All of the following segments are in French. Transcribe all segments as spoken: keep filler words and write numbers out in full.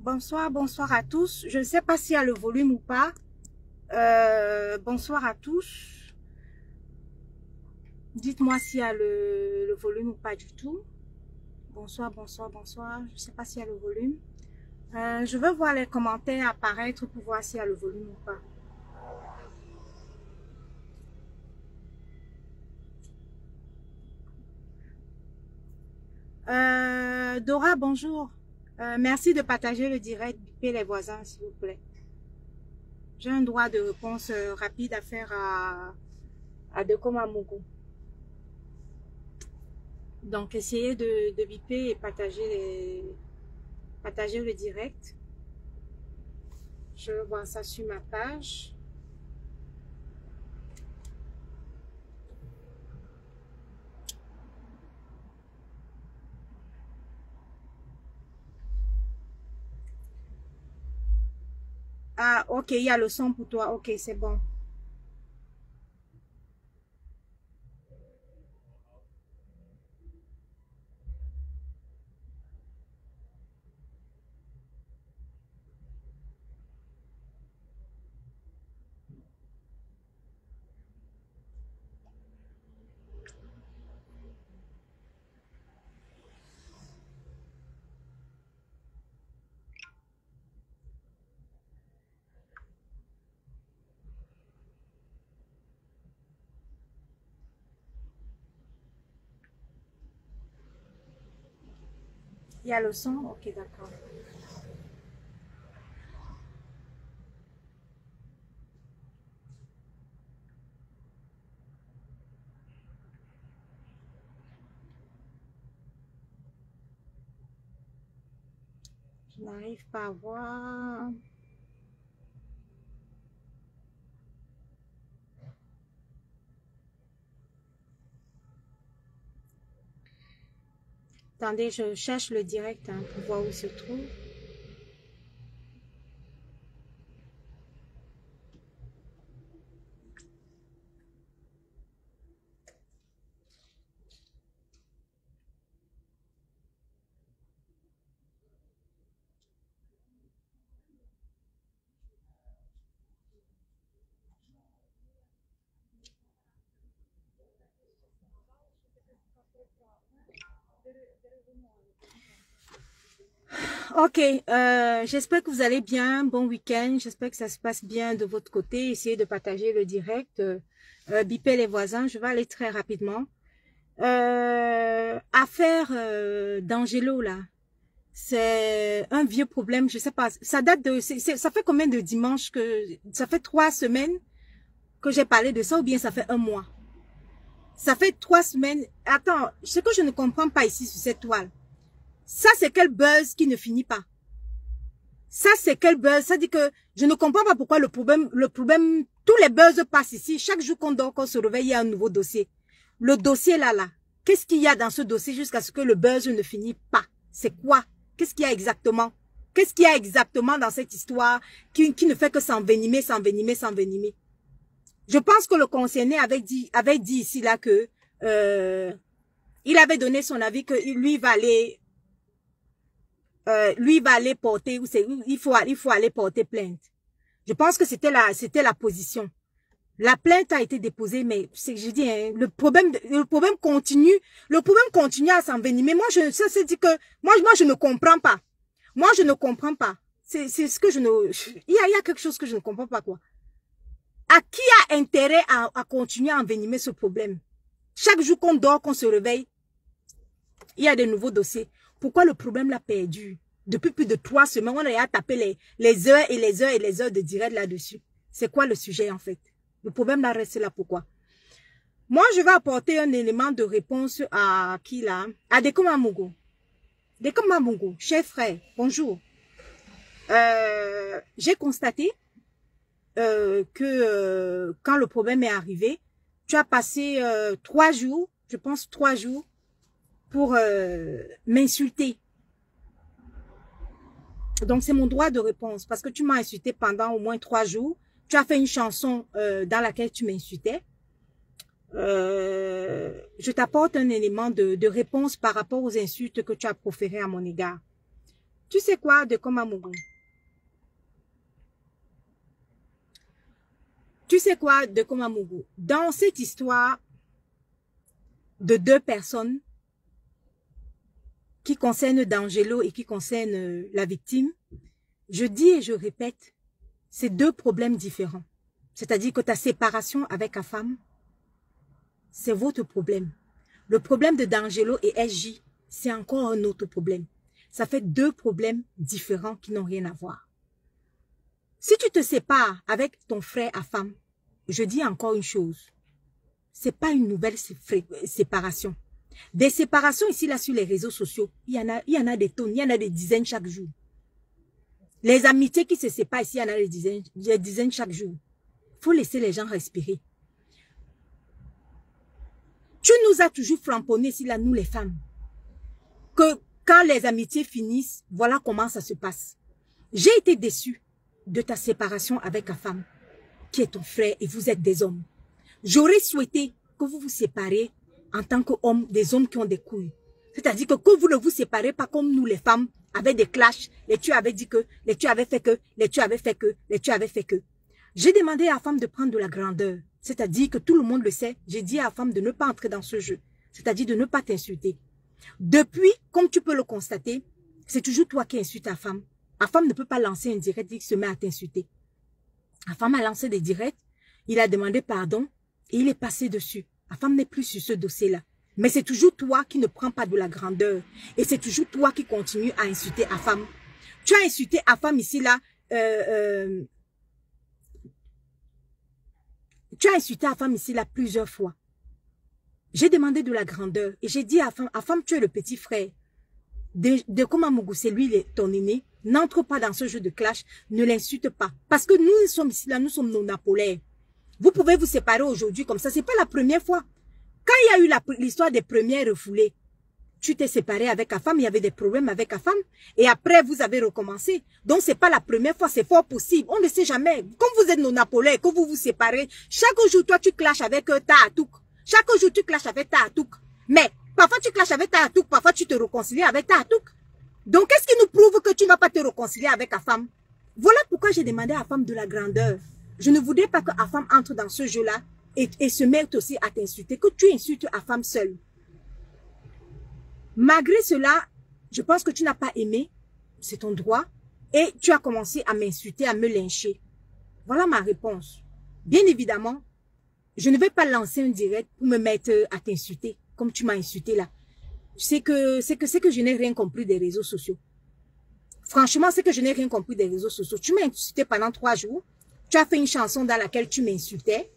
bonsoir, bonsoir à tous. Je ne sais pas s'il y a le volume ou pas. Euh, bonsoir à tous. Dites-moi s'il y a le, le volume ou pas du tout. Bonsoir, bonsoir, bonsoir. Je ne sais pas s'il y a le volume. Euh, je veux voir les commentaires apparaître pour voir s'il y a le volume ou pas. Euh, Dora, bonjour. Euh, merci de partager le direct. Bipez les voisins, s'il vous plaît. J'ai un droit de réponse euh, rapide à faire à, à Dekoma Mogo. Donc, essayez de, de biper et partager, les, partager le direct. Je vais voir ça sur ma page. Ah, ok, il y a le son pour toi. Ok, c'est bon. Il y a le son? Ok, d'accord. Je n'arrive pas à voir. Attendez, je cherche le direct hein, pour voir où il se trouve. Ok, euh, j'espère que vous allez bien. Bon week-end. J'espère que ça se passe bien de votre côté. Essayez de partager le direct. Euh, euh, bipez les voisins. Je vais aller très rapidement. Euh, affaire euh, d'Angelo là. C'est un vieux problème. Je sais pas. Ça date de. c'est c'est ça fait combien de dimanches que ça fait trois semaines que j'ai parlé de ça ou bien ça fait un mois. Ça fait trois semaines. Attends, ce que je ne comprends pas ici sur cette toile. Ça, c'est quel buzz qui ne finit pas. Ça, c'est quel buzz. Ça dit que je ne comprends pas pourquoi le problème, le problème, tous les buzz passent ici. Chaque jour qu'on dort, qu'on se réveille, il y a un nouveau dossier. Le dossier là, là. Qu'est-ce qu'il y a dans ce dossier jusqu'à ce que le buzz ne finisse pas? C'est quoi? Qu'est-ce qu'il y a exactement? Qu'est-ce qu'il y a exactement dans cette histoire qui, qui ne fait que s'envenimer, s'envenimer, s'envenimer? Je pense que le concerné avait dit, avait dit ici là que, euh, il avait donné son avis que lui va aller, euh, lui va aller porter, ou c'est, il faut, il faut aller porter plainte. Je pense que c'était la, c'était la position. La plainte a été déposée, mais c'est, je dis, hein, le problème, le problème continue, le problème continue à s'envenimer. Moi, je, ça se dit que, moi, moi, je ne comprends pas. Moi, je ne comprends pas. C'est, c'est ce que je ne, je, il y a, il y a quelque chose que je ne comprends pas, quoi. À qui a intérêt à, à continuer à envenimer ce problème? Chaque jour qu'on dort, qu'on se réveille, il y a de nouveaux dossiers. Pourquoi le problème l'a perdu? Depuis plus de trois semaines, on a tapé les, les heures et les heures et les heures de direct là-dessus. C'est quoi le sujet en fait? Le problème là reste là pourquoi? Moi, je vais apporter un élément de réponse à qui là? À Dekoma Mogo. Dekoma Mogo, cher frère, bonjour. Euh, j'ai constaté Euh, que euh, quand le problème est arrivé, tu as passé euh, trois jours, je pense trois jours, pour euh, m'insulter. Donc c'est mon droit de réponse parce que tu m'as insulté pendant au moins trois jours. Tu as fait une chanson euh, dans laquelle tu m'insultais. Euh, je t'apporte un élément de, de réponse par rapport aux insultes que tu as proférées à mon égard. Tu sais quoi de Komamougou? Tu sais quoi de Komamougou? Dans cette histoire de deux personnes qui concernent D'Angelo et qui concernent la victime, je dis et je répète, c'est deux problèmes différents. C'est-à-dire que ta séparation avec ta femme, c'est votre problème. Le problème de D'Angelo et S J, c'est encore un autre problème. Ça fait deux problèmes différents qui n'ont rien à voir. Si tu te sépares avec ton frère à femme, je dis encore une chose. C'est pas une nouvelle séparation. Des séparations ici, là, sur les réseaux sociaux, il y en a, il y en a des tonnes, il y en a des dizaines chaque jour. Les amitiés qui se séparent ici, il y en a des dizaines, des dizaines chaque jour. Il faut laisser les gens respirer. Tu nous as toujours framponné ici, là, nous les femmes, que quand les amitiés finissent, voilà comment ça se passe. J'ai été déçue de ta séparation avec ta femme, qui est ton frère, et vous êtes des hommes. J'aurais souhaité que vous vous séparez en tant qu'hommes, des hommes qui ont des couilles. C'est-à-dire que, que vous ne vous séparez pas comme nous les femmes, avec des clashs, les tu avais dit que, les tu avais fait que, les tu avais fait que, les tu avais fait que. J'ai demandé à la femme de prendre de la grandeur. C'est-à-dire que tout le monde le sait. J'ai dit à la femme de ne pas entrer dans ce jeu. C'est-à-dire de ne pas t'insulter. Depuis, comme tu peux le constater, c'est toujours toi qui insultes ta femme. La femme ne peut pas lancer un direct et qui se met à t'insulter. La femme a lancé des directs, il a demandé pardon et il est passé dessus. La femme n'est plus sur ce dossier-là. Mais c'est toujours toi qui ne prends pas de la grandeur. Et c'est toujours toi qui continues à insulter la femme. Tu as insulté la femme ici, là. Euh, euh, tu as insulté la femme ici, là, plusieurs fois. J'ai demandé de la grandeur. Et j'ai dit à la femme, à femme, tu es le petit frère. De, de Komamougou, c'est lui ton aîné. N'entre pas dans ce jeu de clash. Ne l'insulte pas. Parce que nous sommes ici, là, nous sommes nos Napolaires. Vous pouvez vous séparer aujourd'hui comme ça. C'est pas la première fois. Quand il y a eu l'histoire des premières refoulées, tu t'es séparé avec ta femme, il y avait des problèmes avec ta femme, et après vous avez recommencé. Donc c'est pas la première fois, c'est fort possible. On ne sait jamais. Comme vous êtes nos Napolais, que vous vous séparez, chaque jour toi tu clashes avec euh, ta Atouk. Chaque jour tu clashes avec ta Atouk. Mais parfois tu clashes avec ta Atouk, parfois tu te réconcilies avec ta Atouk. Donc qu'est-ce qui nous prouve que tu ne vas pas te réconcilier avec ta femme? Voilà pourquoi j'ai demandé à la femme de la grandeur. Je ne voudrais pas que la femme entre dans ce jeu-là et, et se mette aussi à t'insulter, que tu insultes la femme seule. Malgré cela, je pense que tu n'as pas aimé, c'est ton droit, et tu as commencé à m'insulter, à me lyncher. Voilà ma réponse. Bien évidemment, je ne vais pas lancer un direct pour me mettre à t'insulter, comme tu m'as insulté là. C'est que, c'est que, c'est que je n'ai rien compris des réseaux sociaux. Franchement, c'est que je n'ai rien compris des réseaux sociaux. Tu m'as insulté pendant trois jours. Tu as fait une chanson dans laquelle tu m'insultais.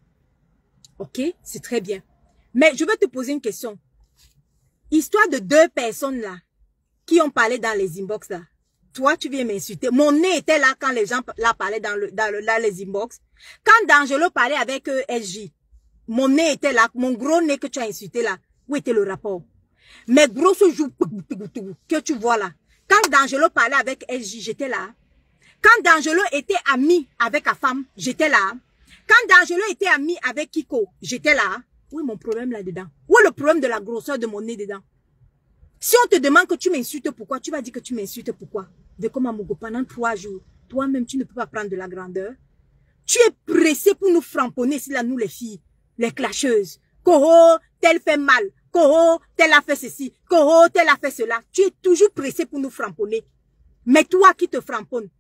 Ok, c'est très bien. Mais je veux te poser une question. Histoire de deux personnes là, qui ont parlé dans les inbox là. Toi, tu viens m'insulter. Mon nez était là quand les gens là parlaient dans, le, dans, le, dans les inbox. Quand D'Angelo parlait avec euh, S J, mon nez était là. Mon gros nez que tu as insulté là. Où était le rapport? Mais gros ce jour que tu vois là. Quand D'Angelo parlait avec S J, j'étais là. Quand D'Angelo était ami avec sa femme, j'étais là. Quand D'Angelo était ami avec Kiko, j'étais là. Où est mon problème là-dedans? Où est le problème de la grosseur de mon nez dedans? Si on te demande que tu m'insultes, pourquoi? Tu vas dire que tu m'insultes, pourquoi? De Komamougou, pendant trois jours, toi-même, tu ne peux pas prendre de la grandeur. Tu es pressé pour nous framponner, si là, nous les filles, les clasheuses. Koho, tel fait mal. Koho, tel a fait ceci. Koho, tel a fait cela. Tu es toujours pressé pour nous framponner. Mais toi qui te framponnes,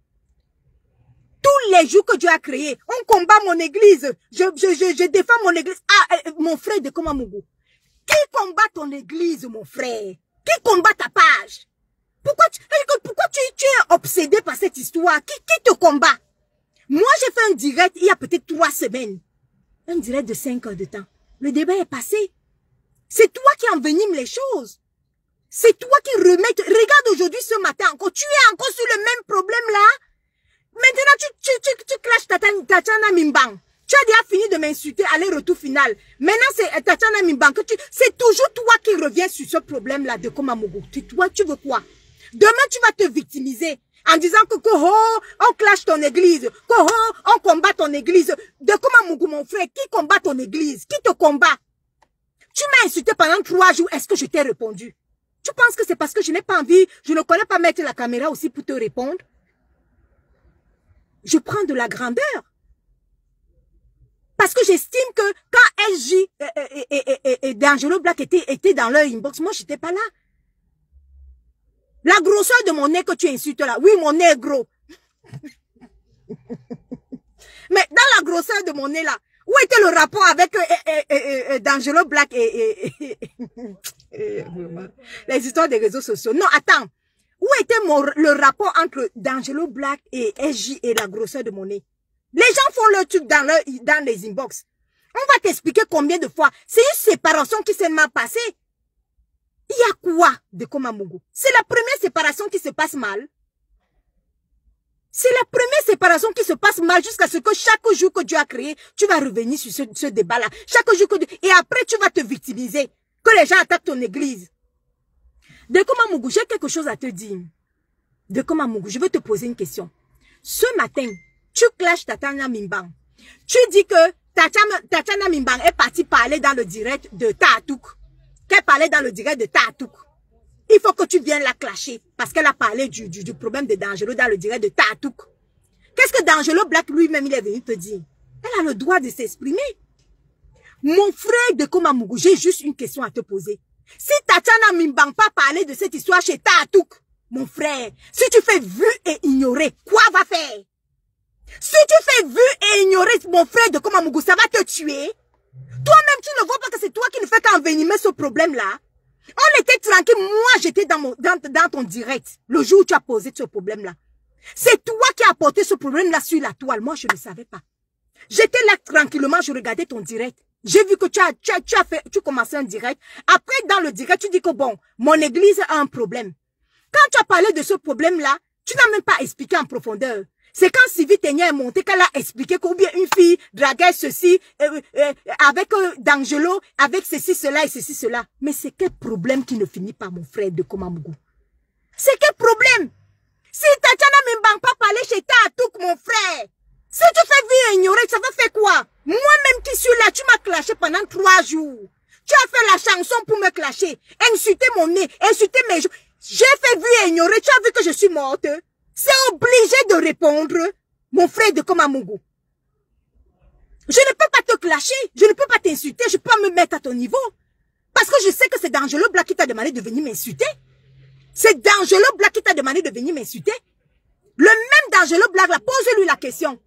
tous les jours que Dieu a créé, on combat mon église. Je, je, je, je défends mon église. Ah, euh, mon frère de Komamougou. Qui combat ton église, mon frère? Qui combat ta page? Pourquoi tu, pourquoi tu, tu es obsédé par cette histoire? Qui, qui te combat? Moi, j'ai fait un direct il y a peut-être trois semaines. Un direct de cinq heures de temps. Le débat est passé. C'est toi qui envenime les choses. C'est toi qui remets. Regarde aujourd'hui, ce matin encore. Tu es encore sur le même problème là. Maintenant, tu, tu, tu, tu clashes Tatiana Mimbang. Tu as déjà fini de m'insulter, aller-retour final. Maintenant, c'est Tatiana Mimbang que tu... C'est toujours toi qui reviens sur ce problème-là de Komamougou. Tu, toi, tu veux quoi? Demain, tu vas te victimiser en disant que Koho, on clash ton église. Koho, on combat ton église. De Komamougou, mon frère, qui combat ton église? Qui te combat? Tu m'as insulté pendant trois jours. Est-ce que je t'ai répondu? Tu penses que c'est parce que je n'ai pas envie, je ne connais pas mettre la caméra aussi pour te répondre? Je prends de la grandeur. Parce que j'estime que quand S J et, et, et, et, et D'Angelo Black étaient, étaient dans leur inbox, moi, j'étais pas là. La grosseur de mon nez que tu insultes là, oui, mon nez est gros. Mais dans la grosseur de mon nez là, où était le rapport avec euh, euh, euh, euh, D'Angelo Black et, et, et, et les histoires des réseaux sociaux? Non, attends. Où était mon, le rapport entre D'Angelo Black et S J et la grosseur de mon nez? Les gens font leur truc dans, leur, dans les inbox. On va t'expliquer combien de fois. C'est une séparation qui s'est mal passée. Il y a quoi de Komamougou? C'est la première séparation qui se passe mal. C'est la première séparation qui se passe mal jusqu'à ce que chaque jour que Dieu a créé, tu vas revenir sur ce, ce débat-là. Chaque jour que Dieu... Et après, tu vas te victimiser. Que les gens attaquent ton église. De Komamougou, j'ai quelque chose à te dire. De Komamougou, je veux te poser une question. Ce matin, tu clashes Tatiana Mimbang. Tu dis que Tatiana, Tatiana Mimbang est partie parler dans le direct de Taatouk. Qu'elle parlait dans le direct de Taatouk. Il faut que tu viennes la clasher. Parce qu'elle a parlé du, du, du problème de D'Angelo dans le direct de Taatouk. Qu'est-ce que D'Angelo Black lui-même il est venu te dire? Elle a le droit de s'exprimer. Mon frère de Komamougou, j'ai juste une question à te poser. Si Tatiana Mimbang pas parler de cette histoire chez Taatouk, mon frère, si tu fais vu et ignorer, quoi va faire? Si tu fais vu et ignorer mon frère de Komamougou, ça va te tuer. Toi-même, tu ne vois pas que c'est toi qui ne fais qu'envenimer ce problème-là. On était tranquille. Moi, j'étais dans, mon, dans, dans ton direct le jour où tu as posé ce problème-là. C'est toi qui as apporté ce problème-là sur la toile. Moi, je ne savais pas. J'étais là tranquillement, je regardais ton direct. J'ai vu que tu as, tu as, tu as fait, tu commençais un direct. Après, dans le direct, tu dis que bon, mon église a un problème. Quand tu as parlé de ce problème-là, tu n'as même pas expliqué en profondeur. C'est quand Sylvie Ténia est montée qu'elle a expliqué combien une fille draguait ceci, euh, euh, avec euh, D'Angelo, avec ceci, cela et ceci, cela. Mais c'est quel problème qui ne finit pas, mon frère de Komamougou? C'est quel problème? Si Tatiana Mimbang pas parler chez Taatouk, mon frère, si tu fais vie ignorer, ça va faire quoi? Moi-même qui suis là, tu m'as clashé pendant trois jours. Tu as fait la chanson pour me clasher, insulter mon nez, insulter mes joues. J'ai fait vie ignorer, tu as vu que je suis morte. C'est obligé de répondre, mon frère de Komamougou. Je ne peux pas te clasher, je ne peux pas t'insulter, je peux pas me mettre à ton niveau. Parce que je sais que c'est D'Angelo Black qui t'a demandé de venir m'insulter. C'est D'Angelo Black qui t'a demandé de venir m'insulter. Le même D'Angelo Black, là, pose-lui la question.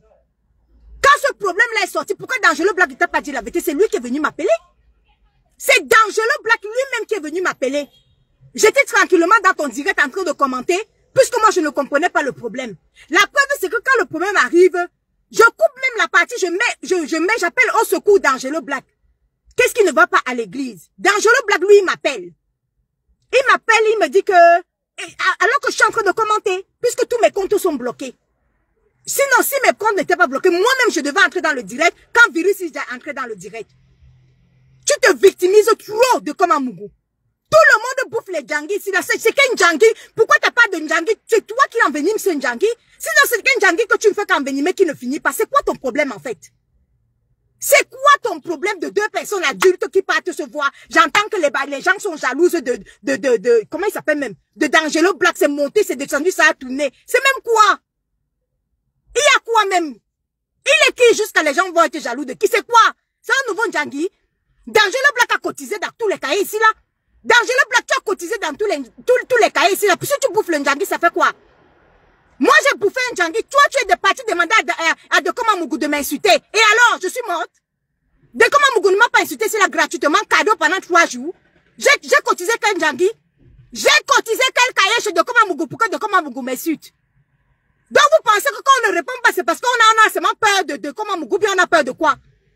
Quand ce problème-là est sorti, pourquoi D'Angelo Black ne t'a pas dit la vérité? C'est lui qui est venu m'appeler. C'est D'Angelo Black lui-même qui est venu m'appeler. J'étais tranquillement dans ton direct en train de commenter. Puisque moi, je ne comprenais pas le problème. La preuve, c'est que quand le problème arrive, je coupe même la partie, je mets, je, je mets, j'appelle au secours D'Angelo Black. Qu'est-ce qui ne va pas à l'église? D'Angelo Black, lui, il m'appelle. Il m'appelle, il me dit que, alors que je suis en train de commenter, puisque tous mes comptes sont bloqués. Sinon, si mes comptes n'étaient pas bloqués, moi-même, je devais entrer dans le direct quand Virus est entré dans le direct. Tu te victimises trop de Komamougou. Tout le monde bouffe les Djangui. C'est qu'un Djangui. Pourquoi t'as pas de Djangui? C'est toi qui envenime ce Djangui. Sinon, c'est qu'un Djangui que tu ne fais qu'envenimer qui ne finit pas. C'est quoi ton problème, en fait? C'est quoi ton problème de deux personnes adultes qui partent se voir? J'entends que les, les gens sont jalouses de, de, de, de, comment il s'appelle même? De D'Angelo Black. C'est monté, c'est descendu, ça a tourné. C'est même quoi? Il y a quoi même? Il est qui jusqu'à les gens vont être jaloux de qui? C'est quoi? C'est un nouveau Djangui. D'Angelo Black a cotisé dans tous les cahiers ici, là. D'Angelo Black, tu as cotisé dans tous les, tous, tous les cahiers ici, là. Puis si tu bouffes le Djangui, ça fait quoi? Moi, j'ai bouffé un Djangui. Toi, tu es de parti demander à, à, à de Komamougou de m'insulter. Et alors, je suis morte. De Komamougou ne m'a pas insulté, c'est là gratuitement, cadeau pendant trois jours. J'ai cotisé quel Djangui? J'ai cotisé quel cahier chez de Komamougou pour que de Komamougou m'insulte. Donc, vous pensez que quand on ne répond pas, c'est parce qu'on a, on a seulement peur de, de Komamougou, bien on a peur de quoi?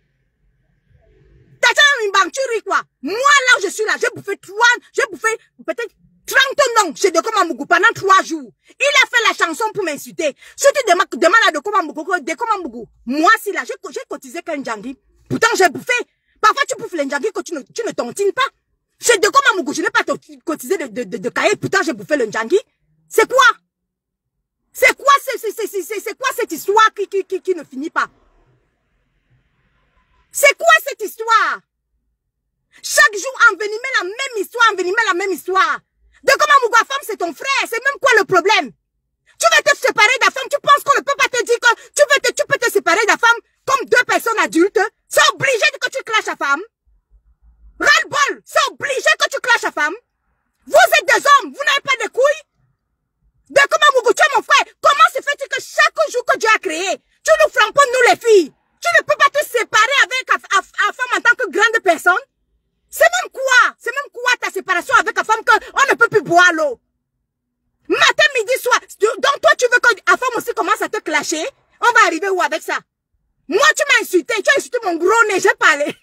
Tatiana Mimbang, tu ris quoi? Moi, là où je suis là, j'ai bouffé trois, j'ai bouffé peut-être trente noms chez de Komamougou pendant trois jours. Il a fait la chanson pour m'insulter. Si tu demandes, demandes à de Komamougou, de Komamougou, moi, si là, j'ai cotisé qu'un Djangui. Pourtant, j'ai bouffé. Parfois, tu bouffes les Djangui que tu ne, tu ne tontines pas. Chez de Komamougou, je n'ai pas cotisé de, de, de, de cahier. Pourtant, j'ai bouffé le Djangui. C'est quoi? C'est quoi, c'est quoi cette histoire qui, qui, qui, qui ne finit pas? C'est quoi cette histoire? Chaque jour, envenimer la même histoire, envenimer la même histoire. De comment Mougou, la femme, c'est ton frère. C'est même quoi le problème? Tu veux te séparer de la femme, tu penses qu'on ne peut pas te dire que tu, veux te, tu peux te séparer de la femme comme deux personnes adultes? C'est obligé que tu clashes la femme. Ras-le-bol, c'est obligé que tu clashes la femme. Vous êtes des hommes, vous n'avez pas de couilles. De comment Mougou, tu es mon frère. Comment se fait-il que chaque jour que Dieu a créé, tu nous flamponnes, nous les filles? Tu ne peux pas te séparer avec la femme en tant que grande personne? C'est même quoi? C'est même quoi ta séparation avec la femme qu'on ne peut plus boire l'eau? Matin, midi, soir. Donc toi, tu veux que la femme aussi commence à te clasher? On va arriver où avec ça? Moi, tu m'as insulté. Tu as insulté mon gros nez. J'ai parlé.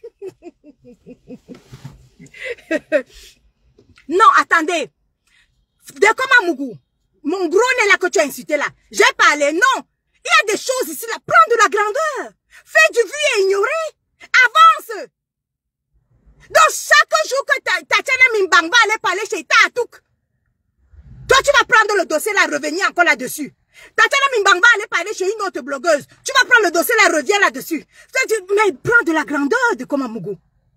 Non, attendez. De comment Mougou? Mon gros nez là que tu as insulté là. J'ai parlé. Non. Il y a des choses ici là. Prends de la grandeur. Fais du vu et ignorer. Avance. Donc chaque jour que Tatiana Mimbang va aller parler chez Tatouk, toi tu vas prendre le dossier là, revenir encore là-dessus. Tatiana Mimbang va aller parler chez une autre blogueuse. Tu vas prendre le dossier là, reviens là-dessus. Mais prends de la grandeur de comment Mougou.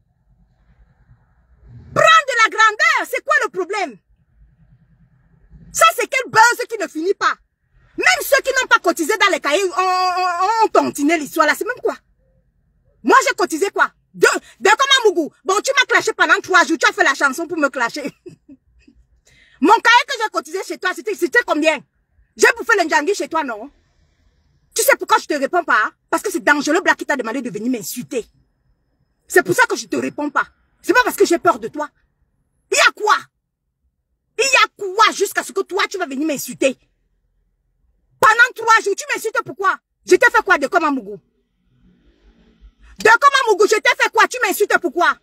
Prends de la grandeur. C'est quoi le problème? Ça c'est quel buzz qui ne finit pas. Même ceux qui n'ont pas cotisé dans les cahiers ont tontiné l'histoire là. C'est même quoi? Moi j'ai cotisé quoi? De, de comment Mougou? Bon, tu m'as clashé pendant trois jours. Tu as fait la chanson pour me clasher. Mon cahier que j'ai cotisé chez toi, c'était combien? J'ai bouffé le njangui chez toi, non? Tu sais pourquoi je te réponds pas? Parce que c'est Dangereux Black qui t'a demandé de venir m'insulter. C'est pour ça que je te réponds pas. C'est pas parce que j'ai peur de toi. Il y a quoi? Il y a quoi jusqu'à ce que toi, tu vas venir m'insulter? Pendant trois jours, tu m'insultes pourquoi? Je t'ai fait quoi de comment Mougou? De comment Mougou, je t'ai fait quoi? Tu m'insultes pourquoi?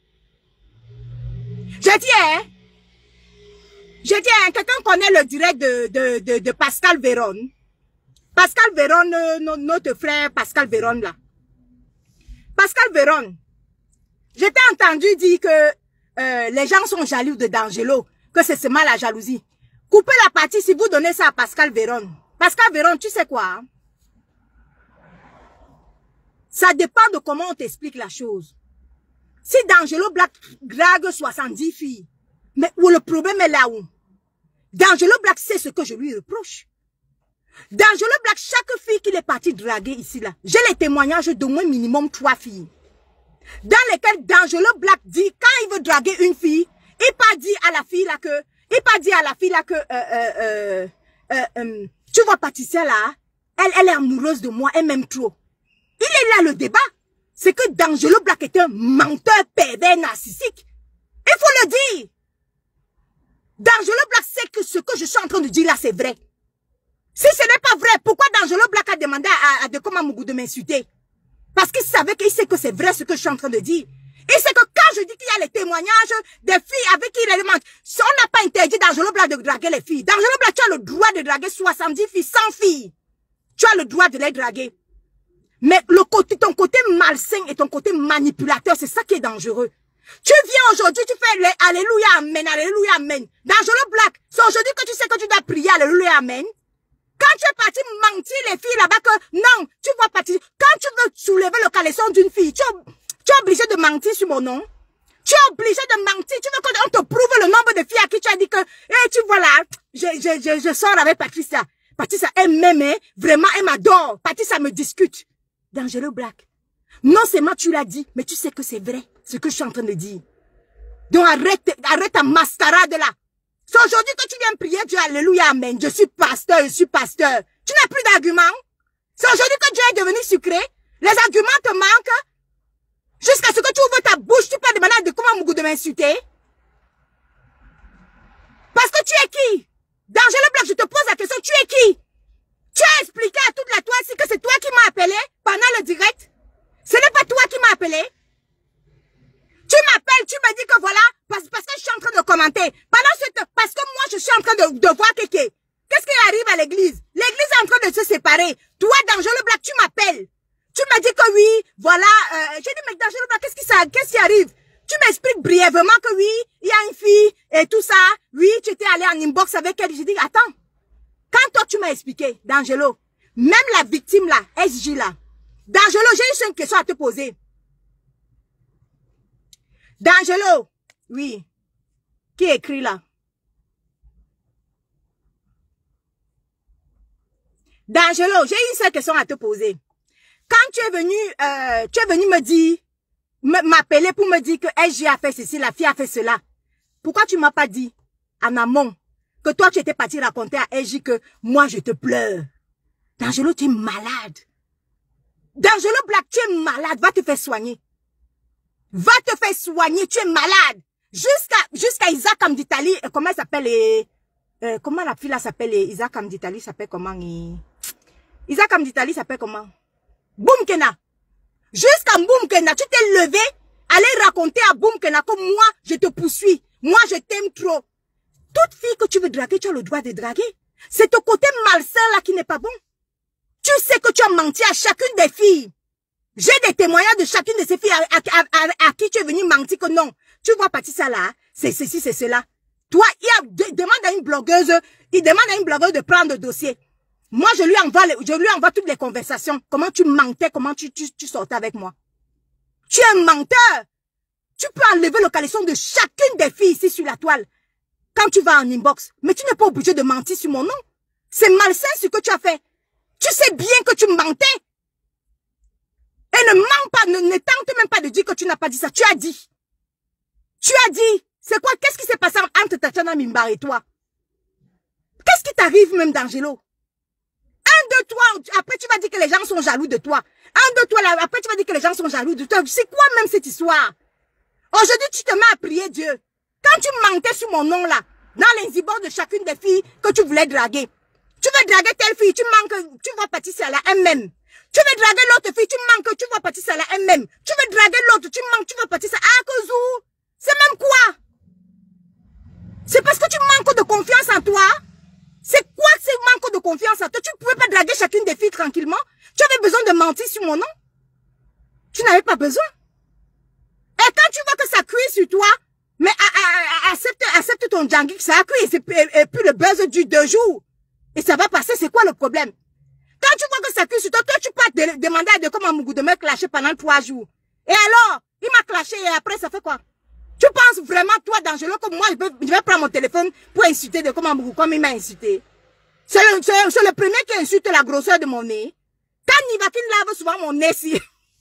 Je dis, hein? Je dis, hein, quelqu'un connaît le direct de, de, de, de Pascal Véron. Pascal Véron, euh, notre frère Pascal Véron là. Pascal Véron, je t'ai entendu dire que euh, les gens sont jaloux de D'Angelo, que c'est seulement la jalousie. Coupez la partie si vous donnez ça à Pascal Véron. Pascal Véron, tu sais quoi? Hein? Ça dépend de comment on t'explique la chose. Si D'Angelo Black drague soixante-dix filles, mais où le problème est là où? D'Angelo Black sait ce que je lui reproche. D'Angelo Black, chaque fille qu'il est parti draguer ici là, j'ai les témoignages d'au moins minimum trois filles. Dans lesquelles D'Angelo Black dit, quand il veut draguer une fille, il pas dit à la fille là que, il pas dit à la fille là que, euh, euh, euh, euh, euh, tu vois Patricia là, elle, elle est amoureuse de moi, elle m'aime trop. Il est là le débat. C'est que D'Angelo Black est un menteur pervers narcissique. Il faut le dire. D'Angelo Black sait que ce que je suis en train de dire là, c'est vrai. Si ce n'est pas vrai, pourquoi D'Angelo Black a demandé à, à, à Dekoma Mougou de m'insulter? Parce qu'il savait qu'il sait que c'est vrai ce que je suis en train de dire. Il sait que quand je dis qu'il y a les témoignages des filles avec qui il est demandé, on n'a pas interdit D'Angelo Black de draguer les filles. D'Angelo Black, tu as le droit de draguer soixante-dix filles, cent filles. Tu as le droit de les draguer. Mais le côté, ton côté malsain et ton côté manipulateur, c'est ça qui est dangereux. Tu viens aujourd'hui, tu fais les alléluia, amen, alléluia, amen. D'Angelo Black, c'est aujourd'hui que tu sais que tu dois prier alléluia, amen. Quand tu es parti mentir les filles là-bas que, non, tu vois partir, quand tu veux soulever le caleçon d'une fille, tu es, tu es obligé de mentir sur mon nom. Tu es obligé de mentir, tu veux qu'on te prouve le nombre de filles à qui tu as dit que, eh, tu vois là, je, je, je, je sors avec Patricia. Patricia, elle m'aime, hein, vraiment, elle m'adore. Patricia me discute. D'Angelo Black. Non seulement tu l'as dit, mais tu sais que c'est vrai, ce que je suis en train de dire. Donc arrête, arrête ta mascarade là. C'est aujourd'hui que tu viens prier Dieu, alléluia, amen. Je suis pasteur, je suis pasteur. Tu n'as plus d'arguments. C'est aujourd'hui que Dieu est devenu sucré. Les arguments te manquent. Jusqu'à ce que tu ouvres ta bouche, tu peux demander à Dekoma Mougou de m'insulter. Parce que tu es qui? D'Angelo Black, je te pose la question, tu es qui? Tu as expliqué à toute la toile que c'est toi qui m'as appelé pendant le direct. Ce n'est pas toi qui m'as appelé. Tu m'appelles, tu me dis que voilà, parce, parce que je suis en train de commenter. Pendant ce temps, parce que moi je suis en train de, de voir Kéké. Qu'est-ce qui arrive à l'église? L'église est en train de se séparer. Toi, D'Angelo Black, tu m'appelles. Tu me dis que oui, voilà, euh, j'ai dit, mais D'Angelo Black, qu'est-ce qui, ça, qu'est-ce qui arrive? Tu m'expliques brièvement que oui, il y a une fille et tout ça. Oui, tu étais allé en inbox avec elle. J'ai dit, attends. Quand toi, tu m'as expliqué, D'Angelo, même la victime là, S J là, D'Angelo, j'ai juste une question à te poser. D'Angelo, oui. Qui écrit là? D'Angelo, j'ai une seule question à te poser. Quand tu es venu, euh, tu es venu me dire, m'appeler pour me dire que S J a fait ceci, la fille a fait cela. Pourquoi tu m'as pas dit, en amont, que toi tu étais parti raconter à S J que moi je te pleure? D'Angelo, tu es malade. D'Angelo Black, tu es malade, va te faire soigner. Va te faire soigner, tu es malade. Jusqu'à jusqu'à Isaac Amditali, comment elle s'appelle et, euh, comment la fille là s'appelle Isaac Amditali s'appelle comment et, Isaac Amditali s'appelle comment? Boumkena. Jusqu'à Boumkena, tu t'es levé, aller raconter à Boumkena que moi, je te poursuis. Moi, je t'aime trop. Toute fille que tu veux draguer, tu as le droit de draguer. C'est ton côté malsain là qui n'est pas bon. Tu sais que tu as menti à chacune des filles. J'ai des témoignages de chacune de ces filles à, à, à, à qui tu es venu mentir que non. Tu vois Patricia là, c'est ceci, c'est cela. Toi, il, a, de, demande à une blogueuse, il demande à une blogueuse de prendre le dossier. Moi, je lui envoie, je lui envoie toutes les conversations. Comment tu mentais, comment tu, tu, tu sortais avec moi. Tu es un menteur. Tu peux enlever le caleçon de chacune des filles ici sur la toile. Quand tu vas en inbox. Mais tu n'es pas obligé de mentir sur mon nom. C'est malsain ce que tu as fait. Tu sais bien que tu mentais. Et ne mens pas, ne, ne tente même pas de dire que tu n'as pas dit ça. Tu as dit. Tu as dit. C'est quoi? Qu'est-ce qui s'est passé entre Tatiana Mimbar et toi? Qu'est-ce qui t'arrive même d'Angelo? Un de toi, après tu vas dire que les gens sont jaloux de toi. Un de toi, là, après tu vas dire que les gens sont jaloux de toi. C'est quoi même cette histoire? Aujourd'hui, tu te mets à prier Dieu. Quand tu mentais sur mon nom là, dans les inbox de chacune des filles que tu voulais draguer. Tu veux draguer telle fille, tu manques, tu vas Patricia là, elle-même. Tu veux draguer l'autre fille, tu manques, tu vas Patricia là, elle-même. Tu veux draguer l'autre, tu manques, tu vas Patricia. Ah, Kozou, c'est même quoi? C'est parce que tu manques de confiance en toi. C'est quoi ce manque de confiance en toi? Tu ne pouvais pas draguer chacune des filles tranquillement. Tu avais besoin de mentir sur mon nom. Tu n'avais pas besoin. Et quand tu vois que ça cuit sur toi, mais a, a, a, accepte, accepte ton djangui, ça a cuit, et, et puis le buzz dure deux jours. Et ça va passer, c'est quoi le problème? Quand tu vois que ça cuit sur toi, toi tu peux te demander à de comment Mougou de me clasher pendant trois jours. Et alors, il m'a clashé et après ça fait quoi? Tu penses vraiment, toi, D'Angelo, que moi, je, peux, je vais prendre mon téléphone pour insulter de comment Mougou, comme il m'a insulté? C'est le, le premier qui insulte la grosseur de mon nez. Quand Nivakin lave souvent mon nez, si.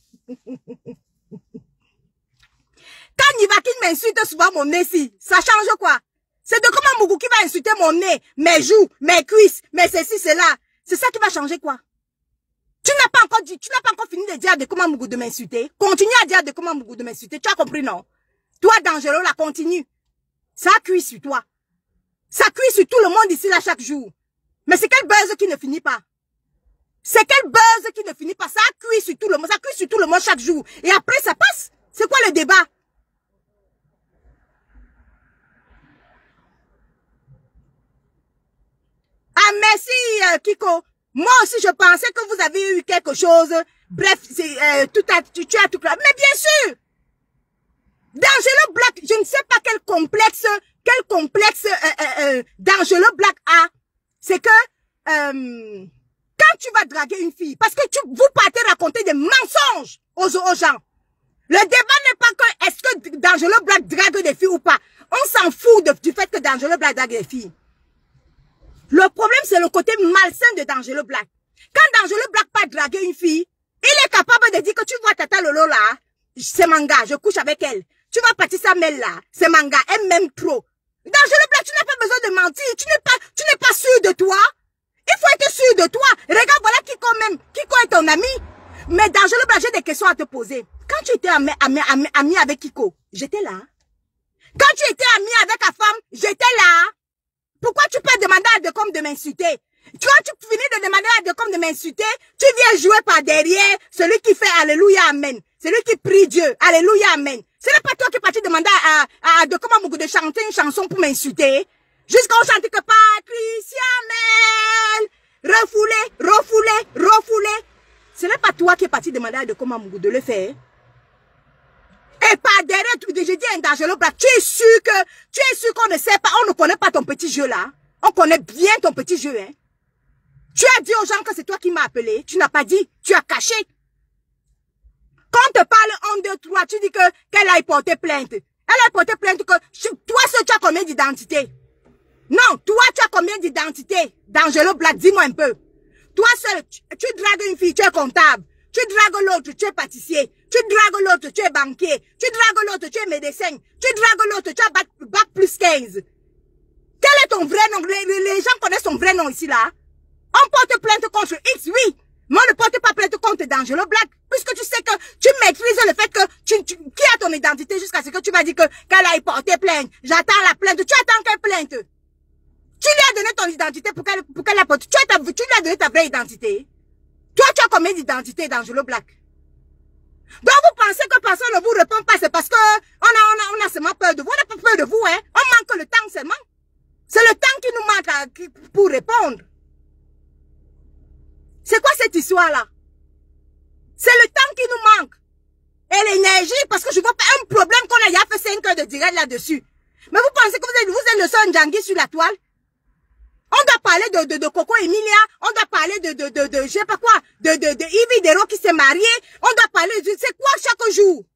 Quand Nivakin m'insulte souvent mon nez, si. Ça change quoi? C'est de comment Mougou qui va insulter mon nez, mes joues, mes cuisses, mes ceci, cela. C'est ça qui va changer quoi? Tu n'as pas encore dit, tu n'as pas encore fini de dire de comment Mougou de m'insulter. Continue à dire de comment Mougou de m'insulter. Tu as compris, non? Toi, D'Angelo, là, continue. Ça cuit sur toi. Ça cuit sur tout le monde ici, là, chaque jour. Mais c'est quel buzz qui ne finit pas? C'est quel buzz qui ne finit pas? Ça cuit sur tout le monde. Ça cuit sur tout le monde chaque jour. Et après, ça passe. C'est quoi le débat? Ah, merci, euh, Kiko. Moi aussi, je pensais que vous avez eu quelque chose. Bref, c'est, euh, tout a, tu, tu as tout clair. Mais bien sûr! D'Angelo Black, je ne sais pas quel complexe, quel complexe euh, euh, euh, D'Angelo Black a. C'est que, euh, quand tu vas draguer une fille, parce que tu, vous partez raconter des mensonges aux, aux gens. Le débat n'est pas que, est-ce que D'Angelo Black drague des filles ou pas. On s'en fout de, du fait que D'Angelo Black drague des filles. Le problème, c'est le côté malsain de D'Angelo Black. Quand D'Angelo Black part draguer une fille, il est capable de dire que tu vois Tata Lolo là, c'est manga, je couche avec elle. Tu vas partir sa mêle là, c'est manga, elle m'aime trop. D'Angelo Black, tu n'as pas besoin de mentir, tu n'es pas, tu n'es pas sûr de toi. Il faut être sûr de toi. Regarde, voilà Kiko même. Kiko est ton ami. Mais D'Angelo Black, j'ai des questions à te poser. Quand tu étais ami, ami, ami, ami avec Kiko, j'étais là. Quand tu étais ami avec ta femme, j'étais là. Pourquoi tu peux demander à Adecom de m'insulter? Quand tu finis de demander à Adecom de m'insulter, tu viens jouer par derrière celui qui fait Alléluia, Amen. Celui qui prie Dieu, Alléluia, Amen. Ce n'est pas toi qui es parti demander à, à, à Adecom Mougou de chanter une chanson pour m'insulter. Jusqu'à on chante que Patricia Mel, refoulé, refoulé, refoulé. Ce n'est pas toi qui es parti demander à Adecom Mougou de le faire. Et par derrière, je dis un D'Angelo Black, tu es sûr que, tu es sûr qu'on ne sait pas, on ne connaît pas ton petit jeu là. On connaît bien ton petit jeu, hein. Tu as dit aux gens que c'est toi qui m'as appelé. Tu n'as pas dit, tu as caché. Quand on te parle un, deux, trois, tu dis que qu'elle a porté plainte. Elle a porté plainte que toi seul tu as combien d'identités? Non, toi tu as combien d'identités? D'Angelo Black, dis-moi un peu. Toi seul, tu, tu dragues une fille, tu es comptable. Tu dragues l'autre, tu es pâtissier. Tu dragues l'autre, tu es banquier. Tu dragues l'autre, tu es médecin. Tu dragues l'autre, tu as bac, bac plus quinze. Quel est ton vrai nom? Les, les gens connaissent ton vrai nom ici, là. On porte plainte contre X, oui. Mais on ne porte pas plainte contre D'Angelo Black. Puisque tu sais que tu maîtrises le fait que tu, tu qui a ton identité jusqu'à ce que tu m'as dit que qu'elle a porté plainte. J'attends la plainte. Tu attends qu'elle plainte. Tu lui as donné ton identité pour qu'elle pour qu'elle apporte. Tu, tu lui as donné ta vraie identité. Toi, tu as combien d'identités D'Angelo Black? Donc vous pensez que personne ne vous répond pas, c'est parce que on a, on a, on a seulement peur de vous. On n'a pas peur de vous, hein. On manque le temps seulement. C'est le temps qui nous manque à, qui, pour répondre. C'est quoi cette histoire-là? C'est le temps qui nous manque. Et l'énergie, parce que je vois pas un problème qu'on a, il y a fait cinq heures de direct là-dessus. Mais vous pensez que vous êtes, vous êtes le seul Ndjangi sur la toile? On doit parler de, de, de Coco Emilia, on doit parler de, de, de, de, je sais pas quoi, de, de, de Yves Dero qui s'est marié, on doit parler de, c'est quoi chaque jour?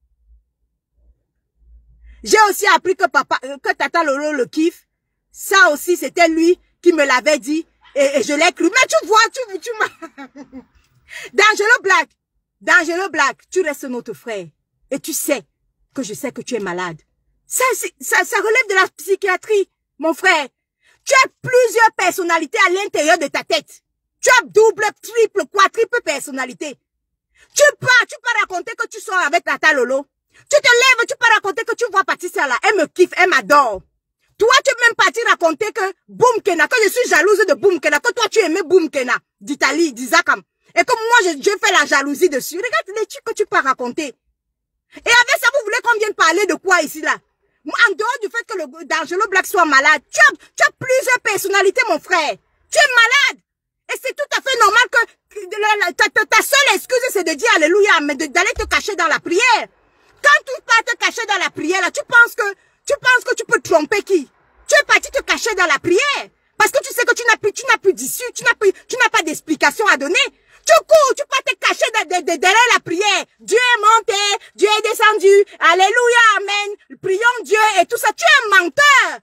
J'ai aussi appris que papa, que Tata Lolo le kiffe. Ça aussi, c'était lui qui me l'avait dit, et, et je l'ai cru. Mais tu vois, tu, tu m'as, D'Angelo Black, D'Angelo Black, tu restes notre frère. Et tu sais que je sais que tu es malade. Ça, ça, ça relève de la psychiatrie, mon frère. Tu as plusieurs personnalités à l'intérieur de ta tête. Tu as double, triple, quadruple personnalité. Tu peux, tu peux raconter que tu sors avec Tata Lolo. Tu te lèves, tu peux raconter que tu vois Patricia là. Elle me kiffe, elle m'adore. Toi, tu peux même partir raconter que Boom Kena, que je suis jalouse de Boom Kena, que toi tu aimais Boom Kena, d'Italie, d'Isakam. Et que moi, je, je fais la jalousie dessus. Regarde les trucs que tu peux raconter. Et avec ça, vous voulez qu'on vienne parler de quoi ici là? En dehors du fait que le D'Angelo Black soit malade, tu as, tu as plusieurs personnalités, mon frère. Tu es malade. Et c'est tout à fait normal que, que la, la, ta, ta, ta seule excuse, c'est de dire Alléluia, mais d'aller te cacher dans la prière. Quand tu pars te cacher dans la prière, là, tu penses que, tu penses que tu peux tromper qui? Tu es parti te cacher dans la prière. Parce que tu sais que tu n'as plus, tu n'as plus d'issue, tu n'as plus, tu n'as pas d'explication à donner. Tu cours, tu peux te cacher de, de, de, derrière la prière. Dieu est monté, Dieu est descendu. Alléluia, amen. Prions Dieu et tout ça. Tu es un menteur.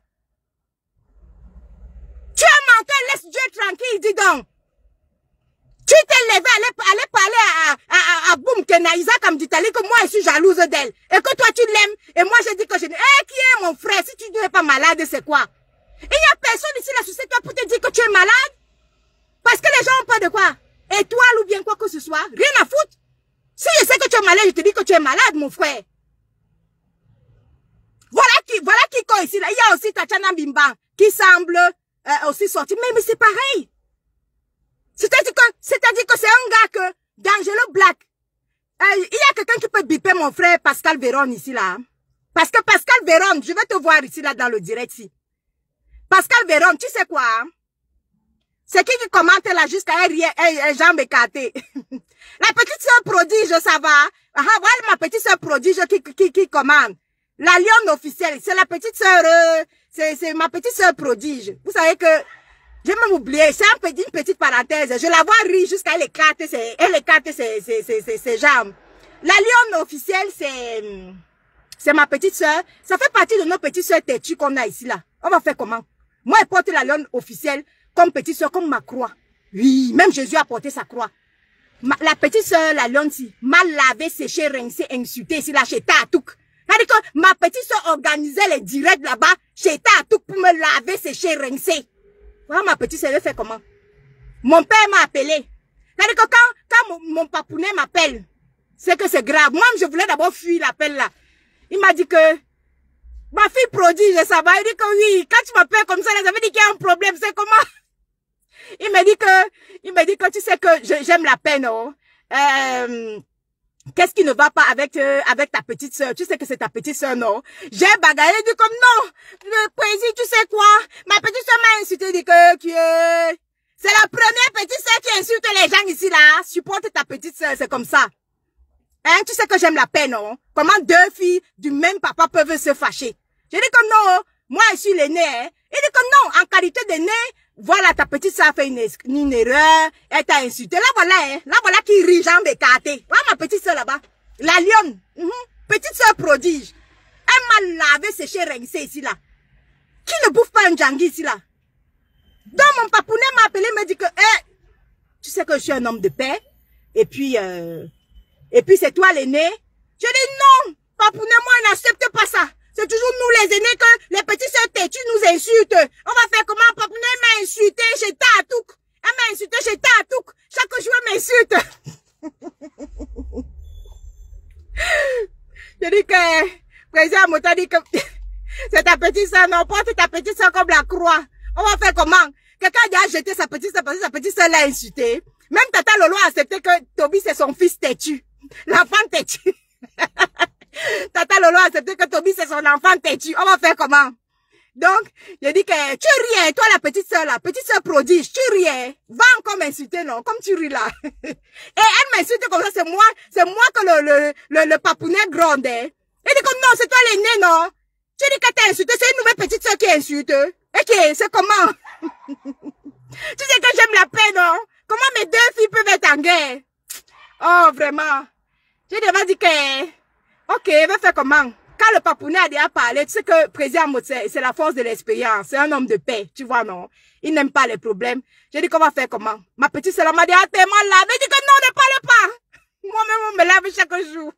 Tu es un menteur, laisse Dieu tranquille, dis donc. Tu t'es levé, allez, allez parler à, à, à, à Boom Kena, Isaac d'Italie, que moi je suis jalouse d'elle. Et que toi tu l'aimes. Et moi je dis que je n'ai. Eh, qui est mon frère? Si tu n'es pas malade, c'est quoi? Il n'y a personne ici là sur cette toi pour te dire que tu es malade. Parce que les gens ont peur de quoi? Étoile ou bien quoi que ce soit, rien à foutre. Si je sais que tu es malade, je te dis que tu es malade, mon frère. Voilà qui, voilà qui quoi ici là. Il y a aussi Tatiana Bimba qui semble euh, aussi sortir, mais, mais c'est pareil. C'est-à-dire que, c'est-à-dire que c'est un gars que D'Angelo Black. Euh, il y a quelqu'un qui peut biper mon frère Pascal Véron ici là. Parce que Pascal Véron, je vais te voir ici là dans le direct ici. Pascal Véron, tu sais quoi? Hein? C'est qui qui commente là jusqu'à un jambe écartée. La petite sœur prodige, ça va. Ah, voilà ma petite sœur prodige qui, qui, qui commande. La lionne officielle, c'est la petite sœur, euh, c'est ma petite sœur prodige. Vous savez que, j'ai même oublié, c'est un petit, une petite parenthèse. Je la vois rire jusqu'à elle éclate ses, elle éclate ses, ses, ses, ses, ses jambes. La lionne officielle, c'est, c'est ma petite sœur. Ça fait partie de nos petites sœurs têtues qu'on a ici là. On va faire comment? Moi, elle porte la lionne officielle. Comme petite soeur, comme ma croix. Oui, même Jésus a porté sa croix. Ma, la petite soeur, la lionne, si, mal lavée, séchée, rincée, insultée, si la chez Tatouk. C'est-à-dire que ma petite soeur organisait les directs là-bas, chez Tatouk, pour me laver, sécher, rincer. Voilà, ma petite soeur, elle fait comment? Mon père m'a appelé. C'est-à-dire que quand, quand mon, mon papounet m'appelle, c'est que c'est grave. Moi, je voulais d'abord fuir l'appel là. Il m'a dit que, ma fille prodige, ça va. Il dit que oui, quand tu m'appelles comme ça, là, ça veut dire qu'il y a un problème, c'est comment? Il me dit que, il me dit que tu sais que j'aime la peine, oh. Euh, qu'est-ce qui ne va pas avec, euh, avec ta petite sœur? Tu sais que c'est ta petite sœur, non? J'ai bagaillé, dit comme non. Le poésie, tu sais quoi? Ma petite sœur m'a insulté, dit que, que, c'est la première petite sœur qui insulte les gens ici, là. Supporte ta petite sœur, c'est comme ça. Hein, tu sais que j'aime la peine, non? Comment deux filles du même papa peuvent se fâcher? J'ai dit comme non, moi je suis l'aîné, hein. Il dit comme non, en qualité d'aîné, voilà, ta petite soeur a fait une, une erreur, elle t'a insulté. Là, voilà, hein. Là, voilà qui rit, jambes écartées. Voilà ma petite soeur là-bas. La lionne, mm -hmm. Petite soeur prodige. Elle m'a lavé, séché, rincé ici là. Qui ne bouffe pas un djangui ici là? Donc mon papounet m'a appelé, m'a dit que, hey, tu sais que je suis un homme de paix. Et puis, euh, et puis c'est toi l'aîné. Je dis non, papounet, moi, on n'accepte pas ça. C'est toujours nous les aînés que les petites soeurs têtues nous insultent. On va faire comment? Papounet m'a insulté, j'étais à tout. Elle m'a insulté, j'étais à tout. Chaque jour, elle m'insulte. Je dis que, président Mouta dit que c'est ta petite soeur, non, porte ta petite soeur comme la croix. On va faire comment? Quelqu'un a déjà jeté sa petite soeur parce que sa petite soeur l'a insulté. Même Tata Lolo a accepté que Toby c'est son fils têtu. L'enfant têtu. Tata Lolo a accepté que Toby c'est son enfant têtu. On va faire comment? Donc, je dis que tu riais, toi la petite soeur là, petite soeur prodige, tu riais. Va encore m'insulter, non, comme tu ris là. Et elle m'insulte comme ça, c'est moi, c'est moi que le, le, le, le papounet grondait. Elle dit comme non, c'est toi l'aîné, non. Tu dis que t'as insulté, c'est une nouvelle petite soeur qui insulte. Ok, c'est comment? Tu sais que j'aime la paix, non? Comment mes deux filles peuvent être en guerre? Oh, vraiment. J'ai déjà dit que, ok, va faire comment? Quand le papounet a déjà parlé, tu sais que président Motse, c'est la force de l'expérience. C'est un homme de paix, tu vois, non? Il n'aime pas les problèmes. J'ai dit qu'on va faire comment? Ma petite sœur m'a dit, ah, tellement là. Mais dit que non, ne parle pas. Moi-même, on me lave chaque jour.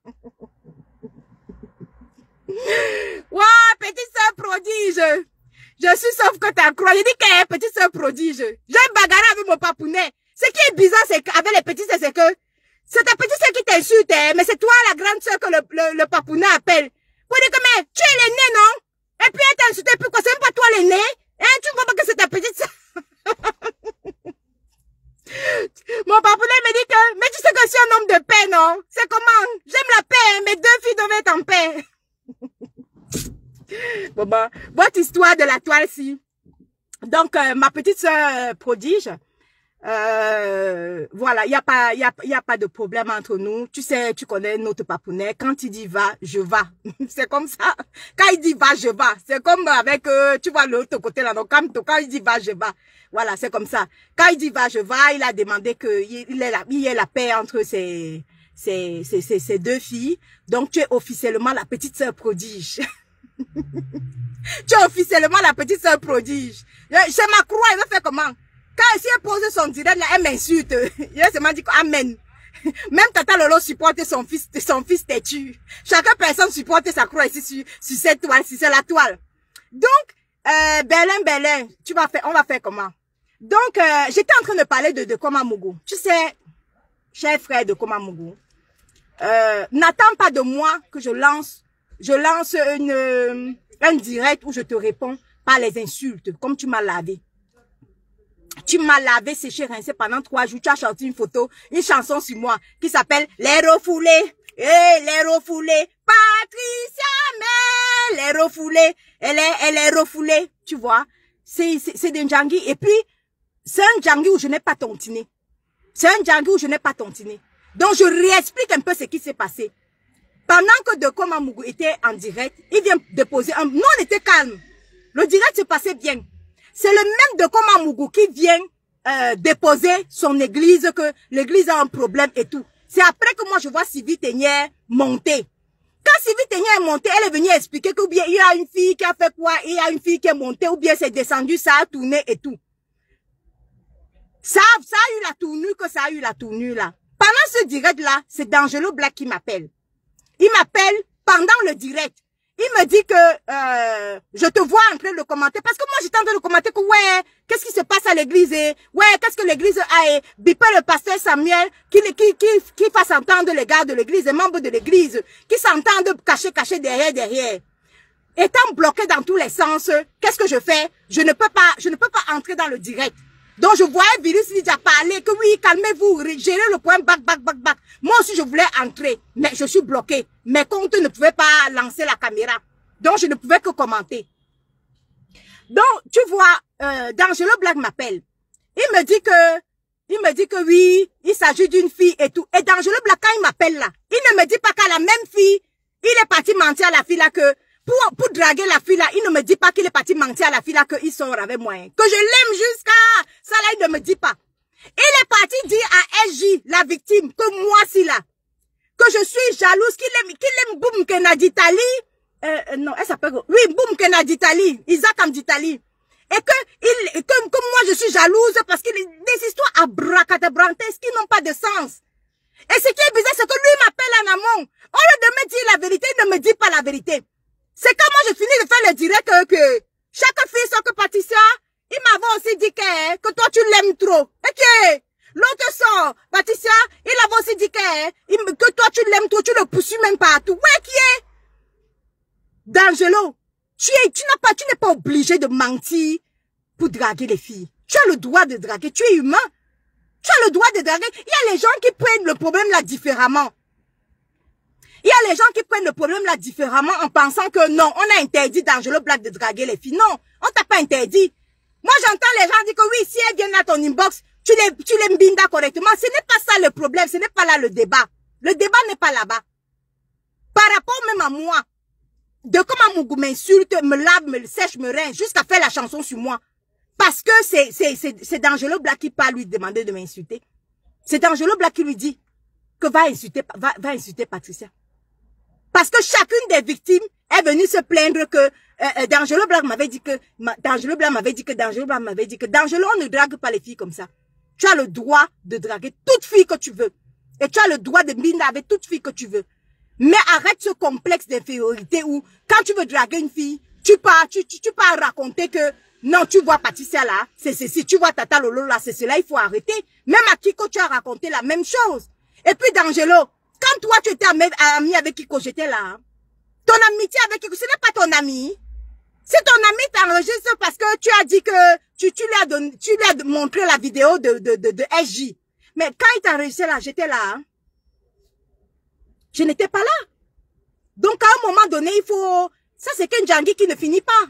Waouh, petite sœur prodige. Je suis sauf que t'as croix. J'ai dit qu'elle est petite sœur prodige. J'ai bagarré avec mon papounet. Ce qui est bizarre, c'est qu'avec les petites sœurs, c'est que c'est ta petite sœur qui t'insulte, hein, mais c'est toi la grande sœur que le, le, le papounet appelle. Pour dire que, mais tu es l'aîné, non? Et puis elle t'a insulté, pourquoi c'est même pas toi l'aîné? Hein, tu ne vois pas que c'est ta petite sœur? Mon papounet me dit que, mais tu sais que je suis un homme de paix, non? C'est comment? J'aime la paix, hein, mes deux filles doivent être en paix. Bon, bon, votre histoire de la toile-ci. Donc, euh, ma petite soeur prodige, euh, voilà, il n'y a pas, il y a, y a pas de problème entre nous. Tu sais, tu connais notre papounet. Quand il dit va, je va. C'est comme ça. Quand il dit va, je va. C'est comme avec, euh, tu vois, l'autre côté là. Donc, quand, quand il dit va, je va. Voilà, c'est comme ça. Quand il dit va, je va, il a demandé que il ait la, il ait la paix entre ses, ses, ses, ses, ses deux filles. Donc, tu es officiellement la petite sœur prodige. Tu es officiellement la petite sœur prodige. C'est ma croix, elle va faire comment? Quand elle pose son direct là, elle m'insulte. Elle m'a dit amen. Même Tata Lolo supporte son fils, son fils têtu. Chaque personne supporte sa croix ici sur, sur cette toile, sur la toile. Donc, euh, Berlin, Berlin, tu vas faire, on va faire comment? Donc, euh, j'étais en train de parler de, de Komamougou. Tu sais, cher frère de Komamougou, euh, n'attends pas de moi que je lance, je lance une, un direct où je te réponds par les insultes, comme tu m'as lavé. Tu m'as lavé, séché, rincé pendant trois jours. Tu as chanté une photo, une chanson sur moi qui s'appelle Les Refoulés. Eh, les refoulés. Patricia, mais les refoulés. Elle est, elle est refoulée. Tu vois. C'est, c'est, c'est des djangui. Et puis, c'est un djangui où je n'ai pas tontiné. C'est un djangui où je n'ai pas tontiné. Donc, je réexplique un peu ce qui s'est passé. Pendant que De Komamougou était en direct, il vient déposer un... Nous, on était calme. Le direct se passait bien. C'est le même De Komamougou qui vient euh, déposer son église, que l'église a un problème et tout. C'est après que moi, je vois Sylvie Tenière monter. Quand Sylvie Tenière est montée, elle est venue expliquer que bien il y a une fille qui a fait quoi, il y a une fille qui est montée, ou bien c'est descendu, ça a tourné et tout. Ça, ça a eu la tournure que ça a eu la tournure là. Pendant ce direct-là, c'est D'Angelo Black qui m'appelle. Il m'appelle pendant le direct. Il me dit que euh, je te vois en train de commenter. Parce que moi, j'étais en train de commenter que ouais, qu'est-ce qui se passe à l'église? Et, ouais, qu'est-ce que l'église a? Et bipé le pasteur Samuel qui, qui, qui, qui fasse entendre les gars de l'église, les membres de l'église, qui s'entendent cacher, cacher derrière, derrière. Étant bloqué dans tous les sens, qu'est-ce que je fais? Je ne peux pas, je ne peux pas entrer dans le direct. Donc, je voyais Virus Lydia parler que oui, calmez-vous, gérez le point, back, back, back, back. Moi aussi, je voulais entrer, mais je suis bloqué. Mes comptes ne pouvaient pas lancer la caméra. Donc, je ne pouvais que commenter. Donc, tu vois, euh, D'Angelo Black m'appelle. Il me dit que, il me dit que oui, il s'agit d'une fille et tout. Et D'Angelo Black, quand il m'appelle là, il ne me dit pas qu'à la même fille, il est parti mentir à la fille là que, Pour, pour draguer la fille là, il ne me dit pas qu'il est parti mentir à la fille là qu'ils sont avec moi. Hein. Que je l'aime jusqu'à ça là, il ne me dit pas. Il est parti dire à S J, la victime, que moi si là, que je suis jalouse, qu'il aime, qu'il aime Boum Kenaditali. Euh, non, elle s'appelle, oui, Boum Kenaditali, Isaac Amditali. Et que, il, que, que moi je suis jalouse parce qu'il y a des histoires abracadabrantesques qui n'ont pas de sens. Et ce qui est bizarre, c'est que lui m'appelle en amont. Au lieu de me dire la vérité, il ne me dit pas la vérité. C'est quand moi je finis de faire le direct que, que chaque fille, sauf que Patricia, il m'avait aussi dit que, que toi tu l'aimes trop. Ok. L'autre sort, Patricia, il avait aussi dit que, que toi tu l'aimes trop, tu le poursuis même partout. Ouais, qui est? D'Angelo. Tu es, tu n'as pas, tu n'es pas obligé de mentir pour draguer les filles. Tu as le droit de draguer, tu es humain. Tu as le droit de draguer. Il y a les gens qui prennent le problème là différemment. Il y a les gens qui prennent le problème là différemment en pensant que non, on a interdit d'Angelo Black de draguer les filles. Non, on t'a pas interdit. Moi, j'entends les gens dire que oui, si elles viennent à ton inbox, tu les, tu les mbinda correctement. Ce n'est pas ça le problème, ce n'est pas là le débat. Le débat n'est pas là-bas. Par rapport même à moi, de comment Mougou m'insulte, me lave, me sèche, me rince, jusqu'à faire la chanson sur moi. Parce que c'est, c'est, c'est, c'est D'Angelo Black qui pas lui demander de m'insulter. C'est D'Angelo Black qui lui dit que va insulter, va, va insulter Patricia. Parce que chacune des victimes est venue se plaindre que euh, D'Angelo Black m'avait dit que, D'Angelo Black m'avait dit que, D'Angelo Black m'avait dit que, D'Angelo, on ne drague pas les filles comme ça. Tu as le droit de draguer toute fille que tu veux. Et tu as le droit de binder avec toute fille que tu veux. Mais arrête ce complexe d'infériorité où, quand tu veux draguer une fille, tu pars, tu, tu, tu pars raconter que, non, tu vois Patricia là, c'est ceci, tu vois Tata Lolo là, c'est cela, il faut arrêter. Même à Kiko, tu as raconté la même chose. Et puis D'Angelo, quand toi tu étais ami avec Kiko, j'étais là, hein, ton amitié avec Kiko, ce n'est pas ton ami. C'est ton ami t'enregistre parce que tu as dit que tu, tu lui as donné, tu lui as montré la vidéo de, de, de, de S J. Mais quand il t'a enregistré là, j'étais là, hein. Je n'étais pas là. Donc, à un moment donné, il faut... Ça, c'est qu'un Djangui qui ne finit pas.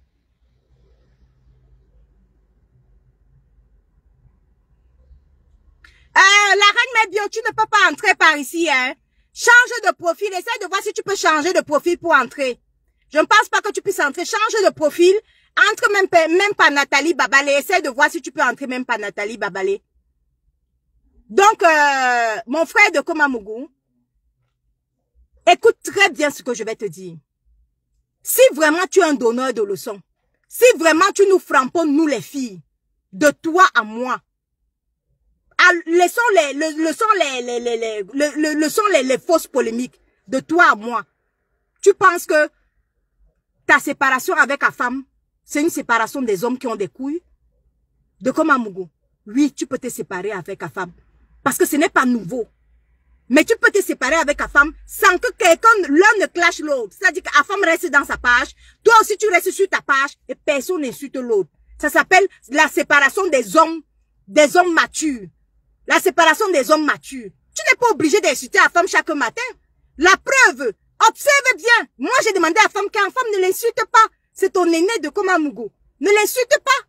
Euh, la reine Mebio, tu ne peux pas entrer par ici, hein. Change de profil. Essaye de voir si tu peux changer de profil pour entrer. Je ne pense pas que tu puisses entrer. Change de profil. Entre même, même par Nathalie Babalé. Essaye de voir si tu peux entrer même par Nathalie Babalé. Donc, euh, mon frère de Komamougou, écoute très bien ce que je vais te dire. Si vraiment tu es un donneur de leçons, si vraiment tu nous framponnes, nous les filles, de toi à moi, à, laissons les, le, leçons les, les, les, les, le, le, leçons les, les fausses polémiques, de toi à moi, tu penses que ta séparation avec ta femme, c'est une séparation des hommes qui ont des couilles? De Komamougou, oui, tu peux te séparer avec ta femme, parce que ce n'est pas nouveau. Mais tu peux te séparer avec ta femme sans que quelqu'un, l'un ne clash l'autre. C'est-à-dire que ta femme reste dans sa page, toi aussi tu restes sur ta page et personne n'insulte l'autre. Ça s'appelle la séparation des hommes, des hommes matures. La séparation des hommes matures. Tu n'es pas obligé d'insulter la femme chaque matin. La preuve, observe bien. Moi j'ai demandé à la femme qu'une femme ne l'insulte pas. C'est ton aîné de Komamougou. Ne l'insulte pas.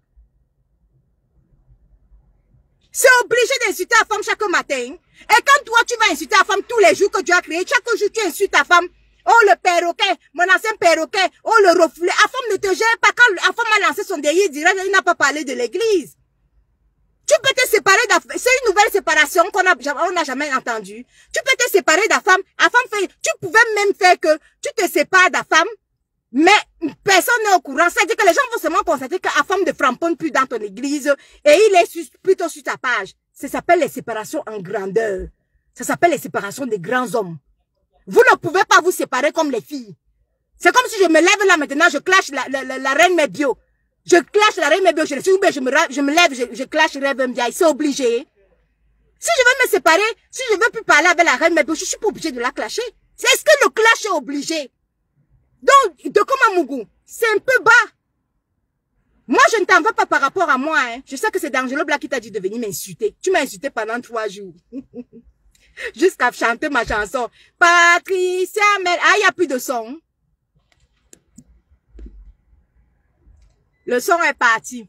C'est obligé d'insulter la femme chaque matin. Et quand toi, tu vas insulter la femme tous les jours que tu as créé, chaque jour, tu insultes ta femme. Oh, le perroquet, mon ancien perroquet. Oh, le reflet. La femme ne te gère pas. Quand la femme a lancé son délire direct, il n'a pas parlé de l'église. Tu peux te séparer de la femme. C'est une nouvelle séparation qu'on a, on n'a jamais entendue. Tu peux te séparer de la femme. La femme fait, tu pouvais même faire que tu te sépares de la femme, mais personne n'est au courant. C'est-à-dire que les gens vont seulement constater que la femme ne framponne plus dans ton église et il est sur, plutôt sur ta page. Ça s'appelle les séparations en grandeur. Ça s'appelle les séparations des grands hommes. Vous ne pouvez pas vous séparer comme les filles. C'est comme si je me lève là maintenant, je clash la, la, la, la reine Mebio. Je clash la reine Mebio, je, je, je, me, je me lève, je, je clash Rêve Mbiaye. C'est obligé. Si je veux me séparer, si je veux plus parler avec la reine Mebio, je suis pas obligé de la clasher. Est-ce que le clash est obligé? Donc, de Komamougou, c'est un peu bas. Moi, je ne t'en veux pas par rapport à moi. Hein. Je sais que c'est D'Angelo Black qui t'a dit de venir m'insulter. Tu m'as insulté pendant trois jours. Jusqu'à chanter ma chanson. Patricia Mel. Ah, il n'y a plus de son. Le son est parti.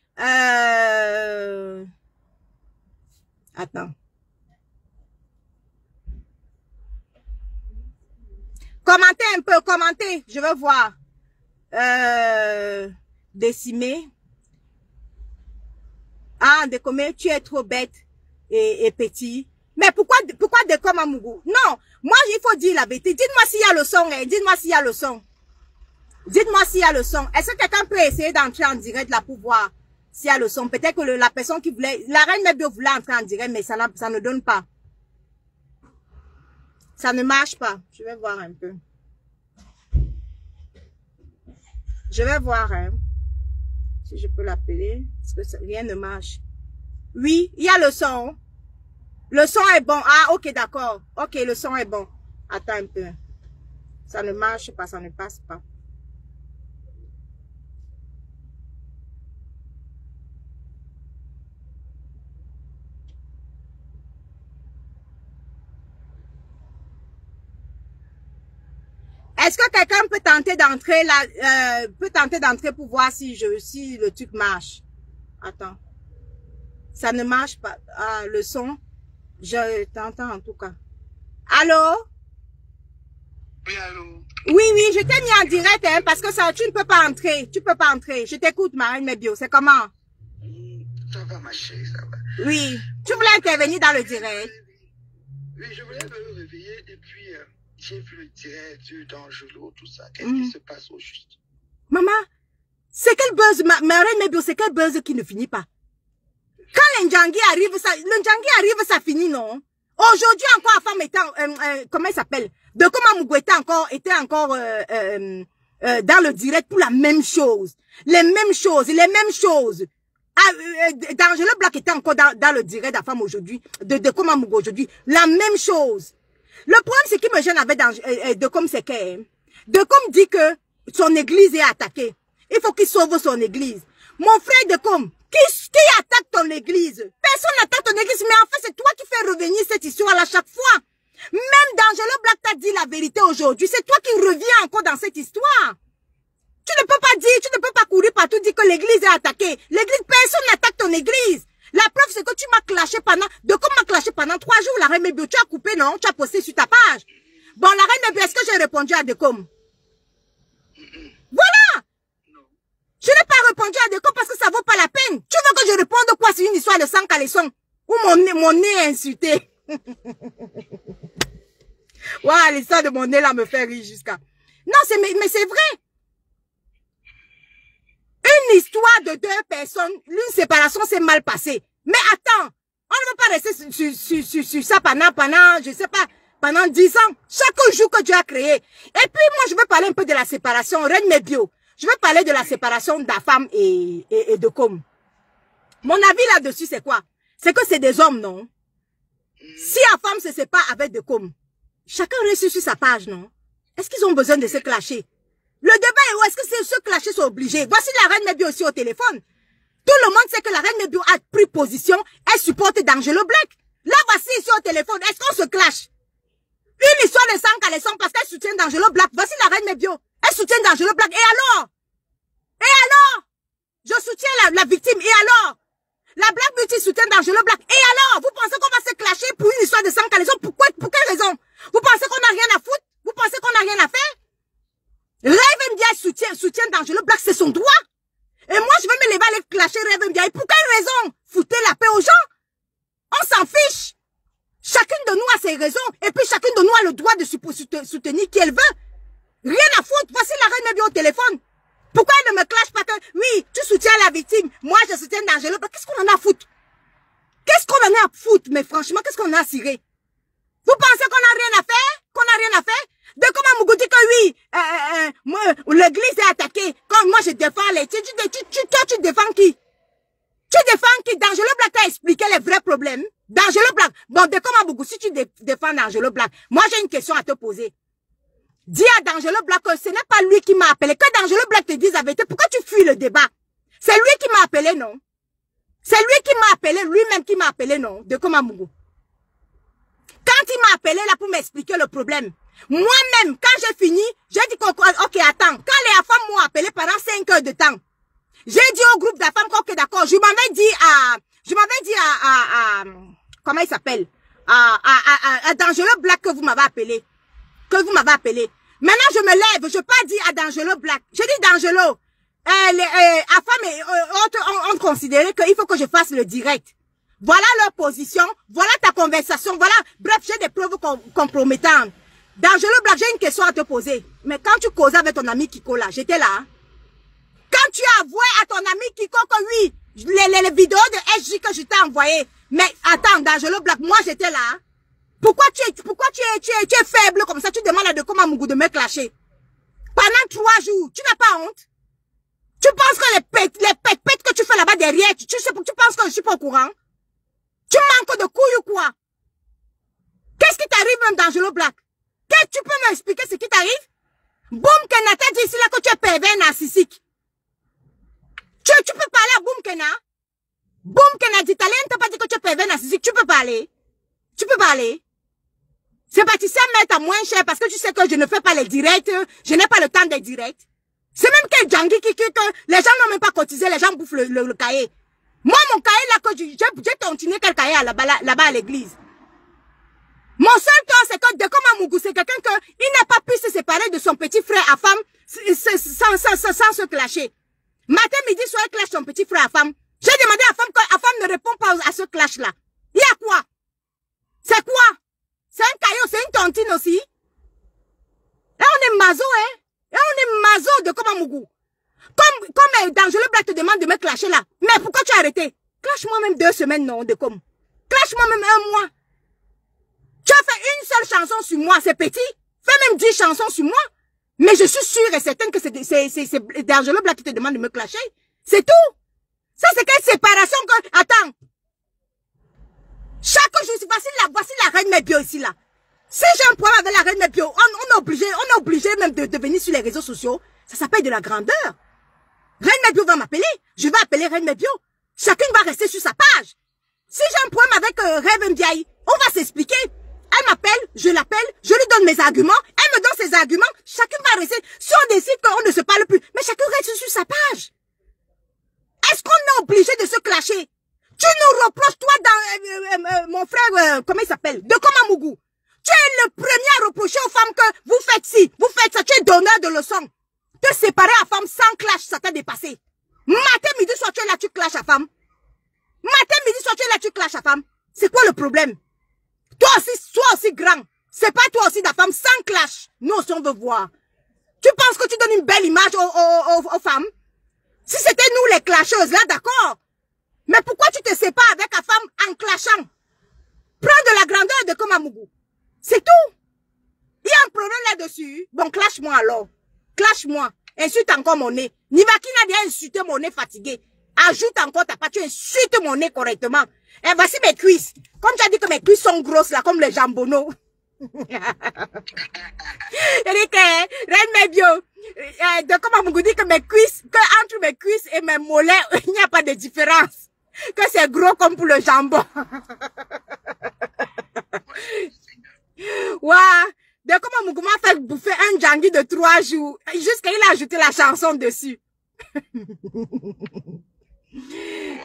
Euh... Attends. Commentez un peu, commentez. Je veux voir. Euh... Décimé. Ah, Décomé, tu es trop bête et, et petit. Mais pourquoi, pourquoi de Komamougou? Non, Moi, il faut dire la vérité. Dites-moi s'il y a le son, hein. Dites-moi s'il y a le son. Dites-moi s'il y a le son. Est-ce que quelqu'un peut essayer d'entrer en direct là pour voir s'il y a le son? Peut-être que le, la personne qui voulait, la reine Mebio voulait entrer en direct, mais ça, ça ne donne pas. Ça ne marche pas. Je vais voir un peu. Je vais voir, hein, si je peux l'appeler, parce que ça, rien ne marche. Oui, il y a le son. Le son est bon. Ah, ok, d'accord. Ok, le son est bon. Attends un peu. Ça ne marche pas, ça ne passe pas. Est-ce que quelqu'un peut tenter d'entrer là, euh, peut tenter d'entrer pour voir si je, si le truc marche? Attends. Ça ne marche pas. Ah, le son. Je t'entends en tout cas. Allô? Oui, allô? Oui, oui, je t'ai mis en direct, hein, parce que ça, tu ne peux pas entrer. Tu peux pas entrer. Je t'écoute, Marine Mebio. C'est comment? Ça va, ma chérie, ça va. Oui. Tu voulais intervenir dans le direct? Oui, je voulais me réveiller et puis euh, j'ai vu le direct d'Angelo, tout ça. Qu'est-ce Mm. qui se passe au juste? Maman, c'est quel buzz, ma, Marine Mebio, c'est quel buzz qui ne finit pas? Quand l'Ndjangi arrive, ça, l'Ndjangi arrive, ça finit, non? Aujourd'hui encore, la femme était, euh, euh, comment il s'appelle? De comment Mougou était encore, était encore, euh, euh, euh, dans le direct pour la même chose. Les mêmes choses, les mêmes choses. Ah, euh, D'Angelo Black était encore dans, dans le direct de la femme aujourd'hui, de, de comment Mougou aujourd'hui. La même chose. Le problème, c'est qu'il me gêne avec dans, euh, de comme c'est que, de comme dit que son église est attaquée. Il faut qu'il sauve son église. Mon frère de comme, qui, qui attaque ton église? Personne n'attaque ton église, mais en fait, c'est toi qui fais revenir cette histoire à chaque fois. Même D'Angelo Black t'a dit la vérité aujourd'hui. C'est toi qui reviens encore dans cette histoire. Tu ne peux pas dire, tu ne peux pas courir partout dire que l'église est attaquée. L'église, personne n'attaque ton église. La preuve, c'est que tu m'as clashé pendant, de comme m'as clashé pendant trois jours, la reine Mebio. Tu as coupé, non? Tu as posté sur ta page. Bon, la reine Mebio, est-ce que j'ai répondu à Decom? Voilà! Je n'ai pas répondu à Decom parce que ça vaut pas la peine. Tu veux que je réponde quoi? C'est une histoire de sang caleçon. Ou mon nez, mon nez est insulté. Voilà, l'histoire de mon nez là me fait rire jusqu'à. Non, c'est, mais, mais c'est vrai. Une histoire de deux personnes, l'une séparation s'est mal passée. Mais attends, on ne peut pas rester sur, sur, sur, sur, sur ça pendant, pendant, je sais pas, pendant dix ans. Chaque jour que Dieu a créé. Et puis moi, je veux parler un peu de la séparation, Reine Mebio. Je veux parler de la séparation d'Afam et, et, et de Com. Mon avis là-dessus, c'est quoi? C'est que c'est des hommes, non? Si Afam se sépare avec de Com, chacun reste sur sa page, non? Est-ce qu'ils ont besoin de se clasher? Le débat est où? Est-ce que c'est ceux clashés sont obligés? Voici la reine Mebio aussi au téléphone. Tout le monde sait que la reine Mebio a pris position. Elle supporte D'Angelo Black. Là, voici ici au téléphone. Est-ce qu'on se clash? Une histoire de sang caleçon parce qu'elle soutient D'Angelo Black. Voici la reine Mebio. Elle soutient D'Angelo Black. Et alors? Et alors? Je soutiens la, la victime. Et alors? La Black Beauty soutient D'Angelo Black. Et alors? Vous pensez qu'on va se clasher pour une histoire de sang caleçon? Pourquoi? Pour quelle raison? Vous pensez qu'on n'a rien à foutre? Vous pensez qu'on n'a rien à faire? Rêve Mbia soutient, soutient D'Angelo Black, c'est son droit. Et moi, je vais me lever aller clasher Rêve Mbia. Et pour quelle raison? Foutez la paix aux gens. On s'en fiche. Chacune de nous a ses raisons. Et puis chacune de nous a le droit de soutenir qui elle veut. Rien à foutre. Voici la reine Mebio au téléphone. Pourquoi elle ne me clash pas que, oui, tu soutiens la victime. Moi, je soutiens D'Angelo Black. Qu'est-ce qu'on en a à foutre? Qu'est-ce qu'on en a à foutre? Mais franchement, qu'est-ce qu'on a à cirer? Vous pensez qu'on n'a rien à faire? Qu'on n'a rien à faire? De comment Mougou dit que oui, euh, euh, moi, l'église est attaquée. Quand moi je défends les, tu, tu, tu, tu, toi, tu défends qui? Tu défends qui? D'Angelo Black t'a expliqué les vrais problèmes. D'Angelo Black. Bon, de comment Mougou, si tu dé, défends D'Angelo Black, moi j'ai une question à te poser. Dis à D'Angelo Black que ce n'est pas lui qui m'a appelé. Que D'Angelo Black te dise la vérité. Pourquoi tu fuis le débat? C'est lui qui m'a appelé, non? C'est lui qui m'a appelé, lui-même qui m'a appelé, non? De comment Mougou. Quand il m'a appelé là pour m'expliquer le problème, moi-même, quand j'ai fini, j'ai dit que, ok, attends, quand les femmes m'ont appelé pendant cinq heures de temps, j'ai dit au groupe de femmes, ok, d'accord, je m'avais dit à, je m'avais dit à, à, à, comment il s'appelle, à, à, à, à D'Angelo Black que vous m'avez appelé, que vous m'avez appelé. Maintenant, je me lève, je pas dit à D'Angelo Black, j'ai dit D'Angelo, euh, les, euh, à femme et euh, on, on, on considérait qu'il faut que je fasse le direct. Voilà leur position, voilà ta conversation, voilà. Bref, j'ai des preuves com compromettantes. Dangereux Black, j'ai une question à te poser. Mais quand tu causais avec ton ami Kiko là, j'étais là. Hein? Quand tu as avoué à ton ami Kiko que oui, les, les, les vidéos de S J que je t'ai envoyées. Mais attends, Dangereux Black, moi j'étais là. Hein? Pourquoi tu es, pourquoi tu es, tu es, tu es faible comme ça? Tu demandes à Dekoma Mugu de me clasher. Pendant trois jours, tu n'as pas honte? Tu penses que les pètes, les pètes, pètes que tu fais là-bas derrière, tu, tu, sais, tu penses que je suis pas au courant? Tu manques de couilles ou quoi? Qu'est-ce qui t'arrive même, Dangereux Black? Qu'est-ce que tu peux m'expliquer ce qui t'arrive? Boum Kena t'a dit ici là que tu es pervers narcissique. Tu, tu peux parler à Boum Kena? Boum Kena dit, Talent t'a pas dit que tu es pervers narcissique, tu peux parler? Tu peux parler? C'est parti ça mettre à moins cher parce que tu sais que je ne fais pas les directs, je n'ai pas le temps des directs. C'est même que Djangi qui, que les gens n'ont même pas cotisé, les gens bouffent le, le, le cahier. Moi, mon cahier là, que j'ai continué quel cahier là-bas là, là à l'église. Mon seul tort, c'est que Dekoma Mugu, c'est quelqu'un qui n'a pas pu se séparer de son petit frère à femme sans, sans, sans, sans se clasher. Matin, midi, soir, clash son petit frère à femme. J'ai demandé à femme que la femme ne répond pas à ce clash là. Il y a quoi? C'est quoi? C'est un caillot, c'est une tontine aussi. Et on est mazo, hein? Et on est mazo de Dekoma Mugu. Comme, comme Dangereux Black te demande de me clasher là. Mais pourquoi tu as arrêté? Clash-moi même deux semaines, non, de comme. Clash-moi même un mois. Tu as fait une seule chanson sur moi, c'est petit. Fais même dix chansons sur moi. Mais je suis sûre et certaine que c'est Dangereux Black qui te demande de me clasher. C'est tout. Ça, c'est quelle séparation que... Attends. Chaque jour, voici la, voici la reine Mebio ici, là. Si j'ai un problème avec la reine Mebio, on, on est obligé, on est obligé même de, de venir sur les réseaux sociaux. Ça s'appelle de la grandeur. Reine Mebio va m'appeler. Je vais appeler Reine Mebio. Chacune va rester sur sa page. Si j'ai un problème avec euh, Reine Mbiaye, on va s'expliquer. Elle m'appelle, je l'appelle, je lui donne mes arguments, elle me donne ses arguments, chacune va rester. Si on décide qu'on ne se parle plus, mais chacun reste sur sa page. Est-ce qu'on est obligé de se clasher? Tu nous reproches, toi, dans euh, euh, euh, mon frère, euh, comment il s'appelle? Dekoma Mugu. Tu es le premier à reprocher aux femmes que vous faites ci, vous faites ça, tu es donneur de leçons. Te séparer à femme sans clash, ça t'a dépassé. Matin, midi, soir, tu es là, tu clashes à femme. Matin, midi, soir, tu es là, tu clashes à femme. C'est quoi le problème? Toi aussi, toi aussi grand. C'est pas toi aussi ta femme sans clash. Nous aussi, on veut voir. Tu penses que tu donnes une belle image aux, aux, aux, aux femmes? Si c'était nous les clasheuses, là, d'accord. Mais pourquoi tu te sépares avec ta femme en clashant? Prends de la grandeur de Dekoma Mugu. C'est tout. Il y a un problème là-dessus. Bon, clash-moi alors. Clash-moi. Insulte encore mon nez. Nivaki n'a déjà insulté mon nez fatigué. Ajoute encore ta part, tu insultes mon nez correctement. Et voici mes cuisses. Comme tu as dit que mes cuisses sont grosses là, comme les jambonneaux. Il dit que, Reine Mebio, euh, Dekoma Mugu dit que mes cuisses, que entre mes cuisses et mes mollets, il n'y a pas de différence. Que c'est gros comme pour le jambon. Ouah, Dekoma Mugu m'a fait bouffer un Djangi de trois jours. Jusqu'à il a ajouté la chanson dessus. Wow.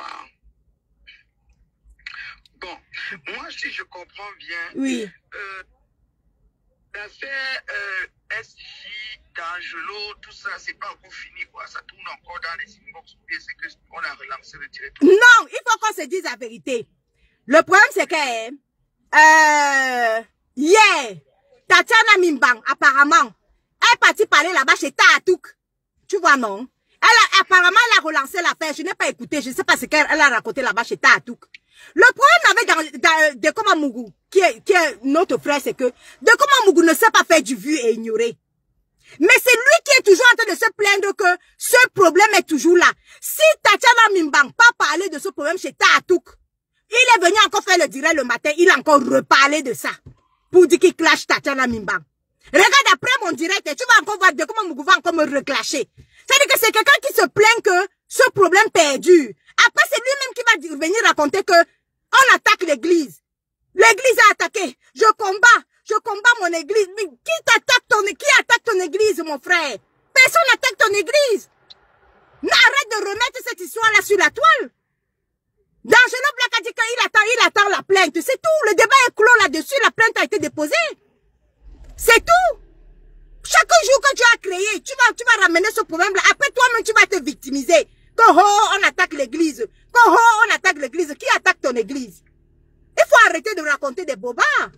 Bon, moi, si je comprends bien, oui. euh, l'affaire euh, S J, D'Angelo, tout ça, c'est pas encore fini, quoi. Ça tourne encore dans les inbox, ou bien c'est qu'on a relancé le direct. Non, il faut qu'on se dise la vérité. Le problème, c'est que, euh, hier, Tatiana Mimbang, apparemment, elle est partie parler là-bas chez Taatouk. Tu vois, non? Elle a, apparemment, elle a relancé l'affaire. Je n'ai pas écouté. Je ne sais pas ce qu'elle a raconté là-bas chez Taatouk. Le problème avec dans, dans, Dekoma Mugu, qui est, qui est notre frère, c'est que Dekoma Mugu ne sait pas faire du vu et ignorer. Mais c'est lui qui est toujours en train de se plaindre que ce problème est toujours là. Si Tatiana Mimbang pas parlé de ce problème chez Taatouk, il est venu encore faire le direct le matin, il a encore reparlé de ça. Pour dire qu'il clash Tatiana Mimbang. Regarde après mon direct et tu vas encore voir Dekoma Mugu va encore me reclasher. C'est-à-dire que c'est quelqu'un qui se plaint que ce problème perdure. Après, c'est lui-même qui va dire, venir raconter que on attaque l'église. L'église a attaqué. Je combats. Je combats mon église. Mais qui t'attaque ton, qui attaque ton église, mon frère? Personne n'attaque ton église. Arrête de remettre cette histoire-là sur la toile. Dangereux Black a dit qu'il attend, il attend la plainte. C'est tout. Le débat est clos là-dessus. La plainte a été déposée. C'est tout. Chaque jour que tu as créé, tu vas, tu vas ramener ce problème-là. Après, toi-même, tu vas te victimiser. Que, oh, on attaque l'église. Quand oh, on attaque l'église, qui attaque ton église? Il faut arrêter de raconter des bobards.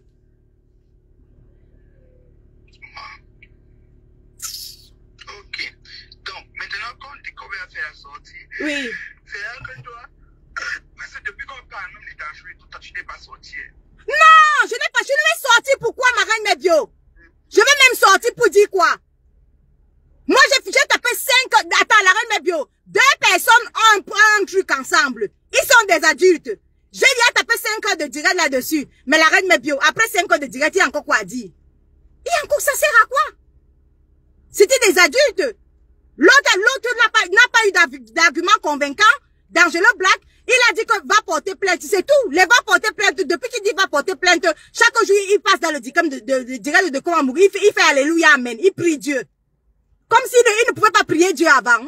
Ok. Donc, maintenant, quand on dit qu'on va faire la sortie, Oui. c'est là que toi, parce que depuis qu'on parle, nous, les dangereux, toi, tu n'es pas sorti. Non, je n'ai pas, je ne vais sortir. Pourquoi, ma reine Mébio? Je vais même sortir pour dire quoi? Moi, j'ai tapé cinq, attends, la reine Mébio, deux personnes ont un, un truc ensemble. Ils sont des adultes. J'ai déjà tapé cinq heures de direct là-dessus. Mais la reine Mébio, après cinq heures de direct, il y a encore quoi à dire? Il y a encore, ça sert à quoi? C'était des adultes. L'autre, l'autre n'a pas, n'a pas eu d'argument convaincant. D'Angelo Black, il a dit que va porter plainte. C'est tout. Les va porter plainte. Depuis qu'il dit va porter plainte, chaque jour, il passe dans le dicam de, de, de, direct de comment mourir. Il fait, il fait alléluia, amen. Il prie Dieu. Comme s'il ne, il ne pouvait pas prier Dieu avant.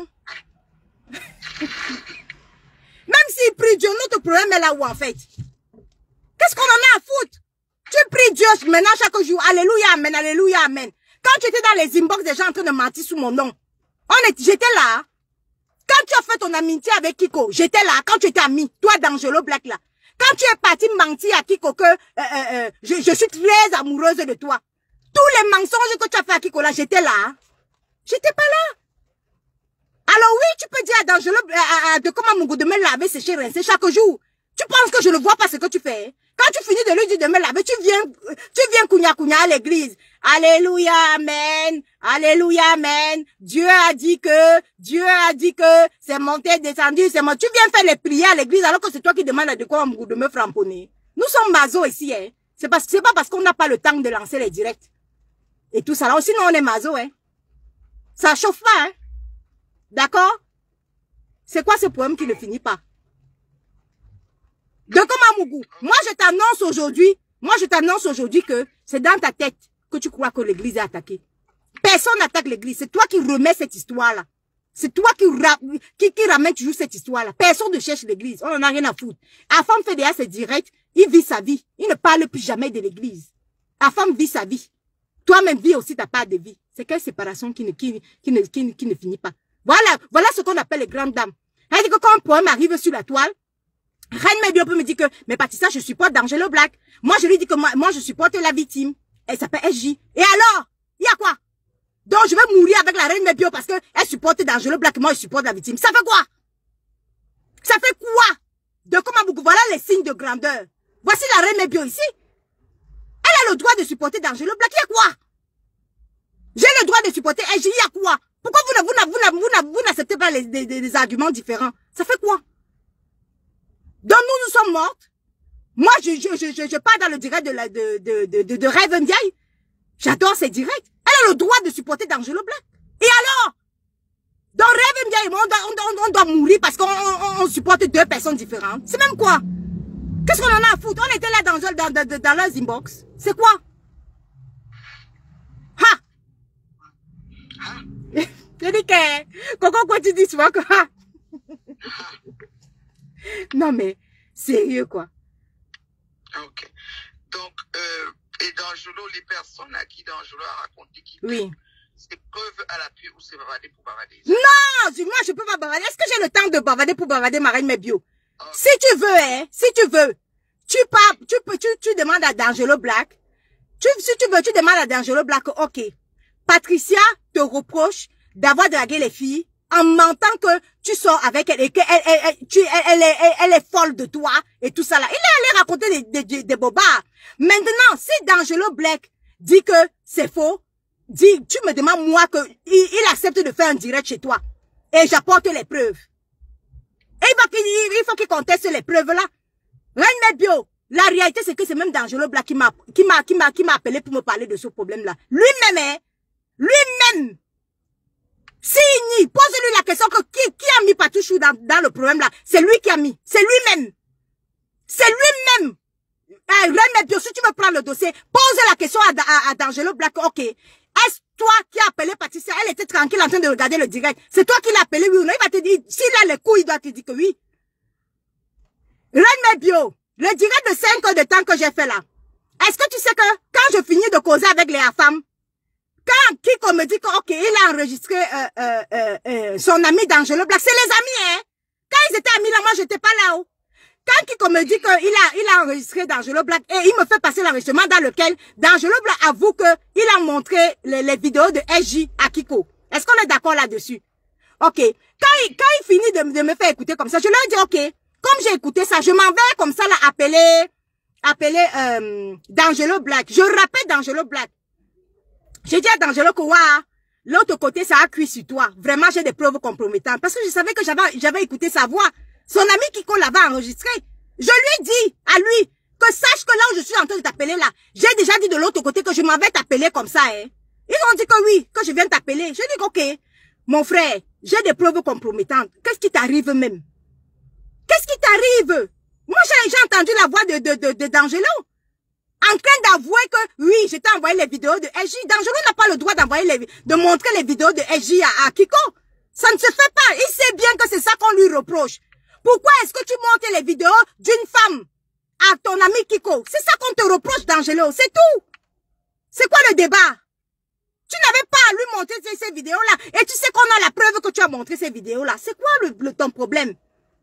Même s'il prie Dieu, notre problème est là où en fait. Qu'est-ce qu'on en a à foutre? Tu pries Dieu maintenant chaque jour. Alléluia, amen, alléluia, amen. Quand tu étais dans les inbox des gens en train de mentir sous mon nom, on est, j'étais là. Quand tu as fait ton amitié avec Kiko, j'étais là. Quand tu étais ami, toi d'Angelo Black là. Quand tu es parti mentir à Kiko que euh, euh, euh, je, je suis très amoureuse de toi. Tous les mensonges que tu as fait à Kiko là, j'étais là. J'étais pas là. Alors oui, tu peux dire à D'Angelo, à, à, de comment mon goût de me laver, sécher, rincer chaque jour. Tu penses que je ne vois pas ce que tu fais? Quand tu finis de lui dire de me laver, tu viens, tu viens kounya kounya à l'église. Alléluia, amen. Alléluia, amen. Dieu a dit que, Dieu a dit que c'est monté, descendu, c'est monté. Tu viens faire les prières à l'église alors que c'est toi qui demandes de quoi mon goût de me framponner. Nous sommes maso ici, hein. C'est parce que c'est pas parce qu'on n'a pas le temps de lancer les directs. Et tout ça là. Sinon on est maso, hein. Ça chauffe pas, hein. D'accord? C'est quoi ce poème qui ne finit pas? De Komamougou, moi je t'annonce aujourd'hui, moi je t'annonce aujourd'hui que c'est dans ta tête que tu crois que l'église est attaquée. Personne n'attaque l'église, c'est toi qui remets cette histoire-là. C'est toi qui, ra qui, qui ramène toujours cette histoire-là. Personne ne cherche l'église, on en a rien à foutre. Afam fait déjà ses directs, il vit sa vie, il ne parle plus jamais de l'église. Afam vit sa vie. Toi-même vis aussi ta part de vie. C'est quelle séparation qui ne, qui, qui, ne, qui, qui ne finit pas. Voilà, voilà ce qu'on appelle les grandes dames. C'est-à-dire que quand un poème arrive sur la toile, Reine Mébio peut me dire que, mais Patissa, je supporte D'Angelo Black. Moi, je lui dis que moi, moi, je supporte la victime. Elle s'appelle S J. Et alors? Il y a quoi? Donc, je vais mourir avec la Reine Mébio parce qu'elle supporte D'Angelo Black et moi, je supporte la victime. Ça fait quoi? Ça fait quoi? De comment beaucoup? Voilà les signes de grandeur. Voici la Reine Mébio ici. Elle a le droit de supporter D'Angelo Black. Il y a quoi? J'ai le droit de supporter S J. Il y a quoi? Pourquoi vous n'acceptez pas les, les, les arguments différents? Ça fait quoi? Donc nous, nous sommes mortes. Moi, je, je, je, je pars dans le direct de, la, de, de, de, de, de Rêve Ndiaye. J'adore ces directs. Elle a le droit de supporter D'Angelo Black. Et alors? Dans Rêve Ndiaye, on doit, on, doit, on doit mourir parce qu'on on, on supporte deux personnes différentes. C'est même quoi? Qu'est-ce qu'on en a à foutre? On était là dans, dans, dans, dans leurs inbox. C'est quoi? Ha! Je dis que, Coco, quoi tu dis souvent que, ha! Non mais, sérieux quoi. Ok. Donc, euh, et D'Angelo, les personnes à qui D'Angelo a raconté qui oui. c'est preuve à l'appui ou c'est bavarder pour bavarder? Non, moi je peux pas bavarder. Est-ce que j'ai le temps de bavarder pour bavarder ma reine Mébio? Okay. Si tu veux, hein, si tu veux, tu pars, tu peux, tu, tu demandes à D'Angelo Black. Tu, si tu veux, tu demandes à D'Angelo Black, ok. Patricia te reproche d'avoir dragué les filles en mentant que tu sors avec elle et qu'elle elle, elle, tu, elle, elle, elle, elle est folle de toi et tout ça là. Il est allé raconter des, des, des, des bobards. Maintenant, si D'Angelo Black dit que c'est faux, dit, tu me demandes moi que il, il accepte de faire un direct chez toi et j'apporte les preuves. Et il, va, il, il faut qu'il conteste les preuves là. Reine Mébio, la réalité c'est que c'est même D'Angelo Black qui m'a qui m'a qui m'a qui m'a appelé pour me parler de ce problème là. Lui-même, hein, lui-même. Si il pose-lui la question que qui, qui a mis Patouchou dans, dans le problème là, c'est lui qui a mis, c'est lui-même. C'est lui-même. Eh, Reine Mébio, si tu veux prendre le dossier, pose la question à, à, à D'Angelo Black, ok. Est-ce toi qui as appelé Patricia? Elle était tranquille en train de regarder le direct. C'est toi qui l'as appelé, oui ou non? Il va te dire, s'il a les couilles, il doit te dire que oui. Reine Mébio, le direct de cinq heures de temps que j'ai fait là, est-ce que tu sais que quand je finis de causer avec les femmes, quand Kiko me dit que, ok, il a enregistré euh, euh, euh, euh, son ami D'Angelo Black, c'est les amis, hein. Quand ils étaient à Milan, moi, j'étais pas là-haut. Quand Kiko me dit qu'il a, il a enregistré D'Angelo Black et il me fait passer l'enregistrement dans lequel D'Angelo Black avoue qu'il a montré les, les vidéos de S J à Kiko. Est-ce qu'on est d'accord là-dessus? Ok. Quand il, quand il finit de, de me faire écouter comme ça, je leur dis, ok, comme j'ai écouté ça, je m'en vais comme ça là appeler, appeler euh, D'Angelo Black. Je rappelle D'Angelo Black. J'ai dit à D'Angelo que, waouh, l'autre côté, ça a cuit sur toi. Vraiment, j'ai des preuves compromettantes. Parce que je savais que j'avais j'avais écouté sa voix. Son ami Kiko l'avait enregistré. Je lui ai dit à lui que sache que là où je suis en train de t'appeler là, j'ai déjà dit de l'autre côté que je m'en vais t'appeler comme ça. Hein. Ils ont dit que oui, que je viens t'appeler. Je dis ok, mon frère, j'ai des preuves compromettantes. Qu'est-ce qui t'arrive même? Qu'est-ce qui t'arrive? Moi, j'ai entendu la voix de, de, de, de D'Angelo en train d'avouer que oui, je t'ai envoyé les vidéos de S J. D'Angelo n'a pas le droit d'envoyer les, de montrer les vidéos de S J à, à Kiko. Ça ne se fait pas. Il sait bien que c'est ça qu'on lui reproche. Pourquoi est-ce que tu montes les vidéos d'une femme à ton ami Kiko? C'est ça qu'on te reproche, D'Angelo. C'est tout. C'est quoi le débat? Tu n'avais pas à lui montrer ces, ces vidéos-là. Et tu sais qu'on a la preuve que tu as montré ces vidéos-là. C'est quoi le, le, ton problème?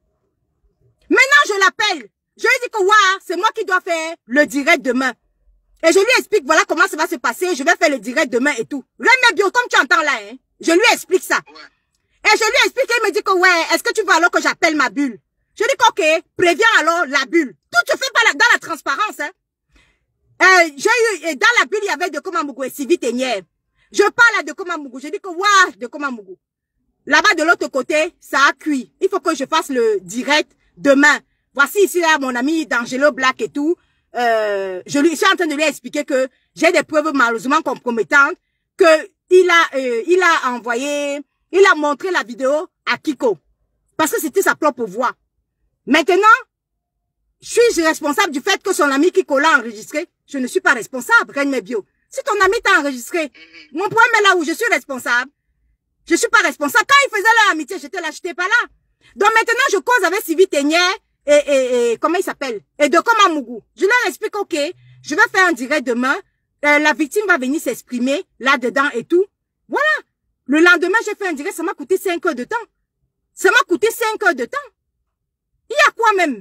Maintenant, je l'appelle. Je lui dis que, waouh, c'est moi qui dois faire le direct demain. Et je lui explique, voilà comment ça va se passer. Je vais faire le direct demain et tout. Remets bien, comme tu entends là, hein. Je lui explique ça. Et je lui explique, il me dit que, ouais, est-ce que tu veux alors que j'appelle ma bulle? Je dis que, ok, préviens alors la bulle. Tout se fait pas dans la transparence, hein. Euh, j'ai eu, dans la bulle, il y avait de Komamougou et Sylvie Ténière. Je parle à de Komamougou. Je dis que, waouh, de Komamougou. Là-bas, de l'autre côté, ça a cuit. Il faut que je fasse le direct demain. Voici ici, là, mon ami D'Angelo Black et tout. Euh, je lui je suis en train de lui expliquer que j'ai des preuves malheureusement compromettantes, que il a, euh, il a envoyé, il a montré la vidéo à Kiko. Parce que c'était sa propre voix. Maintenant, suis-je responsable du fait que son ami Kiko l'a enregistré? Je ne suis pas responsable, Reine Mebio. Si ton ami t'a enregistré, mon problème est là où je suis responsable. Je suis pas responsable. Quand ils faisaient leur amitié, j'étais là, j'étais pas là. Donc maintenant, je cause avec Sylvie Ténière et, et, et, comment il s'appelle? Et de Komamougou. Je leur explique, ok, je vais faire un direct demain. Euh, la victime va venir s'exprimer là-dedans et tout. Voilà. Le lendemain, j'ai fait un direct, ça m'a coûté cinq heures de temps. Ça m'a coûté cinq heures de temps. Il y a quoi même?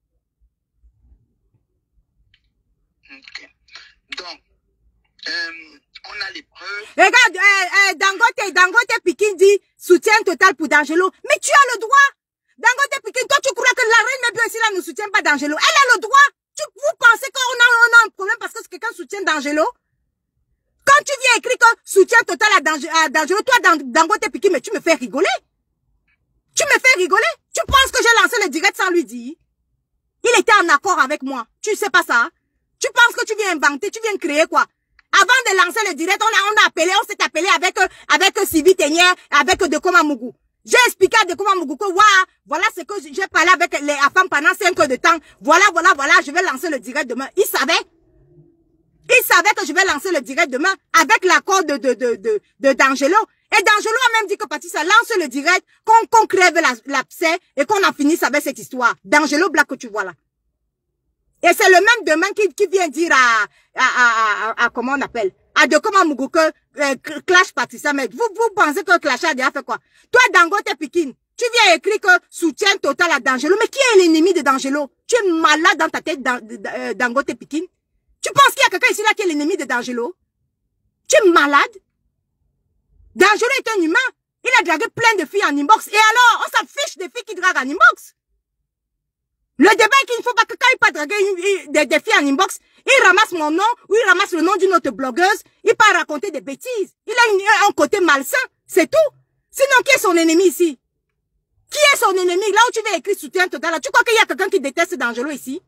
Ok. Donc, euh, on a les preuves. Regarde, euh, euh, Dangote, Dangote Pikin dit soutien total pour D'Angelo. Mais tu as le droit. Dangote Pikin, toi tu crois que la reine Mebio ici là ne soutient pas D'Angelo? Elle a le droit. Tu, vous pensez qu'on a, on a un problème parce que quelqu'un soutient D'Angelo? Quand tu viens écrire que soutien total à D'Angelo, toi Dangote Pikin, mais tu me fais rigoler. Tu me fais rigoler. Tu penses que j'ai lancé le direct sans lui dire? Il était en accord avec moi. Tu sais pas ça? Tu penses que tu viens inventer, tu viens créer quoi? Avant de lancer le direct, on a, on a appelé, on s'est appelé avec, avec Sylvie Ténière, avec de Komamougou. J'ai expliqué à de Komamougou que, waouh, voilà ce que j'ai parlé avec les femmes pendant cinq heures de temps. Voilà, voilà, voilà, je vais lancer le direct demain. Il savait. Il savait que je vais lancer le direct demain avec l'accord de, de, de, de, de D'Angelo. Et D'Angelo a même dit que Patricia lance le direct, qu'on qu'on crève l'abcès et qu'on en finisse avec cette histoire. D'Angelo Black que tu vois là. Et c'est le même demain qui, qui vient dire à, à, à, à, à comment on appelle, à de Komamougou que euh, Clash Patricia, mais vous, vous pensez que Clash a déjà fait quoi? Toi, Dangote Pikin, tu viens écrire que soutien total à D'Angelo, mais qui est l'ennemi de D'Angelo? Tu es malade dans ta tête, Dangote Pikin? Tu penses qu'il y a quelqu'un ici là qui est l'ennemi de D'Angelo? Tu es malade? D'Angelo est un humain. Il a dragué plein de filles en inbox. Et alors, on s'en fiche des filles qui draguent en inbox. Le débat est qu'il ne faut pas que quand il part draguer des, des filles en inbox, il ramasse mon nom ou il ramasse le nom d'une autre blogueuse, il part raconter des bêtises. Il a une, un côté malsain, c'est tout. Sinon, qui est son ennemi ici? Qui est son ennemi? Là où tu veux écrire soutien total, tu crois qu'il y a quelqu'un qui déteste D'Angelo ici?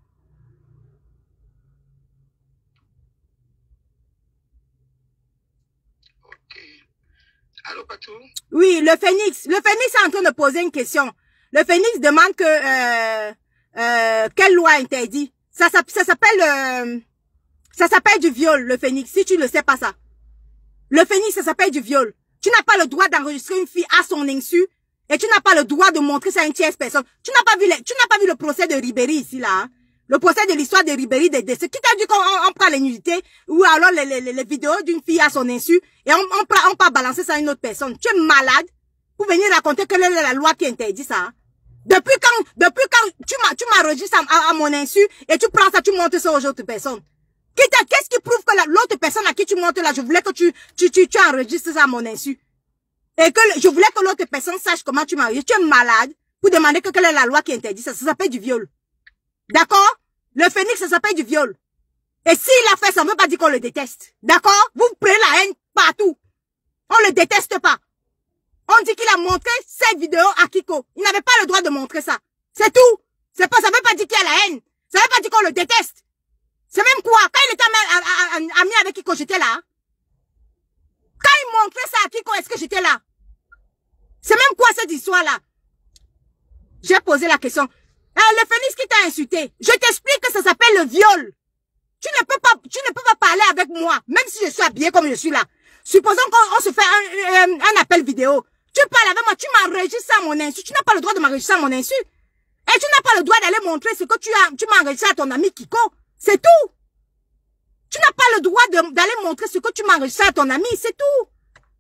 Ok. Allô, Patou? Oui, le Phénix. Le Phénix est en train de poser une question. Le Phénix demande que euh, euh, quelle loi interdit. Ça, ça, ça s'appelle euh, ça s'appelle du viol, le Phénix. Si tu ne sais pas ça, le Phénix, ça s'appelle du viol. Tu n'as pas le droit d'enregistrer une fille à son insu et tu n'as pas le droit de montrer ça à une tierce personne. Tu n'as pas vu les, tu n'as pas vu le procès de Ribéry ici là. Hein? Le procès de l'histoire de Ribéry des décès. Qui t'a dit qu'on on prend les nudités ou alors les, les, les vidéos d'une fille à son insu et on on prend on pas balancer ça à une autre personne. Tu es malade pour venir raconter quelle est la loi qui interdit ça. Hein? Depuis quand, depuis quand tu m'as, tu m'enregistres à, à, à mon insu et tu prends ça, tu montres ça aux autres personnes. Qu'est-ce qui prouve que l'autre personne à qui tu montres là, je voulais que tu, tu, tu, tu enregistres ça à mon insu. Et que je voulais que l'autre personne sache comment tu m'enregistres. Tu es malade pour demander que quelle est la loi qui interdit ça. Ça s'appelle du viol. D'accord? Le phénix, ça s'appelle du viol. Et s'il a fait ça, ne veut pas dire qu'on le déteste. D'accord? Vous prenez la haine partout. On le déteste pas. On dit qu'il a montré cette vidéo à Kiko. Il n'avait pas le droit de montrer ça. C'est tout. C'est pas, ça veut pas dire qu'il y a la haine. Ça veut pas dire qu'on le déteste. C'est même quoi? Quand il était ami avec Kiko, j'étais là. Quand il montrait ça à Kiko, est-ce que j'étais là? C'est même quoi cette histoire-là? J'ai posé la question. Euh, le phénix qui t'a insulté, je t'explique que ça s'appelle le viol. Tu ne peux pas, tu ne peux pas parler avec moi, même si je suis habillée comme je suis là. Supposons qu'on se fait un, un, un appel vidéo. Tu parles avec moi, tu m'enregistres à mon insu. Tu n'as pas le droit de m'enregistrer à mon insu. Et tu n'as pas le droit d'aller montrer ce que tu as, tu m'as enregistré à ton ami Kiko. C'est tout. Tu n'as pas le droit d'aller montrer ce que tu m'as enregistré à ton ami, c'est tout.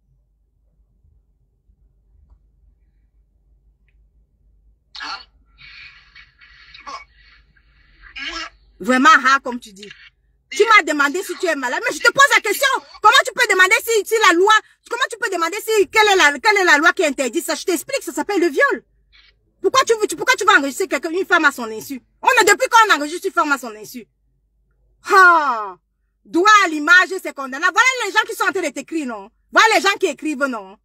Hein? Bon. Moi. Vraiment, hein, comme tu dis. Tu m'as demandé si tu es malade, mais je te pose la question. Comment tu peux demander si, si la loi, comment tu peux demander si, quelle est la, quelle est la loi qui interdit ça? Je t'explique, ça s'appelle le viol. Pourquoi tu veux, pourquoi tu vas enregistrer quelqu'un, une femme à son insu? On a, depuis quand on enregistre une femme à son insu? Ah! Droit à l'image, c'est condamnable. Voilà les gens qui sont en train de t'écrire, non? Voilà les gens qui écrivent, non?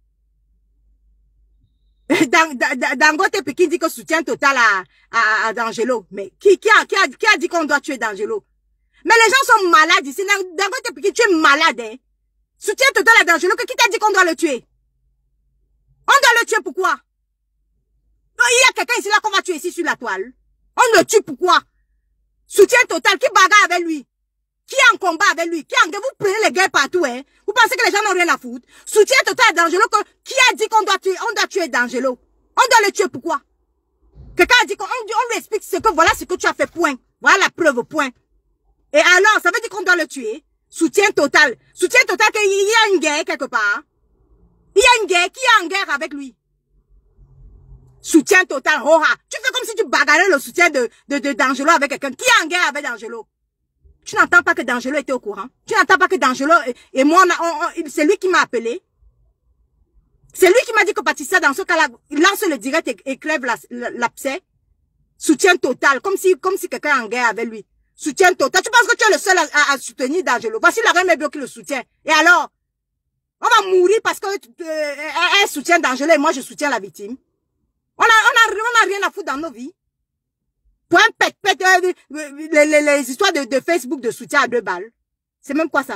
Dangote Pékin dit que soutien total à, à, à D'Angelo. Mais qui, qui a, qui a, qui a dit qu'on doit tuer D'Angelo? Mais les gens sont malades ici. Dangote Pékin, tu es malade, hein? Soutien total à D'Angelo, qui t'a dit qu'on doit le tuer? On doit le tuer pourquoi? Il y a quelqu'un ici là qu'on va tuer ici sur la toile. On le tue pourquoi? Soutien total, qui bagarre avec lui? Qui est en combat avec lui? Qui est en guerre? Vous prenez les guerres partout, hein? Vous pensez que les gens n'ont rien à foutre? Soutien total à D'Angelo, qui a dit qu'on doit tuer, on doit tuer D'Angelo? On doit le tuer pourquoi? Quelqu'un a dit qu'on, on lui explique ce que voilà ce que tu as fait, point. Voilà la preuve, point. Et alors, ça veut dire qu'on doit le tuer? Soutien total. Soutien total qu'il y a une guerre quelque part. Il y a une guerre, qui est en guerre avec lui? Soutien total, oh ha. Tu fais comme si tu bagarrais le soutien de, de, de D'Angelo avec quelqu'un. Qui est en guerre avec D'Angelo? Tu n'entends pas que D'Angelo était au courant? Tu n'entends pas que D'Angelo et, et moi, c'est lui qui m'a appelé? C'est lui qui m'a dit que Patricia, dans ce cas-là, il lance le direct et, et crève l'abcès. Soutien total, comme si, comme si quelqu'un est en guerre avec lui. Soutien total. Tu penses que tu es le seul à, à, à soutenir D'Angelo? Voici la reine Mebio qui le soutient. Et alors? On va mourir parce que, euh, elle soutient D'Angelo et moi je soutiens la victime. On a, on a, on a rien à foutre dans nos vies. Pour un pète, pète, euh, les, les, les histoires de, de Facebook de soutien à deux balles. C'est même quoi ça?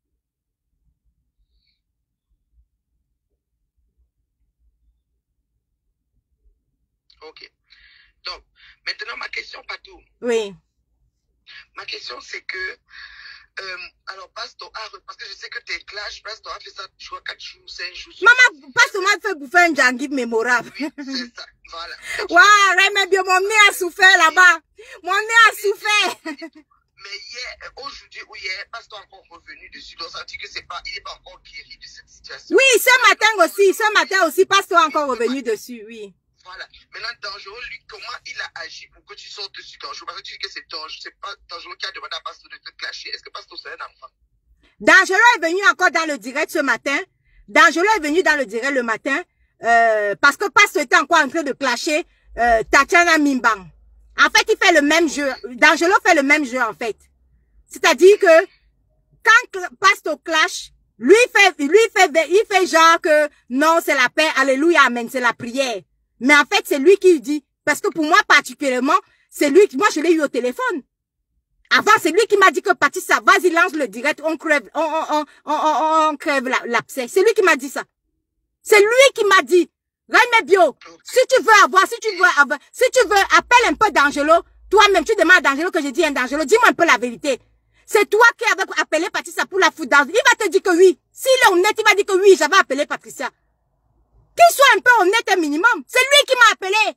Ok. Donc, maintenant ma question, Patou. Oui. Ma question, c'est que, euh, alors, Pastor A, parce que je sais que tes clashs, Pastor A fait ça, tu vois, quatre jours, cinq jours. Maman, Pastor m'a fait bouffer un jangib mémorable. Oui, c'est ça, voilà. Waouh, Rémi, bien, mon nez a souffert là-bas. Mon nez a souffert. Mais hier, aujourd'hui ou hier, Pastor est encore revenu dessus. Donc, ça veut dire que c'est pas, il n'est pas encore guéri de cette situation. Oui, ce matin aussi, ce matin aussi, Pastor est encore revenu dessus, oui. Voilà. Maintenant, Dangereux, lui, comment il a agi pour que tu sortes dessus Dangereux? Parce que tu dis que c'est Dangereux, c'est pas Dangereux qui a demandé à Pastor de te clasher. Est-ce que Pastor c'est un enfant? Dangereux est venu encore dans le direct ce matin. Dangereux est venu dans le direct le matin, euh, parce que Pastor était encore en train de clasher, euh, Tatiana Mimbang. En fait, il fait le même jeu. Dangereux fait le même jeu, en fait. C'est-à-dire que, quand Pastor clash, lui fait, lui fait, il fait genre que, non, c'est la paix, alléluia, amen, c'est la prière. Mais en fait, c'est lui qui dit, parce que pour moi particulièrement, c'est lui qui, moi je l'ai eu au téléphone. Avant, c'est lui qui m'a dit que Patricia, vas-y, lance le direct, on crève, on, on, on, on, on crève l'abcès. C'est lui qui m'a dit ça. C'est lui qui m'a dit, Reine Bio, si tu veux avoir, si tu veux avoir, si tu veux, appelle un peu D'Angelo, toi-même, tu demandes à D'Angelo que j'ai dit un D'Angelo, dis-moi un peu la vérité. C'est toi qui avais appelé Patricia pour la foutre dans, il va te dire que oui. S'il est honnête, il va dire que oui, j'avais appelé Patricia. Qu'il soit un peu honnête un minimum. C'est lui qui m'a appelé.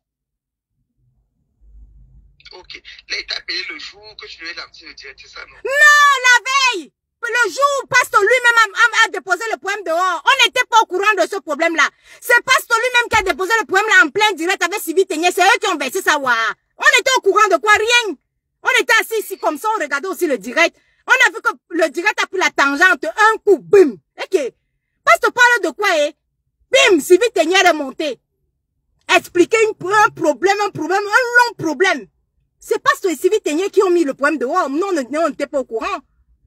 Ok. Là, il t'a appelé le jour que tu devais lancer le direct, c'est ça, non? Non, la veille. le jour où Pasteur lui-même a, a, a déposé le problème dehors, on n'était pas au courant de ce problème-là. C'est Pasteur lui-même qui a déposé le problème-là en plein direct avec Sylvie Ténier. C'est eux qui ont versé ça. Ouah. On était au courant de quoi? Rien. On était assis ici comme ça, on regardait aussi le direct. On a vu que le direct a pris la tangente, un coup, bim. Ok. Pasteur parle de quoi, eh? Bim, Sylvie Ténier est montée. Expliquer une, un problème, un problème, un long problème. C'est Pasteur et Sylvie Ténier qui ont mis le problème dehors. Nous, on n'était pas au courant.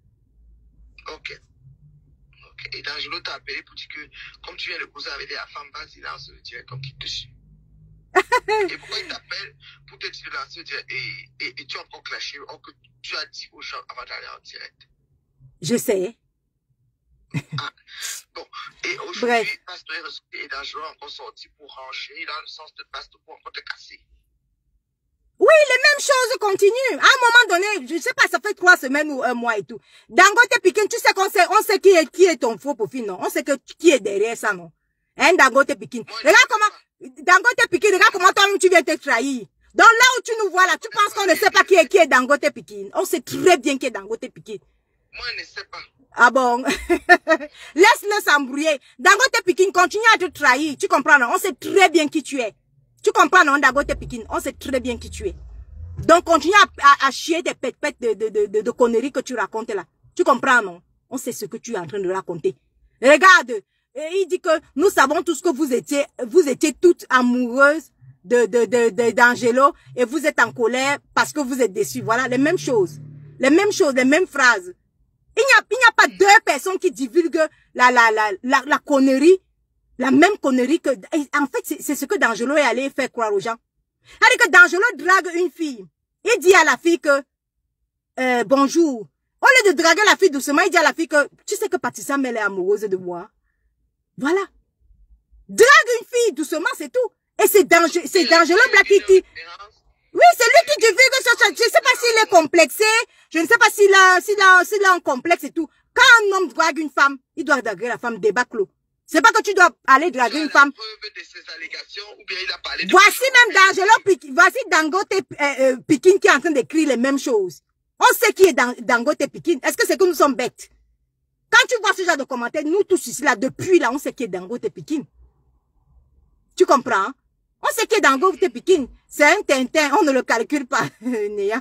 Ok. Ok. Et D'Angelo t'a appelé pour dire que, comme tu viens de causer avec la femme, vas-y, lance le direct comme qui dessus. Et pourquoi il t'appelle pour te dire de lancer le direct et, et, et tu as encore clashé, or que tu as dit aux gens avant d'aller en direct? Je sais. Ah. Bon. Et aujourd'hui, Pasteur et D'Angelo ont encore sorti pour ranger dans le sens de Pasteur pour encore te casser. Oui, les mêmes choses continuent. À un moment donné, je sais pas, ça fait trois semaines ou un mois et tout. Dangote Pikine, tu sais qu'on sait, on sait qui est, qui est ton faux profil, non? On sait que, qui est derrière ça, non? Hein, Dangote Pikine. Regarde comment, Dangote Pikine, regarde comment toi-même tu viens te trahir. Donc là où tu nous vois là, tu penses qu'on ne sait pas qui est, qui est Dangote Pikine. On sait très bien qui est Dangote Pikine. Moi, je ne sais pas. Ah bon? Laisse-le s'embrouiller. Dangote Pikine continue à te trahir. Tu comprends, non? On sait très bien qui tu es. Tu comprends, non, Dangote Pikine? On sait très bien qui tu es. Donc, continue à, à, à chier des pètes-pètes de, de, de, de, de conneries que tu racontes là. Tu comprends, non? On sait ce que tu es en train de raconter. Regarde, il dit que nous savons tous que vous étiez, vous étiez toutes amoureuses de, de, de, de, d'Angelo et vous êtes en colère parce que vous êtes déçus. Voilà, les mêmes choses. Les mêmes choses, les mêmes phrases. Il n'y a, il n'y a pas deux personnes qui divulguent la, la, la, la, la connerie. La même connerie que, en fait, c'est ce que D'Angelo est allé faire croire aux gens. C'est-à-dire que D'Angelo drague une fille. Il dit à la fille que, euh, bonjour. Au lieu de draguer la fille doucement, il dit à la fille que, tu sais que Patricia, elle est amoureuse de moi. Voilà. Drague une fille doucement, c'est tout. Et c'est D'Angelo, c'est D'Angelo Black qui, oui, c'est lui qui divulgue ça. Je ne sais pas s'il est complexé. Je ne sais pas s'il a, s'il a, s'il a un complexe et tout. Quand un homme drague une femme, il doit draguer la femme débat clos. C'est pas que tu dois aller draguer une femme. De ses allégations, ou bien il a parlé de voici même D'Angelo Pikine, voici Dangote euh, euh, Pikine qui est en train d'écrire les mêmes choses. On sait qui est Dangote Pikine. Est-ce que c'est que nous sommes bêtes? Quand tu vois ce genre de commentaires, nous tous ici là, depuis là, on sait qui est Dangote Pikine. Tu comprends? Hein? On sait qui est Dangote Pikine. C'est un Tintin, on ne le calcule pas. Néa.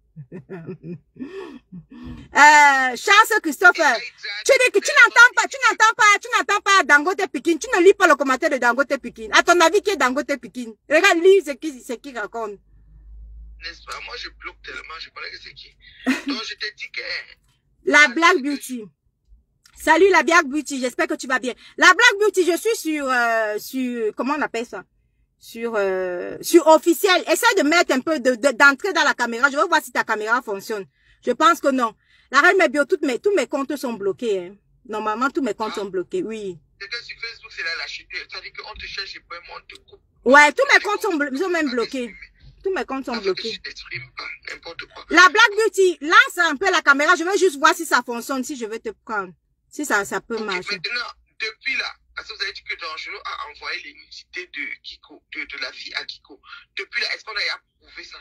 Euh, Chance Christopher, tu dis que tu n'entends pas, tu n'entends pas, tu n'entends pas Dangote Pikine, tu ne lis pas le commentaire de Dangote Pikine. À ton avis, qui est Dangote Pikine? Regarde, lis ce qui, ce qui raconte. N'est-ce pas? Moi, je bloque tellement, je connais que c'est qui. Donc, je te dis que... La Black Beauty. Salut la Black Beauty, j'espère que tu vas bien. La Black Beauty, je suis sur, euh, sur, comment on appelle ça? Sur, euh, sur officiel. Essaye de mettre un peu de, de, d'entrer dans la caméra. Je veux voir si ta caméra fonctionne. Je pense que non. La reine mes bio, toutes mes, tous mes comptes sont bloqués, hein. Normalement, tous mes comptes ah. sont bloqués, oui. C'est que sur Facebook, c'est la lâcheté. C'est-à-dire qu'on te cherche et puis on te coupe. Ouais, tous mes comptes sont, sont même bloqués. Tous mes comptes sont bloqués. La Black Beauty, lance un peu la caméra. Je vais juste voir si ça fonctionne, si je vais te prendre. Si ça, ça peut okay, marcher. Maintenant, depuis là, parce que vous avez dit que D'Angelo a envoyé les nudités de Kiko, de, de la fille à Kiko. Depuis là, est-ce qu'on a approuvé ça?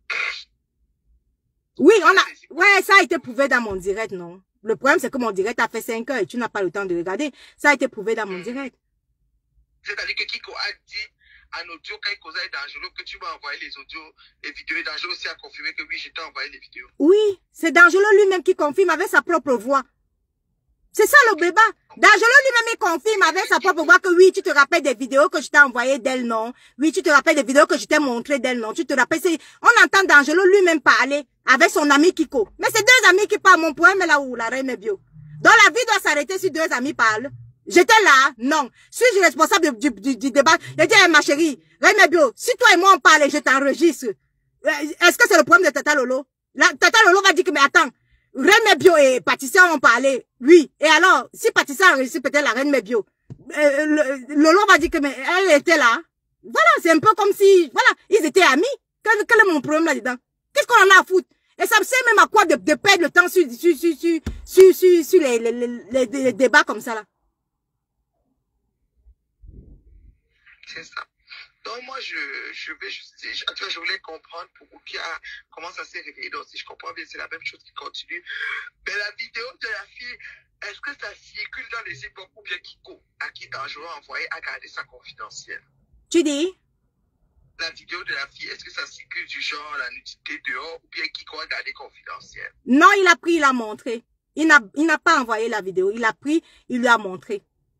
Oui, on a, ouais, ça a été prouvé dans mon direct, non? Le problème, c'est que mon direct a fait cinq heures et tu n'as pas le temps de regarder. Ça a été prouvé dans mon direct. C'est-à-dire que Kiko a dit en audio, quand il causait avec D'Angelo, que tu m'as envoyé les audios, les vidéos, et D'Angelo aussi a confirmé que oui, je t'ai envoyé les vidéos. Oui, c'est D'Angelo lui-même qui confirme avec sa propre voix. C'est ça le débat. D'Angelo lui-même il confirme avec sa propre voix que oui, tu te rappelles des vidéos que je t'ai envoyées d'elle, non? Oui, tu te rappelles des vidéos que je t'ai montrées d'elle, non? Tu te rappelles, on entend D'Angelo lui-même parler avec son ami Kiko. Mais c'est deux amis qui parlent, mon poème est là où la reine est bio. Donc la vie doit s'arrêter si deux amis parlent. J'étais là, non. Suis-je responsable du, du, du débat? J'ai dit, hey, ma chérie, reine est bio, si toi et moi on parle et je t'enregistre, est-ce que c'est le problème de Tata Lolo? Là, Tata Lolo va dire que, mais attends, Reine Mebio et Patricia ont parlé. Oui. Et alors, si Patricia a réussi peut-être la Reine Mebio, euh, le, Lolo va dire que mais elle était là. Voilà, c'est un peu comme si, voilà, ils étaient amis. Quel, quel est mon problème là-dedans? Qu'est-ce qu'on en a à foutre? Et ça me sert même à quoi de, de perdre le temps sur, sur, sur, sur, sur, sur, sur les, les, les, les, les débats comme ça là. C'est ça. Donc, Non, moi, je, je vais juste, je, en tout cas, je voulais comprendre pour qui a, comment ça s'est réveillé. Donc, si je comprends bien, c'est la même chose qui continue. Mais la vidéo de la fille, est-ce que ça circule dans les époques ou bien Kiko, à qui Dangereux a envoyé à garder ça confidentiel? Tu dis? La vidéo de la fille, est-ce que ça circule du genre la nudité dehors ou bien Kiko a gardé confidentiel? Non, il a pris, il a montré. Il n'a, il n'a pas envoyé la vidéo. Il a pris, il lui a montré.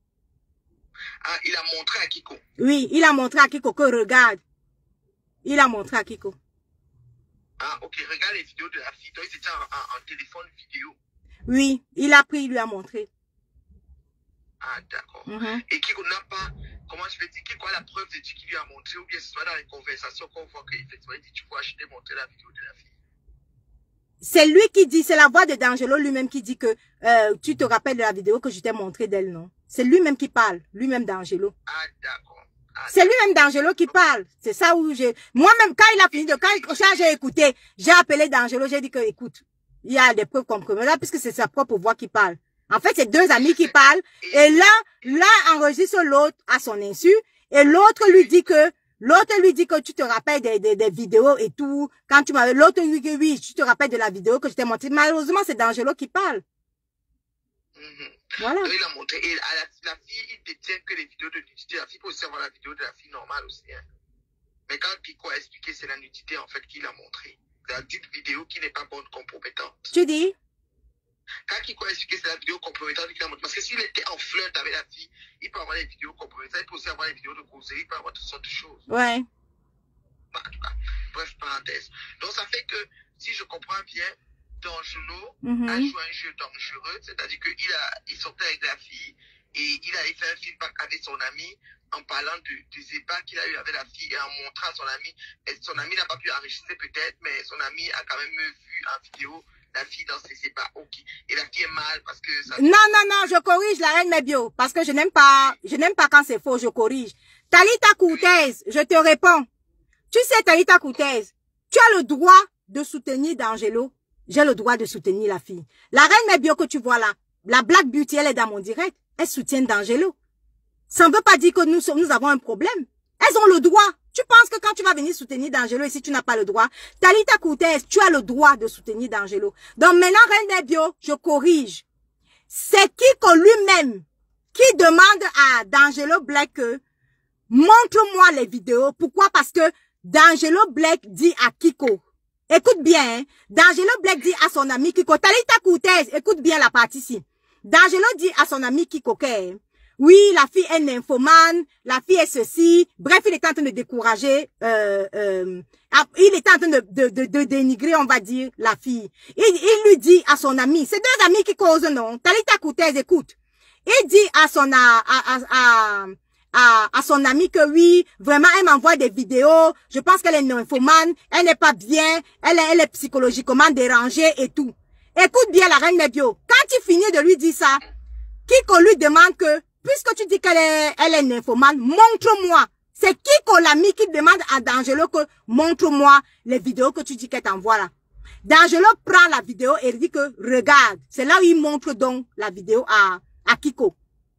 Ah, il a montré à Kiko? Oui, il a montré à Kiko que regarde. Il a montré à Kiko. Ah, ok, regarde les vidéos de la fille. Donc, c'était en, en, en téléphone vidéo. Oui, il a pris, il lui a montré. Ah, d'accord. Mm-hmm. Et Kiko n'a pas, comment je vais dire, Kiko a la preuve de ce qu'il lui a montré, ou bien ce soit dans les conversations qu'on voit qu'effectivement, il dit, tu vois, je t'ai montré la vidéo de la fille. C'est lui qui dit, c'est la voix de D'Angelo lui-même qui dit que euh, tu te rappelles de la vidéo que je t'ai montré d'elle, non? C'est lui-même qui parle, lui-même D'Angelo. Ah, d'accord. Ah, c'est lui-même D'Angelo qui parle. C'est ça où j'ai... Moi-même, quand il a fini de... Quand, quand j'ai écouté, j'ai appelé D'Angelo, j'ai dit que, écoute, il y a des preuves compromettantes puisque c'est sa propre voix qui parle. En fait, c'est deux amis qui parlent. Et là, l'un enregistre l'autre à son insu. Et l'autre lui dit que... L'autre lui dit que tu te rappelles des, des, des vidéos et tout. Quand tu m'avais... L'autre lui dit que oui, tu te rappelles de la vidéo que je t'ai montrée. Malheureusement, c'est D'Angelo qui parle. Mm-hmm. Voilà. Donc, il a montré. Et à la, la fille, il détient que les vidéos de nudité. La fille peut aussi avoir la vidéo de la fille normale aussi. Hein. Mais quand Kiko a expliqué, c'est la nudité en fait qu'il a montré. C'est la dite vidéo qui n'est pas bonne, compromettante. Tu dis? Quand Kiko a expliqué, c'est la vidéo compromettante qu'il a montré. Parce que s'il était en flirt avec la fille, il peut avoir des vidéos compromettantes. Il peut aussi avoir des vidéos de causerie. Il peut avoir toutes sortes de choses. Ouais. Bah, en tout cas, bref, parenthèse. Donc, ça fait que, si je comprends bien, D'Angelo mm-hmm. a joué un jeu dangereux, c'est-à-dire qu'il a, il sortait avec la fille et il avait fait un feedback avec son ami en parlant de, des ébats qu'il a eu avec la fille et en montrant à son ami. Et son ami n'a pas pu enregistrer peut-être, mais son ami a quand même vu en vidéo la fille dans ses ébats. Ok. Et la fille est mal parce que ça... Non, non, non, je corrige la reine Mebio parce que je n'aime pas, je n'aime pas quand c'est faux, je corrige. Talita Coutez, je te réponds. Tu sais, Talita Coutez, tu as le droit de soutenir D'Angelo. J'ai le droit de soutenir la fille. La reine Mebio que tu vois là, la Black Beauty, elle est dans mon direct. Elle soutient D'Angelo. Ça ne veut pas dire que nous, nous avons un problème. Elles ont le droit. Tu penses que quand tu vas venir soutenir D'Angelo et si tu n'as pas le droit, Talita Coutez, tu as le droit de soutenir D'Angelo. Donc maintenant, reine Mebio, je corrige. C'est Kiko lui-même qui demande à D'Angelo Black que montre-moi les vidéos. Pourquoi? Parce que D'Angelo Black dit à Kiko, écoute bien, hein, D'Angelo Black dit à son ami Kiko, Talita Coutez, écoute bien la partie-ci. D'Angelo dit à son ami Kiko, que, oui, la fille est nymphomane, la fille est ceci. Bref, il est en train de décourager, euh, euh, il est en train de, de, de, de dénigrer, on va dire, la fille. Il, il lui dit à son ami, c'est deux amis qui causent, non? Talita Coutez, écoute. Il dit à son, à, à, à, à, à son ami que oui, vraiment, elle m'envoie des vidéos. Je pense qu'elle est nymphomane, elle n'est pas bien, elle est, elle est psychologiquement dérangée et tout. Écoute bien la reine Mebio. Quand il finit de lui dire ça, Kiko lui demande que, puisque tu dis qu'elle est, elle est nymphomane, montre-moi. C'est Kiko l'ami qui demande à D'Angelo que montre-moi les vidéos que tu dis qu'elle t'envoie là. D'Angelo prend la vidéo et dit que regarde. C'est là où il montre donc la vidéo à, à Kiko.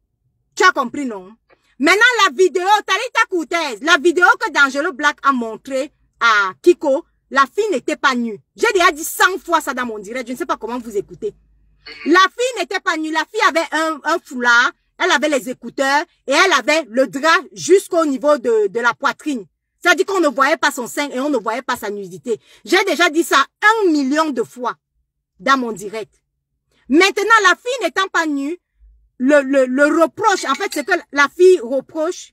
Tu as compris, non? Maintenant, la vidéo, Talita Coutez, la vidéo que D'Angelo Black a montré à Kiko, la fille n'était pas nue. J'ai déjà dit cent fois ça dans mon direct. Je ne sais pas comment vous écoutez. La fille n'était pas nue. La fille avait un, un foulard. Elle avait les écouteurs. Et elle avait le drap jusqu'au niveau de, de la poitrine. C'est-à-dire qu'on ne voyait pas son sein et on ne voyait pas sa nudité. J'ai déjà dit ça un million de fois dans mon direct. Maintenant, la fille n'étant pas nue, le, le, le reproche, en fait, c'est que la fille reproche,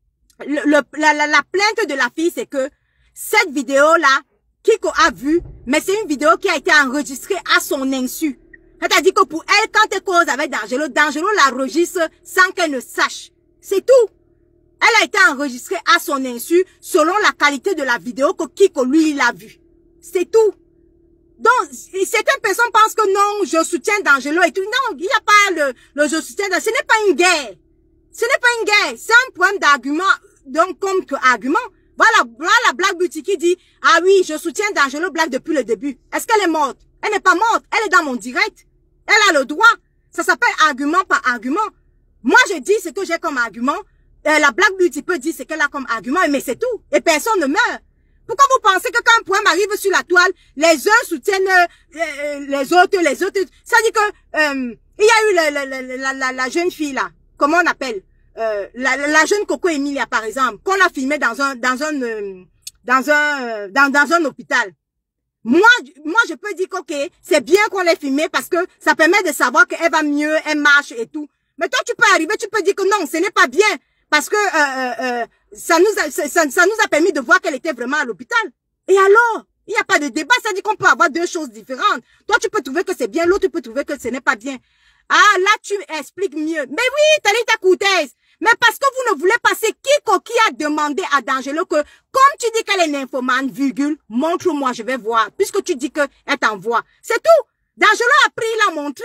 le, le, la, la, la plainte de la fille, c'est que cette vidéo-là, Kiko a vu, mais c'est une vidéo qui a été enregistrée à son insu. C'est-à-dire que pour elle, quand elle cause avec D'Angelo, D'Angelo l'enregistre sans qu'elle ne sache. C'est tout. Elle a été enregistrée à son insu selon la qualité de la vidéo que Kiko, lui, il a vue. C'est tout. Donc, certaines personnes pensent que non, je soutiens D'Angelo et tout. Non, il n'y a pas le, le je soutiens D'Angelo. Ce n'est pas une guerre. Ce n'est pas une guerre. C'est un problème d'argument, donc comme que argument. Voilà, voilà la Black Beauty qui dit, ah oui, je soutiens D'Angelo Black depuis le début. Est-ce qu'elle est morte? Elle n'est pas morte. Elle est dans mon direct. Elle a le droit. Ça s'appelle argument par argument. Moi, je dis ce que j'ai comme argument. euh, la Black Beauty peut dire ce qu'elle a comme argument, mais c'est tout. Et personne ne meurt. Pourquoi vous pensez que quand un problème arrive sur la toile, les uns soutiennent euh, les autres, les autres... Ça dit que euh, il y a eu la, la, la, la, la jeune fille là, comment on appelle euh, la, la jeune Coco Emilia par exemple, qu'on a filmé dans un dans un euh, dans un euh, dans, dans un hôpital. Moi, moi je peux dire que ok, c'est bien qu'on l'ait filmé parce que ça permet de savoir qu'elle va mieux, elle marche et tout. Mais toi tu peux arriver, tu peux dire que non, ce n'est pas bien parce que euh, euh, ça nous a ça, ça nous a permis de voir qu'elle était vraiment à l'hôpital. Et alors, il n'y a pas de débat, ça dit qu'on peut avoir deux choses différentes. Toi tu peux trouver que c'est bien, l'autre peut trouver que ce n'est pas bien. Ah, là, tu expliques mieux. Mais oui, Talita Cortez. Mais parce que vous ne voulez pas, c'est Kiko qui a demandé à D'Angelo que, comme tu dis qu'elle est nymphomane, virgule, montre-moi, je vais voir. Puisque tu dis qu'elle t'envoie. C'est tout. D'Angelo a pris, il a montré.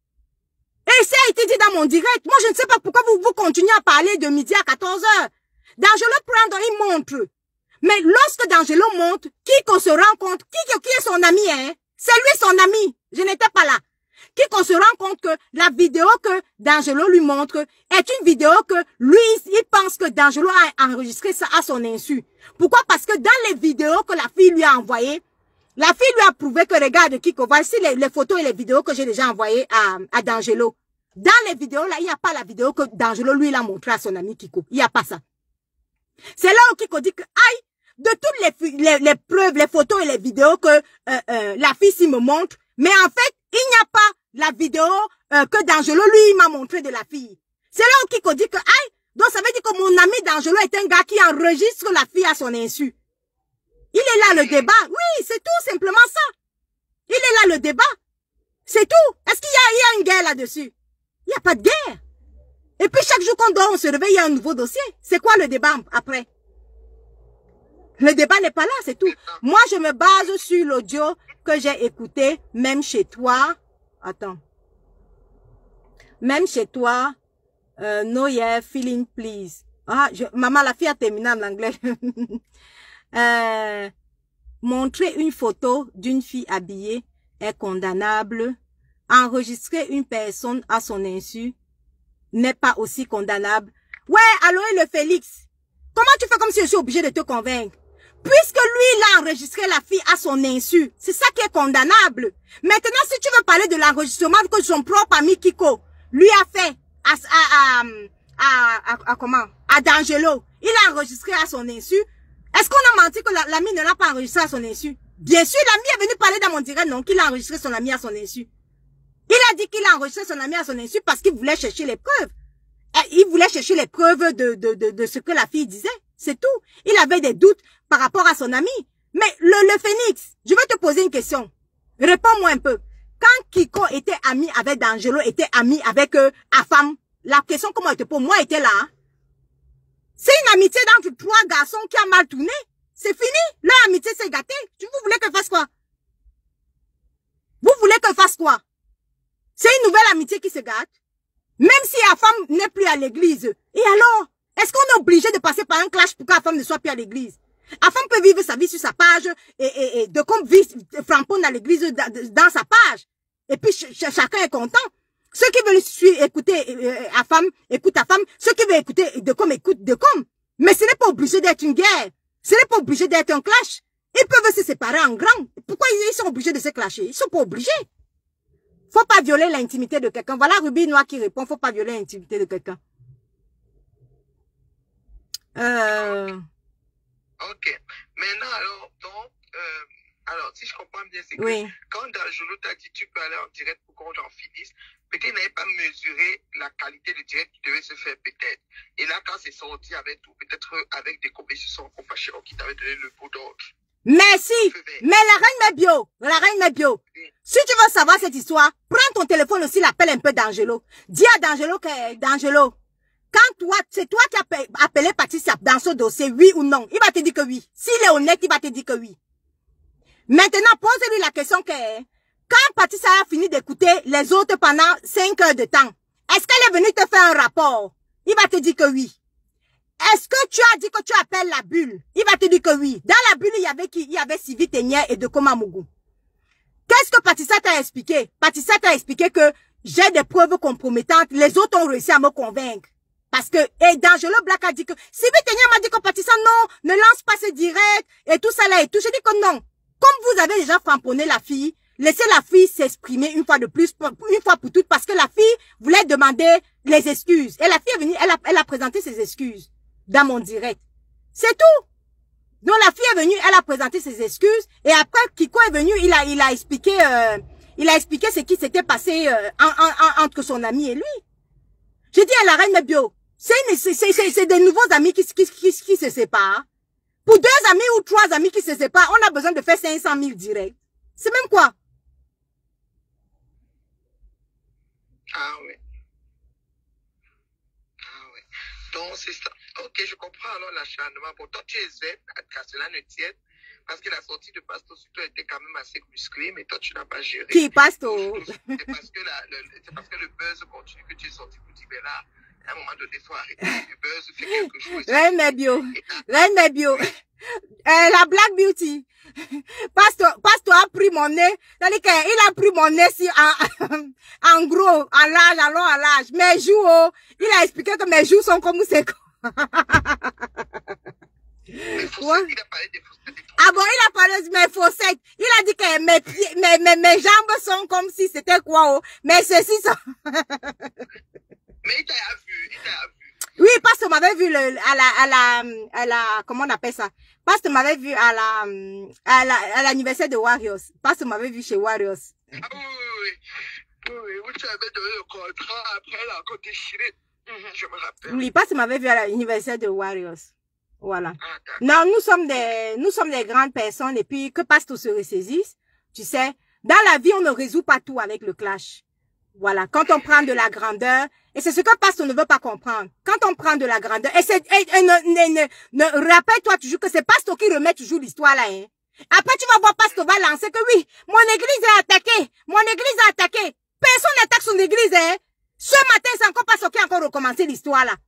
Et ça a été dit dans mon direct. Moi, je ne sais pas pourquoi vous, vous continuez à parler de midi à quatorze heures. D'Angelo prend, il montre. Mais lorsque D'Angelo montre, Kiko se rend compte, Kiko qui est son ami, hein. C'est lui son ami. Je n'étais pas là. Qu'on se rend compte que la vidéo que D'Angelo lui montre est une vidéo que lui, il pense que D'Angelo a enregistré ça à son insu. Pourquoi? Parce que dans les vidéos que la fille lui a envoyées, la fille lui a prouvé que regarde Kiko, voici les, les photos et les vidéos que j'ai déjà envoyées à, à D'Angelo. Dans les vidéos là, il n'y a pas la vidéo que D'Angelo lui l'a montré à son ami Kiko. Il n'y a pas ça. C'est là où Kiko dit que, aïe, de toutes les, les, les preuves, les photos et les vidéos que euh, euh, la fille s'y me montre, mais en fait, il n'y a pas la vidéo euh, que D'Angelo, lui, m'a montré de la fille. C'est là où Kiko dit que, aïe, donc ça veut dire que mon ami D'Angelo est un gars qui enregistre la fille à son insu. Il est là le débat. Oui, c'est tout simplement ça. Il est là le débat. C'est tout. Est-ce qu'il y a, il y a une guerre là-dessus? Il n'y a pas de guerre. Et puis chaque jour qu'on dort, on se réveille, il y a un nouveau dossier. C'est quoi le débat après? Le débat n'est pas là, c'est tout. Moi, je me base sur l'audio que j'ai écouté, même chez toi. Attends. Même chez toi, euh, no yeah, feeling please. Ah, je, maman, la fille a terminé en anglais. euh, montrer une photo d'une fille habillée est condamnable. Enregistrer une personne à son insu n'est pas aussi condamnable. Ouais, allô, le Félix. Comment tu fais comme si je suis obligée de te convaincre? Puisque lui, il a enregistré la fille à son insu. C'est ça qui est condamnable. Maintenant, si tu veux parler de l'enregistrement que son propre ami Kiko lui a fait à, à, à, à, à comment? À D'Angelo. Il a enregistré à son insu. Est-ce qu'on a menti que l'ami ne l'a pas enregistré à son insu? Bien sûr, l'ami est venu parler dans mon direct, non, qu'il a enregistré son ami à son insu. Il a dit qu'il a enregistré son ami à son insu parce qu'il voulait chercher les preuves. Et il voulait chercher les preuves de, de, de, de ce que la fille disait. C'est tout. Il avait des doutes par rapport à son ami. Mais le, le Phénix, je vais te poser une question. Réponds-moi un peu. Quand Kiko était ami avec D'Angelo, était ami avec euh, Afam, la question comment elle te pose, moi était là. Hein? C'est une amitié d'entre trois garçons qui a mal tourné. C'est fini. Leur amitié s'est gâtée. Vous voulez qu'elle fasse quoi? Vous voulez qu'elle fasse quoi? C'est une nouvelle amitié qui se gâte. Même si Afam n'est plus à l'église. Et alors? Est-ce qu'on est obligé de passer par un clash pour qu'Afam ne soit plus à l'église? Afam peut vivre sa vie sur sa page et, et, et de comme vivre framponne à l'église dans sa page. Et puis ch ch chacun est content. Ceux qui veulent suivre, écouter euh, Afam, écoute Afam. Ceux qui veulent écouter de comme écoute de comme. Mais ce n'est pas obligé d'être une guerre. Ce n'est pas obligé d'être un clash. Ils peuvent se séparer en grand. Pourquoi ils sont obligés de se clasher? Ils sont pas obligés. Faut pas violer l'intimité de quelqu'un. Voilà Ruby Noir qui répond. Faut pas violer l'intimité de quelqu'un. Euh... Ok. Maintenant, alors, donc, euh, alors, si je comprends bien, c'est que oui. Quand D'Angelo t'a dit tu peux aller en direct pour qu'on en finisse, peut-être qu'il n'avait pas mesuré la qualité du direct qui devait se faire, peut-être. Et là, quand c'est sorti avec tout, peut-être avec des compétitions en compassion qui t'avaient donné le pot d'ordre. Merci. Mais la reine Mebio, la reine Mebio, oui. Si tu veux savoir cette histoire, prends ton téléphone aussi, l'appelle un peu D'Angelo. Dis à D'Angelo que, D'Angelo, quand toi, c'est toi qui as appelé Patricia dans ce dossier, oui ou non, il va te dire que oui. S'il est honnête, il va te dire que oui. Maintenant, pose-lui la question que, quand Patricia a fini d'écouter les autres pendant cinq heures de temps, est-ce qu'elle est venue te faire un rapport? Il va te dire que oui. Est-ce que tu as dit que tu appelles la bulle? Il va te dire que oui. Dans la bulle, il y avait qui? Il y avait Sylvie Ténière et de Komamougou. Qu'est-ce que Patricia t'a expliqué? Patricia t'a expliqué que j'ai des preuves compromettantes. Les autres ont réussi à me convaincre. Parce que, et D'Angelo Black a dit que, si Bitenia m'a dit qu'en partissant, non, ne lance pas ce direct, et tout ça là, et tout. J'ai dit que non. Comme vous avez déjà framponné la fille, laissez la fille s'exprimer une fois de plus, une fois pour toutes, parce que la fille voulait demander les excuses. Et la fille est venue, elle a, elle a présenté ses excuses dans mon direct. C'est tout. Donc la fille est venue, elle a présenté ses excuses, et après, Kiko est venu, il a, il a expliqué, euh, il a expliqué ce qui s'était passé euh, en, en, en, entre son ami et lui. J'ai dit à la reine Bio, c'est des nouveaux amis qui, qui, qui, qui se séparent. Pour deux amis ou trois amis qui se séparent, on a besoin de faire cinq cent mille directs. C'est même quoi? Ah oui. Ah oui. Donc c'est ça. Ok, je comprends alors l'acharnement. Pourtant, tu es zen, qu'à cela ne tienne. Parce que la sortie de Pasto sur toi était quand même assez musclée, mais toi, tu n'as pas géré. Qui, Pasto? C'est parce, que la, le, parce que le buzz continue que tu es sorti pour dire, ben là, à un moment donné, il faut arrêter. Le buzz fait quelque chose. Reine Mebio. Reine Mebio. Euh, la Black Beauty. Pasto, Pasto a pris mon nez. C'est-à-dire qu'il a pris mon nez si, en, en gros, en large, en long, en large. Mes joues, oh, il a expliqué que mes joues sont comme c'est quoi. Mais Fossettes, il a parlé des Fossettes. Ah bon, il a parlé de mes Fossettes. Il a dit que mes pieds, mes, mes, mes jambes sont comme si c'était quoi, oh. Mais ceci sont... Mais il t'a vu, il t'a vu. Oui, parce que m'avait vu le, à la, à la, à la, comment on appelle ça? Parce que m'avait vu à la, à la, à l'anniversaire de Warriors. Parce que m'avait vu chez Warriors. Ah oui, oui, oui. Oui, oui, tu avais donné le contrat après la côte déchirée. Je me rappelle. Oui, parce que m'avait vu à l'anniversaire de Warriors. Voilà. Ah, non, nous sommes des, nous sommes des grandes personnes et puis que Pasto se ressaisisse. Tu sais, dans la vie, on ne résout pas tout avec le clash. Voilà. Quand on prend de la grandeur, et c'est ce que Pasto ne veut pas comprendre. Quand on prend de la grandeur, et c'est, et, et ne, ne, ne, ne rappelle-toi toujours que c'est Pasto qui remet toujours l'histoire là, hein. Après, tu vas voir Pasto va lancer que oui, mon église est attaquée. Mon église est attaquée. Personne n'attaque son église, hein. Ce matin, c'est encore Pasto qui a encore recommencé l'histoire là.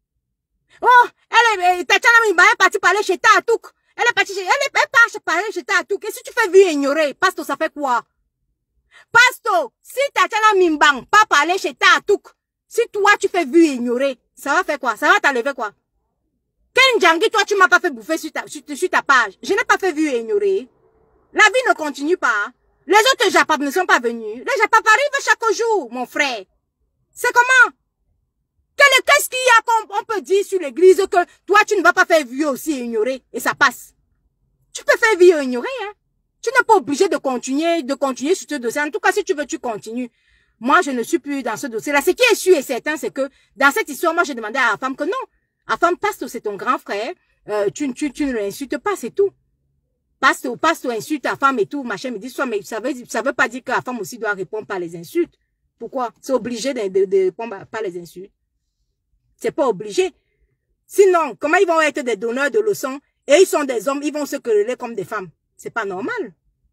Oh, elle est, Tatiana Mimba est partie parler chez Tatouk. Elle est partie chez, elle est, elle est partie parler chez Tatouk. Et si tu fais vu ignorer, Pasto, ça fait quoi? Pasto, si Tatiana Mimbang pas parler chez Tatouk, si toi tu fais vu ignorer, ça va faire quoi? Ça va t'enlever quoi? Ken Djangi, toi tu m'as pas fait bouffer sur ta, sur, sur ta page. Je n'ai pas fait vu ignorer. La vie ne continue pas. Les autres Japap ne sont pas venus. Les Japap arrivent chaque jour, mon frère. C'est comment? Qu'est-ce qu'il y a qu'on peut dire sur l'église que toi, tu ne vas pas faire vieux aussi et ignorer et ça passe? Tu peux faire vieux et ignorer, hein? Tu n'es pas obligé de continuer, de continuer sur ce dossier. En tout cas, si tu veux, tu continues. Moi, je ne suis plus dans ce dossier-là. Ce qui est sûr et certain, c'est que dans cette histoire, moi, j'ai demandé à la femme que non. La femme, Pasto, c'est ton grand frère. Euh, tu, tu, tu ne l'insultes pas, c'est tout. Pasto, Pasto insulte ta femme et tout, machin, me dit soit, mais ça veut, ça veut pas dire que la femme aussi doit répondre par les insultes. Pourquoi? C'est obligé de, de, de répondre par les insultes. C'est pas obligé. Sinon, comment ils vont être des donneurs de leçons et ils sont des hommes, ils vont se quereller comme des femmes. C'est pas normal.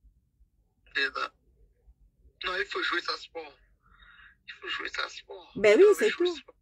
Non, il faut jouer ça sport. Il faut jouer ça sport. Ben oui, c'est tout. Sport.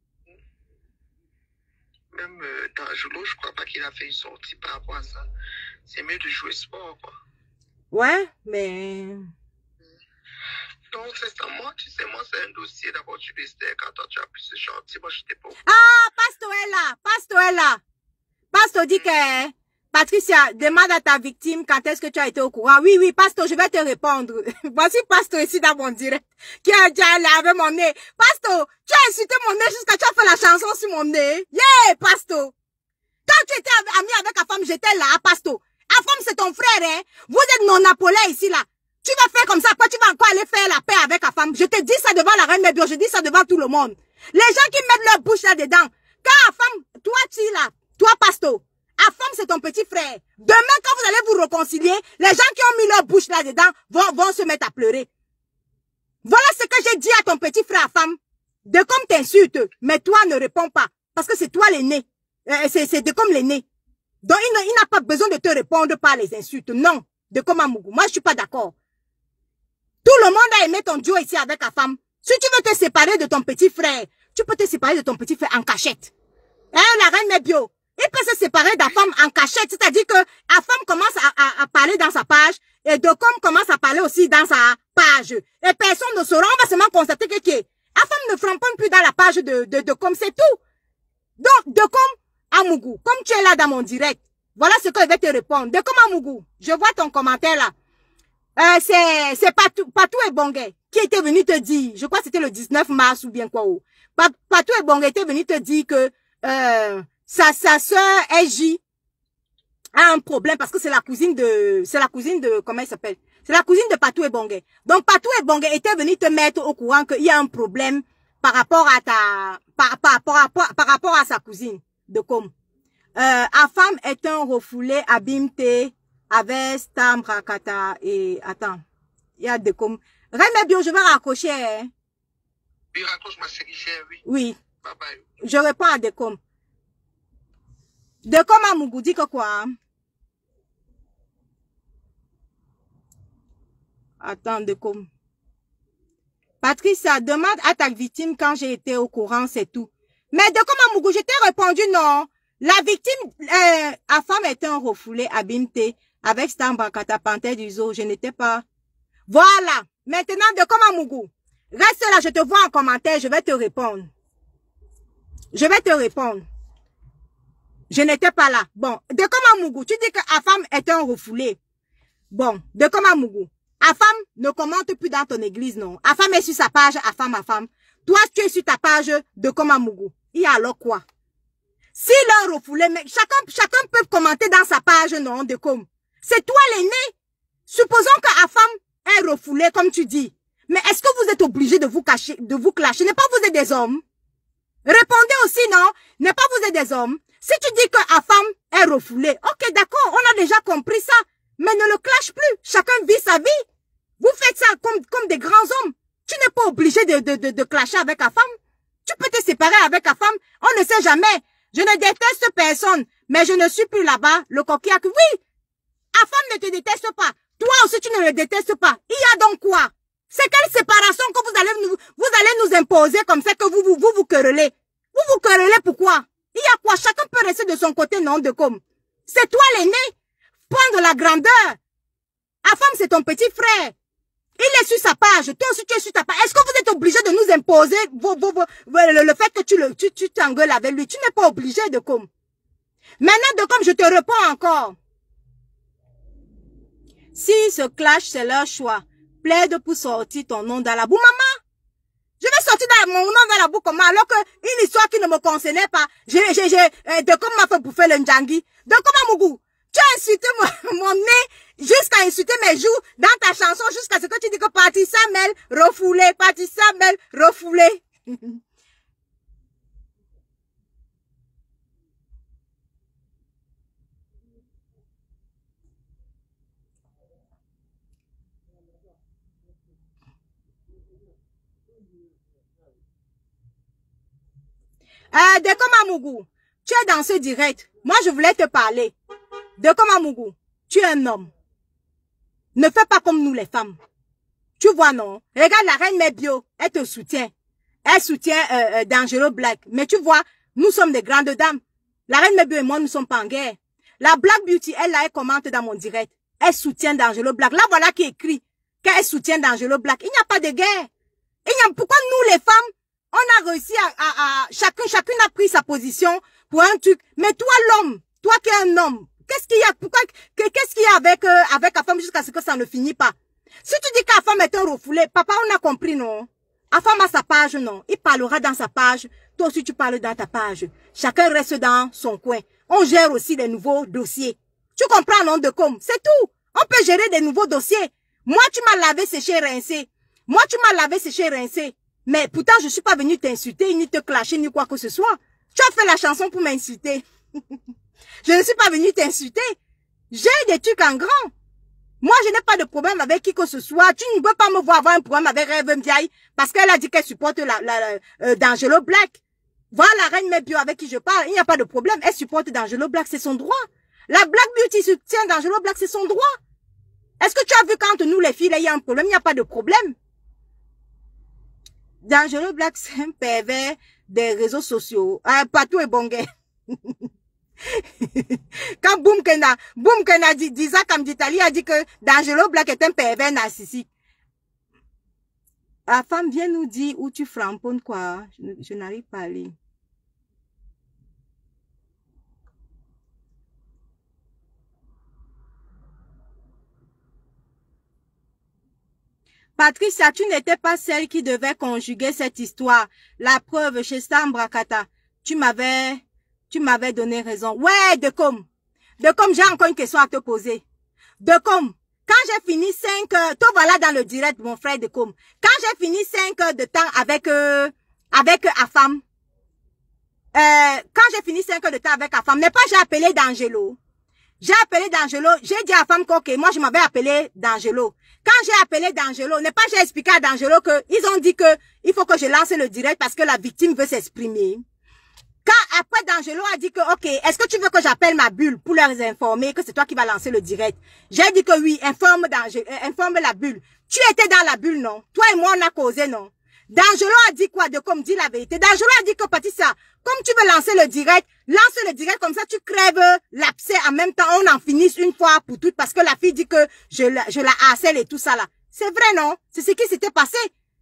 Même euh, D'Angelo, je crois pas qu'il a fait une sortie par rapport à ça. C'est mieux de jouer sport, quoi. Ouais, mais... Donc, c'est ça. Moi, tu sais, moi, c'est un dossier. D'abord, tu décides quand toi, tu as pu se chanter. Moi, je t'ai pas... Ah, Pasto est là. Pasto est là. Pasto dit que... Patricia, demande à ta victime quand est-ce que tu as été au courant. Oui, oui, Pasto, je vais te répondre. Voici Pasto ici dans mon direct, qui a déjà lavé mon nez. Pasto, tu as insulté mon nez jusqu'à tu as fait la chanson sur mon nez. Yeah, Pasto. Quand tu étais ami avec la femme, j'étais là, Pasto. La femme, c'est ton frère, hein. Vous êtes non appelés ici, là. Tu vas faire comme ça, après tu vas encore aller faire la paix avec la femme. Je te dis ça devant la reine Mebio, je dis ça devant tout le monde. Les gens qui mettent leur bouche là-dedans. Quand la femme, toi, tu là, toi, Pasto. La femme, c'est ton petit frère. Demain, quand vous allez vous réconcilier, les gens qui ont mis leur bouche là-dedans vont, vont se mettre à pleurer. Voilà ce que j'ai dit à ton petit frère femme. De comme t'insultes, mais toi ne réponds pas. Parce que c'est toi l'aîné. Euh, c'est de comme l'aîné. Donc, il n'a pas besoin de te répondre par les insultes. Non. De comme Amougou. Moi, je suis pas d'accord. Tout le monde a aimé ton duo ici avec la femme. Si tu veux te séparer de ton petit frère, tu peux te séparer de ton petit frère en cachette. Hein, la reine Mebio. Il peut se séparer de la femme en cachette, c'est-à-dire que la femme commence à, à, à parler dans sa page et Docom commence à parler aussi dans sa page. Et personne ne saura, on va seulement constater que, que la femme ne framponne plus dans la page de, de Docom, c'est tout. Donc, de comme Amougou, comme tu es là dans mon direct, voilà ce que je vais te répondre. De comme Amougou, je vois ton commentaire là. Euh, c'est, c'est Patou, Patou et Bongué qui était venu te dire, je crois que c'était le dix-neuf mars ou bien quoi. Oh. Patou et Bongué étaient venus te dire que, euh, sa, sa sœur, J, a un problème parce que c'est la cousine de, c'est la cousine de, comment elle s'appelle? C'est la cousine de Patou et Bongué. Donc, Patou et Bongué étaient venus te mettre au courant qu'il y a un problème par rapport à ta, par, par, par, par, par rapport à sa cousine de Com. Euh, Afam est un refoulé abimté avec Stam, Rakata et, attends, il y a de Com. Remets bien, je vais raccrocher, hein. Oui, raccroche ma série, oui. Oui. Bye bye. Je réponds à Decom. Decom à Mougou dit que quoi? Attends, Decom. Patricia, demande à ta victime quand j'ai été au courant, c'est tout. Mais Decom à Mougou, je t'ai répondu non. La victime, euh, la femme était un refoulé abimté avec Stamba Katapante du zoo. Je n'étais pas. Voilà. Maintenant, Decom à Mougou. Reste là, je te vois en commentaire, je vais te répondre. Je vais te répondre. Je n'étais pas là. Bon, de comme Amougou, tu dis que la femme est un refoulé. Bon, de comme Amougou, la femme ne commente plus dans ton église, non. La femme est sur sa page, à femme à femme. Toi, tu es sur ta page de comme Amougou. Il y a alors quoi? Si l'un refoulé, mais chacun, chacun peut commenter dans sa page, non, de comme. C'est toi l'aîné. Supposons que la femme est refoulée, comme tu dis. Mais est-ce que vous êtes obligé de vous cacher, de vous clasher? N'est pas vous êtes des hommes? Répondez aussi, non? N'est pas vous êtes des hommes? Si tu dis que la femme est refoulée, ok, d'accord, on a déjà compris ça. Mais ne le clash plus. Chacun vit sa vie. Vous faites ça comme, comme des grands hommes. Tu n'es pas obligé de, de, de, de clasher avec la femme. Tu peux te séparer avec la femme. On ne sait jamais. Je ne déteste personne. Mais je ne suis plus là-bas. Le coquillac, oui. La femme ne te déteste pas. Toi aussi, tu ne le détestes pas. Il y a donc quoi? C'est quelle séparation que vous allez nous, vous allez nous imposer comme ça que vous vous, vous, vous querellez? Vous vous querellez pourquoi? Il y a quoi? Chacun peut rester de son côté, non, de comme. C'est toi l'aîné. Prends de la grandeur. La femme, c'est ton petit frère. Il est sur sa page. Toi aussi, tu es sur ta page. Est-ce que vous êtes obligé de nous imposer vos, vos, vos, le, le fait que tu le, tu, tu t'engueules avec lui? Tu n'es pas obligé de comme. Maintenant, de comme, je te réponds encore. Si ce clash, c'est leur choix, plaide pour sortir ton nom dans la boue. Maman, je vais sortir dans mon nom dans la boue comment? Alors que une histoire qui ne me concernait pas, j'ai, j'ai, j'ai, euh, de comme m'a fait bouffer le Ndjangi. De comme Amougou, tu as insulté mon, mon nez jusqu'à insulter mes joues dans ta chanson jusqu'à ce que tu dis que Patricia Mel refoulé, Patricia Mel refoulé. Euh, de comme Amougou, tu es dans ce direct. Moi, je voulais te parler. De comme Amougou, tu es un homme. Ne fais pas comme nous les femmes. Tu vois, non? Regarde la reine Mebio, elle te soutient. Elle soutient euh, euh, Dangereux Black. Mais tu vois, nous sommes des grandes dames. La reine Mebio et moi, nous ne sommes pas en guerre. La Black Beauty, elle, là, elle commente dans mon direct. Elle soutient Dangereux Black. Là, voilà qui écrit qu'elle soutient Dangereux Black. Il n'y a pas de guerre. Il y a, pourquoi nous, les femmes, on a réussi à, à, à chacun, chacune a pris sa position pour un truc. Mais toi, l'homme, toi qui es un homme, qu'est-ce qu'il y a, pourquoi, qu'est-ce qu'il y a avec, euh, avec la femme jusqu'à ce que ça ne finit pas? Si tu dis que la femme est un refoulé, papa, on a compris, non? La femme a sa page, non? Il parlera dans sa page. Toi aussi, tu parles dans ta page. Chacun reste dans son coin. On gère aussi les nouveaux dossiers. Tu comprends, non, de com? C'est tout. On peut gérer des nouveaux dossiers. Moi, tu m'as lavé, séché, rincé. Moi, tu m'as lavé, séché, rincé. Mais pourtant, je suis pas venue t'insulter, ni te clasher, ni quoi que ce soit. Tu as fait la chanson pour m'insulter. Je ne suis pas venue t'insulter. J'ai des trucs en grand. Moi, je n'ai pas de problème avec qui que ce soit. Tu ne peux pas me voir avoir un problème avec Rêve Mdiaye parce qu'elle a dit qu'elle supporte la, la, la euh, D'Angelo Black. Voilà la reine Mebio avec qui je parle. Il n'y a pas de problème. Elle supporte D'Angelo Black, c'est son droit. La Black Beauty soutient D'Angelo Black, c'est son droit. Est-ce que tu as vu quand nous, les filles, là, il y a un problème? Il n'y a pas de problème. D'Angelo Black, c'est un pervers des réseaux sociaux. Ah, Patou et Bongué. Quand Boum Kena, Boum Kena dit, dit ça comme d'Italie, a dit que D'Angelo Black est un pervers narcissique. La femme vient nous dire où tu framponnes quoi. Je, je n'arrive pas à lire. Patricia, tu n'étais pas celle qui devait conjuguer cette histoire. La preuve chez Stambrakata. Tu m'avais, tu m'avais donné raison. Ouais, Decom. Decom, j'ai encore une question à te poser. Decom, quand j'ai fini cinq heures, te voilà dans le direct, mon frère Decom. Quand j'ai fini cinq heures de temps avec, euh, avec Afam, euh, quand j'ai fini cinq heures de temps avec Afam, n'est pas j'ai appelé D'Angelo. J'ai appelé D'Angelo, j'ai dit à Afam que, ok, moi je m'avais appelé D'Angelo. Quand j'ai appelé D'Angelo, n'est pas j'ai expliqué à D'Angelo que, ils ont dit que, il faut que je lance le direct parce que la victime veut s'exprimer. Quand après D'Angelo a dit que, ok, est-ce que tu veux que j'appelle ma bulle pour leur informer que c'est toi qui vas lancer le direct? J'ai dit que oui, informe D'Angelo, euh, informe la bulle. Tu étais dans la bulle, non? Toi et moi, on a causé, non? D'Angelo a dit quoi? De comme dit la vérité. D'Angelo a dit que, Patricia, comme tu veux lancer le direct, lance le direct comme ça, tu crèves l'abcès en même temps, on en finisse une fois pour toutes parce que la fille dit que je la, je la harcèle et tout ça là. C'est vrai, non? C'est ce qui s'était passé.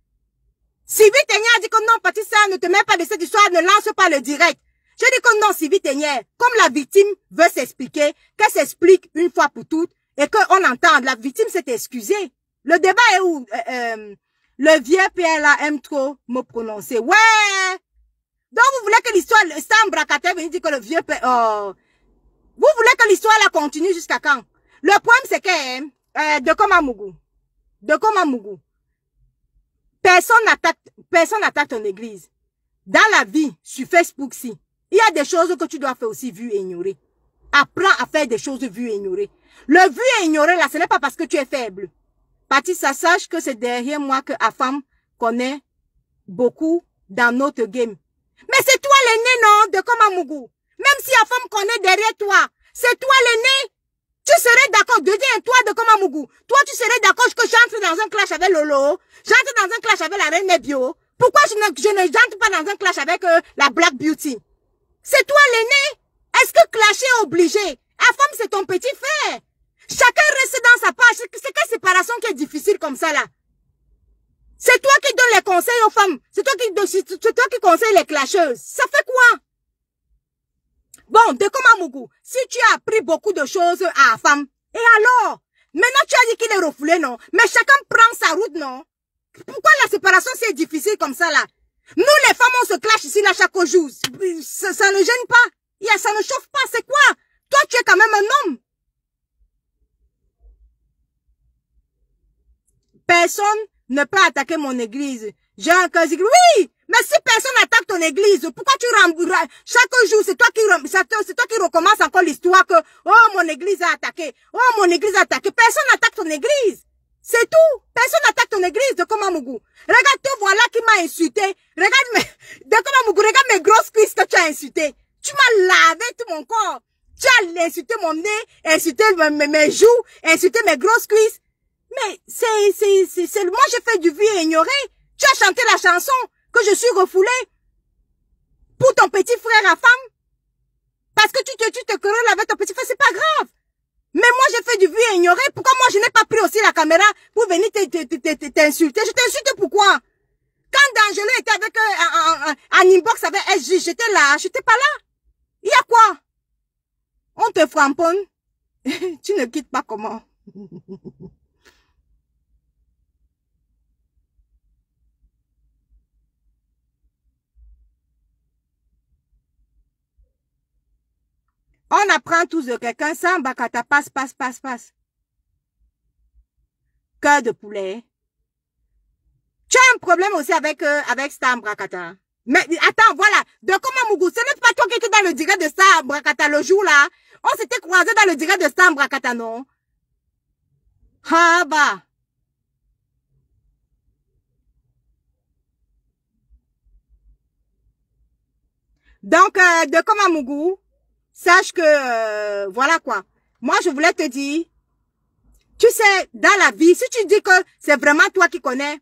Sylvie Teignère a dit que non, Patricia, ne te mets pas de cette histoire, ne lance pas le direct. Je dis que non, Sylvie Teignère, comme la victime veut s'expliquer, qu'elle s'explique une fois pour toutes et qu'on entende, la victime s'est excusée. Le débat est où? Euh, euh, le vieux P L A aime trop me prononcer. Ouais! Donc vous voulez que l'histoire, Stambrakata venu dire que le vieux P L A... Oh. Vous voulez que l'histoire la continue jusqu'à quand? Le problème c'est que, euh, de Komamougou, de Komamougou, personne n'attaque, personne n'attaque ton église. Dans la vie, sur Facebook, si, il y a des choses que tu dois faire aussi vues et ignorer. Apprends à faire des choses vues et ignorer. Le vu et ignorer, là, ce n'est pas parce que tu es faible. Patricia, sache que c'est derrière moi que Afam connaît beaucoup dans notre game. Mais c'est toi l'aîné, non, de Komamougou. Même si Afam connaît derrière toi, c'est toi l'aîné. Tu serais d'accord, de dire toi de Komamougou. Toi, tu serais d'accord que j'entre dans un clash avec Lolo. J'entre dans un clash avec la reine Nebio. Pourquoi je ne, je ne j'entre pas dans un clash avec euh, la Black Beauty? C'est toi l'aîné. Est-ce que clasher est obligé? Afam, c'est ton petit frère. Chacun reste dans sa page. C'est quelle séparation qui est difficile comme ça, là? C'est toi qui donnes les conseils aux femmes. C'est toi qui, c'est toi qui conseilles les clasheuses. Ça fait quoi? Bon, de Komamougou, si tu as appris beaucoup de choses à Afam, et alors? Maintenant, tu as dit qu'il est refoulé, non? Mais chacun prend sa route, non? Pourquoi la séparation, c'est difficile comme ça, là? Nous, les femmes, on se clash ici, là, chaque jour. Ça, ça ne gêne pas. Il y a, ça ne chauffe pas. C'est quoi? Toi, tu es quand même un homme. Personne ne peut attaquer mon église. J'ai un cas, oui! Mais si personne attaque ton église, pourquoi tu rembourras? Chaque jour, c'est toi qui, c'est toi qui recommences encore l'histoire que, oh, mon église a attaqué. Oh, mon église a attaqué. Personne n'attaque ton église. C'est tout. Personne n'attaque ton église de Komamougou. Regarde, te voilà qui m'a insulté. Regarde mes, de Komamougou, regarde mes grosses cuisses que tu as insultées. Tu m'as lavé tout mon corps. Tu as insulté mon nez, insulté mes, mes, mes joues, insulté mes grosses cuisses. Mais c'est, c'est, c'est, c'est, moi j'ai fait du vu et ignoré. Tu as chanté la chanson que je suis refoulée pour ton petit frère à femme. Parce que tu te, tu te querelles avec ton petit frère, c'est pas grave. Mais moi j'ai fait du vu et ignoré. Pourquoi moi je n'ai pas pris aussi la caméra pour venir t'insulter? Je t'insulte pourquoi? Quand D'Angelo était avec euh, en, en, en inbox avec S J, j'étais là, j'étais pas là. Il y a quoi? On te framponne. Tu ne quittes pas comment? On apprend tous de quelqu'un sans Bakata, passe, passe, passe, passe. Cœur de poulet. Tu as un problème aussi avec, euh, avec Stambrakata. Mais attends, voilà. De Komamougou, ce n'est pas toi qui étais dans le direct de Stambrakata le jour là. On s'était croisés dans le direct de Stambrakata, non? Ah bah. Donc, euh, de Komamougou, sache que, euh, voilà quoi. Moi, je voulais te dire, tu sais, dans la vie, si tu dis que c'est vraiment toi qui connais,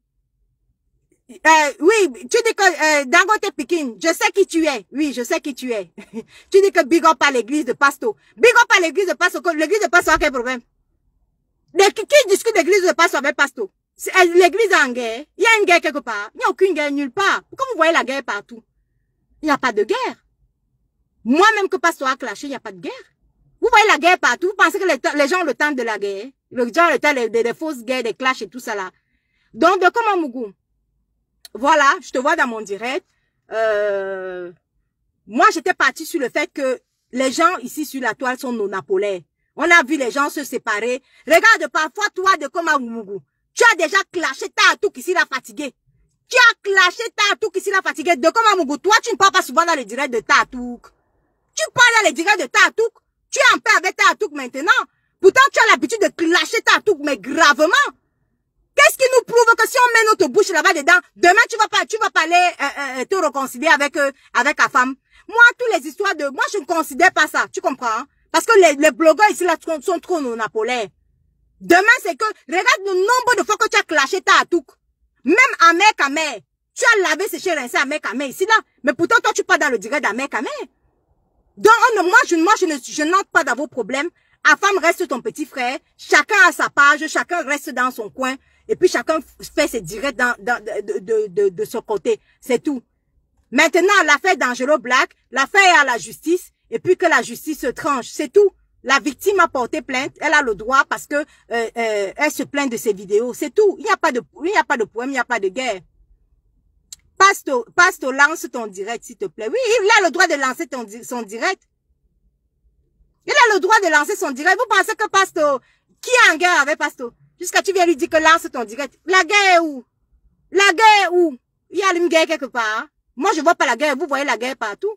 euh, oui, tu dis que euh, Dangote Pikin, je sais qui tu es. Oui, je sais qui tu es. Tu dis que big up à l'église de Pasto. Big up à l'église de Pasto. L'église de Pasto a quel problème? Qui, qui discute d'église de Pasto avec Pasto? L'église est en guerre. Il y a une guerre quelque part. Il n'y a aucune guerre nulle part. Pourquoi vous voyez la guerre partout? Il n'y a pas de guerre. Moi-même que Pasto a clashé, il n'y a pas de guerre. Vous voyez la guerre partout. Vous pensez que les, les gens ont le temps de la guerre? Les gens ont le temps des, des, des fausses guerres, des clashs et tout ça là. Donc, de Komamougou, voilà, je te vois dans mon direct. Euh, moi, j'étais partie sur le fait que les gens ici sur la toile sont nos napolais. On a vu les gens se séparer. Regarde, parfois, toi, de Komamougou, tu as déjà clashé ta tout ici, la fatigué. Tu as clashé ta tout ici, la fatigué. De Komamougou, toi, tu ne parles pas souvent dans les directs de Tatouk. Tu parles dans les directs de Tatouk. Tu es en paix avec Tatouk maintenant. Pourtant, tu as l'habitude de clasher Tatouk, mais gravement. Qu'est-ce qui nous prouve que si on met notre bouche là-bas dedans, demain tu vas pas, tu vas pas aller euh, euh, te réconcilier avec euh, avec ta femme. Moi, toutes les histoires de, moi je ne considère pas ça, tu comprends? Hein? Parce que les, les blogueurs ici là sont trop non napolais. Demain c'est que regarde le nombre de fois que tu as clashé Tatouk. Même à mec à mère, tu as lavé séché rincé à mec à mère ici là, mais pourtant toi tu pars dans le direct d'à mec à mère. Donc on, moi je moi je ne je n'entre pas dans vos problèmes. À femme reste ton petit frère, chacun a sa page, chacun reste dans son coin. Et puis chacun fait ses directs dans, dans, de, de, de, de son côté. C'est tout. Maintenant, l'affaire d'Angelo Black, l'affaire est à la justice. Et puis que la justice se tranche. C'est tout. La victime a porté plainte. Elle a le droit parce que euh, euh, elle se plaint de ses vidéos. C'est tout. Il n'y a pas de, il n'y a pas de problème, il n'y a pas de guerre. Pasto, Pasto, lance ton direct, s'il te plaît. Oui, il a le droit de lancer ton, son direct. Il a le droit de lancer son direct. Vous pensez que Pasto, qui est en guerre avec Pasto? Jusqu'à tu viens lui dire que lance ton direct. La guerre est où? La guerre est où? Il y a une guerre quelque part. Moi, je vois pas la guerre. Vous voyez la guerre partout.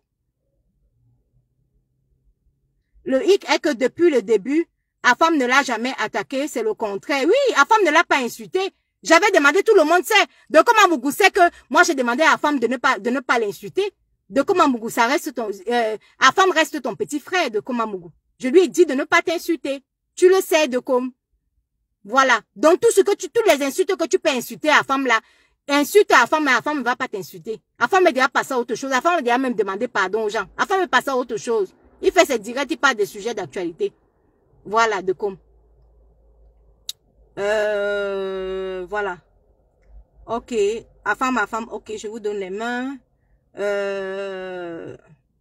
Le hic est que depuis le début, Afam ne l'a jamais attaqué. C'est le contraire. Oui, Afam ne l'a pas insulté. J'avais demandé, tout le monde sait. De comment Mougou sait que moi, j'ai demandé à Afam de ne pas, de ne pas l'insulter. De comment Mougou, ça reste ton, euh, Afam reste ton petit frère de comment Mougou. Je lui ai dit de ne pas t'insulter. Tu le sais de comme. Voilà. Donc, tout ce que tu, toutes les insultes que tu peux insulter à la femme là, insulte à la femme, mais la femme ne va pas t'insulter. La femme est déjà passée à autre chose. La femme est déjà même demandé pardon aux gens. La femme est passée à autre chose. Il fait ses directs, il parle des sujets d'actualité. Voilà, de comme. Euh, voilà. Ok. À femme, à femme, ok, je vous donne les mains. Euh...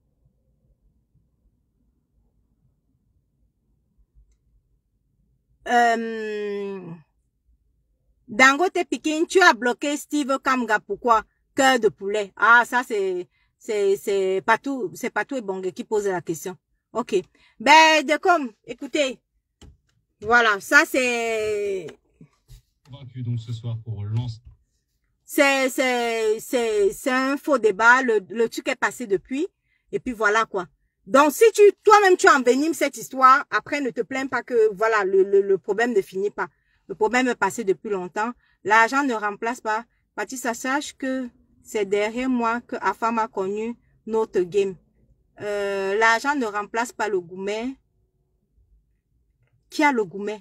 Euh, Dangote Pikin, tu as bloqué Steve Kamga, pourquoi? Cœur de poulet. Ah, ça c'est, c'est, c'est pas tout, c'est pas tout et bon qui pose la question. Ok. Ben, de comme, écoutez. Voilà, ça c'est. Convaincu donc ce soir pour lancer. C'est, c'est, c'est, c'est un faux débat. Le, le truc est passé depuis. Et puis voilà quoi. Donc, si tu, toi-même, tu envenimes cette histoire, après, ne te plains pas que, voilà, le, le, le problème ne finit pas. Le problème est passé depuis longtemps. L'argent ne remplace pas. Patissa, sache que c'est derrière moi que Afam a connu notre game. Euh, l'argent ne remplace pas le gourmet. Qui a le gourmet?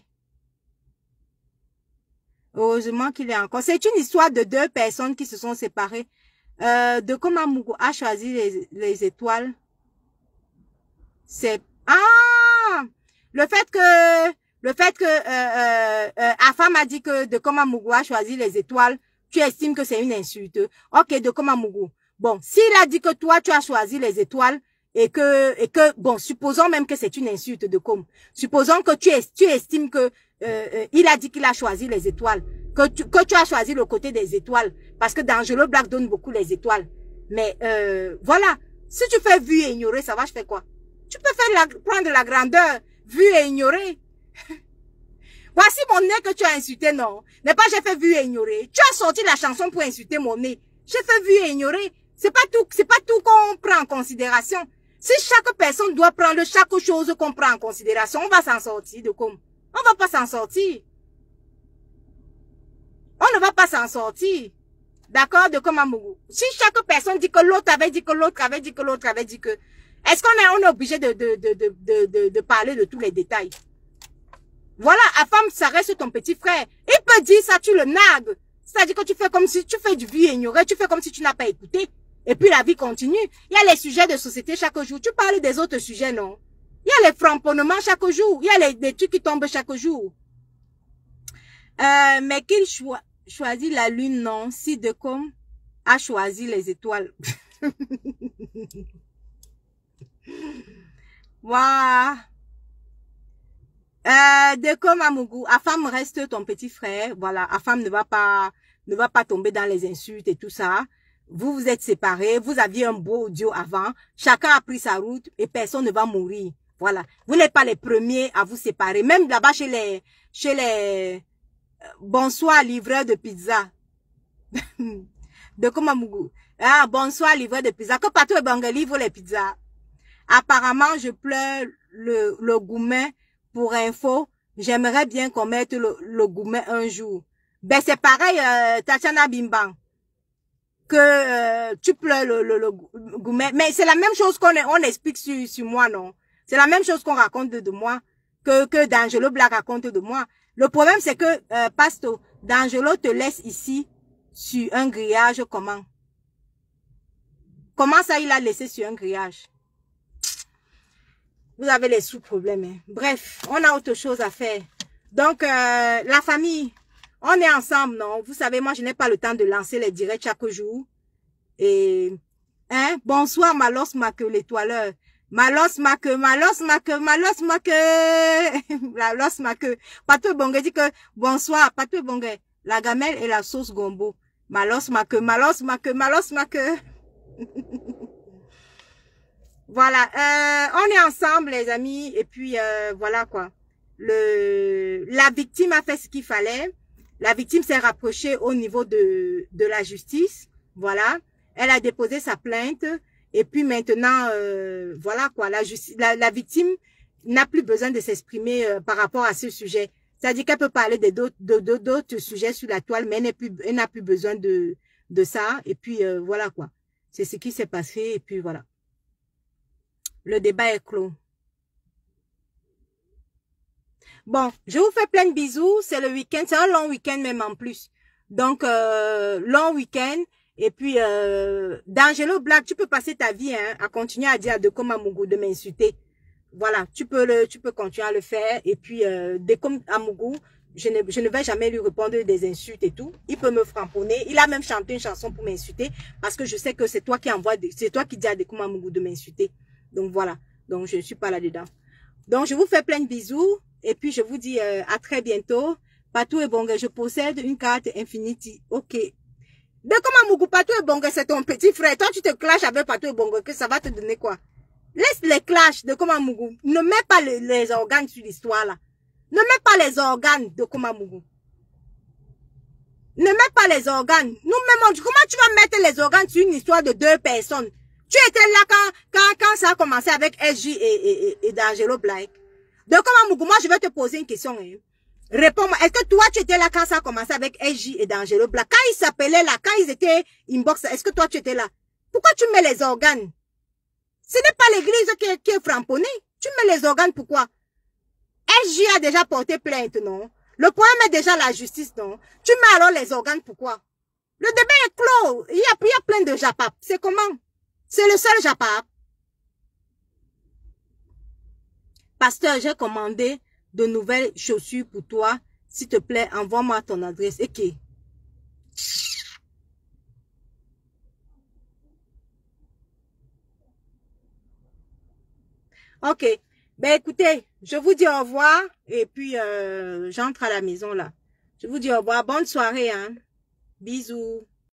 Heureusement qu'il est encore. C'est une histoire de deux personnes qui se sont séparées. Euh, de comment Mougou a choisi les, les étoiles. C'est ah le fait que le fait que euh, euh, euh, Afam a dit que de comment Mougou a choisi les étoiles, tu estimes que c'est une insulte. Ok, de comment Mougou. Bon, s'il a dit que toi tu as choisi les étoiles et que et que bon, supposons même que c'est une insulte de com. Supposons que tu es, tu estimes que euh, euh, il a dit qu'il a choisi les étoiles, que tu que tu as choisi le côté des étoiles parce que D'Angelo Black donne beaucoup les étoiles. Mais euh, voilà, si tu fais vu et ignorer, ça va, je fais quoi? Tu peux faire la, prendre la grandeur, vu et ignorer. Voici mon nez que tu as insulté, non. N'est pas j'ai fait vu et ignorer. Tu as sorti la chanson pour insulter mon nez. J'ai fait vu et ignorer. C'est pas tout, c'est pas tout qu'on prend en considération. Si chaque personne doit prendre chaque chose qu'on prend en considération, on va s'en sortir de comme. On va pas s'en sortir. On ne va pas s'en sortir. D'accord, de comme Amougou. Si chaque personne dit que l'autre avait dit que l'autre avait dit que l'autre avait dit que, est-ce qu'on est, on est obligé de, de, de, de, de, de, de parler de tous les détails? Voilà, Afam, ça reste ton petit frère. Il peut dire ça, tu le nagues. C'est-à-dire que tu fais comme si tu fais du vieux ignoré, tu fais comme si tu n'as pas écouté. Et puis la vie continue. Il y a les sujets de société chaque jour. Tu parles des autres sujets, non? Il y a les framponnements chaque jour. Il y a les, les trucs qui tombent chaque jour. Euh, mais qu'il cho choisit la lune, non? Si de comme a choisi les étoiles. Waouh. Euh, de comme Amougou, Afam reste ton petit frère. Voilà, Afam ne va pas, ne va pas tomber dans les insultes et tout ça. Vous vous êtes séparés, vous aviez un beau audio avant, chacun a pris sa route et personne ne va mourir. Voilà. Vous n'êtes pas les premiers à vous séparer. Même là-bas chez les, chez les, bonsoir livreur de pizza. De Komamougou. Ah, bonsoir livreur de pizza. Que Patou Ebongue livre les pizzas. Apparemment, je pleure le, le Goumen pour info. J'aimerais bien qu'on mette le, le Goumen un jour. Ben, c'est pareil, euh, Tatiana Bimban. Que euh, tu pleures le, le, le Goumen. Mais c'est la même chose qu'on on explique sur, sur moi, non? C'est la même chose qu'on raconte de, de moi. Que, que D'Angelo Black raconte de moi. Le problème, c'est que, euh, Pasto, D'Angelo te laisse ici sur un grillage comment? Comment ça, il a laissé sur un grillage? Vous avez les sous-problèmes. Hein. Bref, on a autre chose à faire. Donc, euh, la famille, on est ensemble, non? Vous savez, moi, je n'ai pas le temps de lancer les directs chaque jour. Et, hein, bonsoir, Malos Maque, l'étoileur. Malos Maque, Malos Maque, Malos Maque, Malos Maque. Patou Bongue dit que, bonsoir, Patou Bongue, la gamelle et la sauce gombo. Malos Maque, Malos Maque, Malos Maque. Voilà, euh, on est ensemble les amis et puis euh, voilà quoi. Le la victime a fait ce qu'il fallait. La victime s'est rapprochée au niveau de de la justice. Voilà, elle a déposé sa plainte et puis maintenant euh, voilà quoi. La justice, la, la victime n'a plus besoin de s'exprimer euh, par rapport à ce sujet. C'est-à-dire qu'elle peut parler de d'autres de, d'autres sujets sur la toile, mais elle n'a plus elle n'a plus besoin de de ça et puis euh, voilà quoi. C'est ce qui s'est passé et puis voilà. Le débat est clos. Bon, je vous fais plein de bisous. C'est le week-end. C'est un long week-end même en plus. Donc, euh, long week-end. Et puis, euh, D'Angelo Black, tu peux passer ta vie hein, à continuer à dire à Dekom Amougou de m'insulter. Voilà, tu peux le, tu peux continuer à le faire. Et puis, euh, Dekom Amougou, je ne, je ne vais jamais lui répondre des insultes et tout. Il peut me framponner. Il a même chanté une chanson pour m'insulter parce que je sais que c'est toi qui envoie, c'est toi qui dis à Dekom Amougou de m'insulter. Donc voilà, donc je ne suis pas là-dedans. Donc je vous fais plein de bisous et puis je vous dis euh, à très bientôt. Patou et Bongue, je possède une carte Infinity. Ok. De comment Mougou, Patou et Bongue, c'est ton petit frère. Toi tu te clashes avec Patou et Bongue, que ça va te donner quoi? Laisse les clashs de comment Mougou. Ne mets pas les, les organes sur l'histoire là. Ne mets pas les organes de comment Mougou. Ne mets pas les organes. Nous-mêmes, comment tu vas mettre les organes sur une histoire de deux personnes? Tu étais là quand, quand, quand ça a commencé avec S J et, et, et, et D'Angelo Black. Donc, comment Mougou, moi, je vais te poser une question. Hein. Réponds-moi. Est-ce que toi, tu étais là quand ça a commencé avec S J et D'Angelo Black? Quand ils s'appelaient là, quand ils étaient inbox, est-ce que toi, tu étais là? Pourquoi tu mets les organes? Ce n'est pas l'église qui est, qui est framponnée. Tu mets les organes, pourquoi? S J a déjà porté plainte, non? Le problème est déjà la justice, non? Tu mets alors les organes, pourquoi? Le débat est clos. Il y a, il y a plein de japap. C'est comment? C'est le seul japap. Pasteur, j'ai commandé de nouvelles chaussures pour toi. S'il te plaît, envoie-moi ton adresse. Ok. Ok. Ben écoutez, je vous dis au revoir. Et puis, euh, j'entre à la maison là. Je vous dis au revoir. Bonne soirée. Hein. Bisous.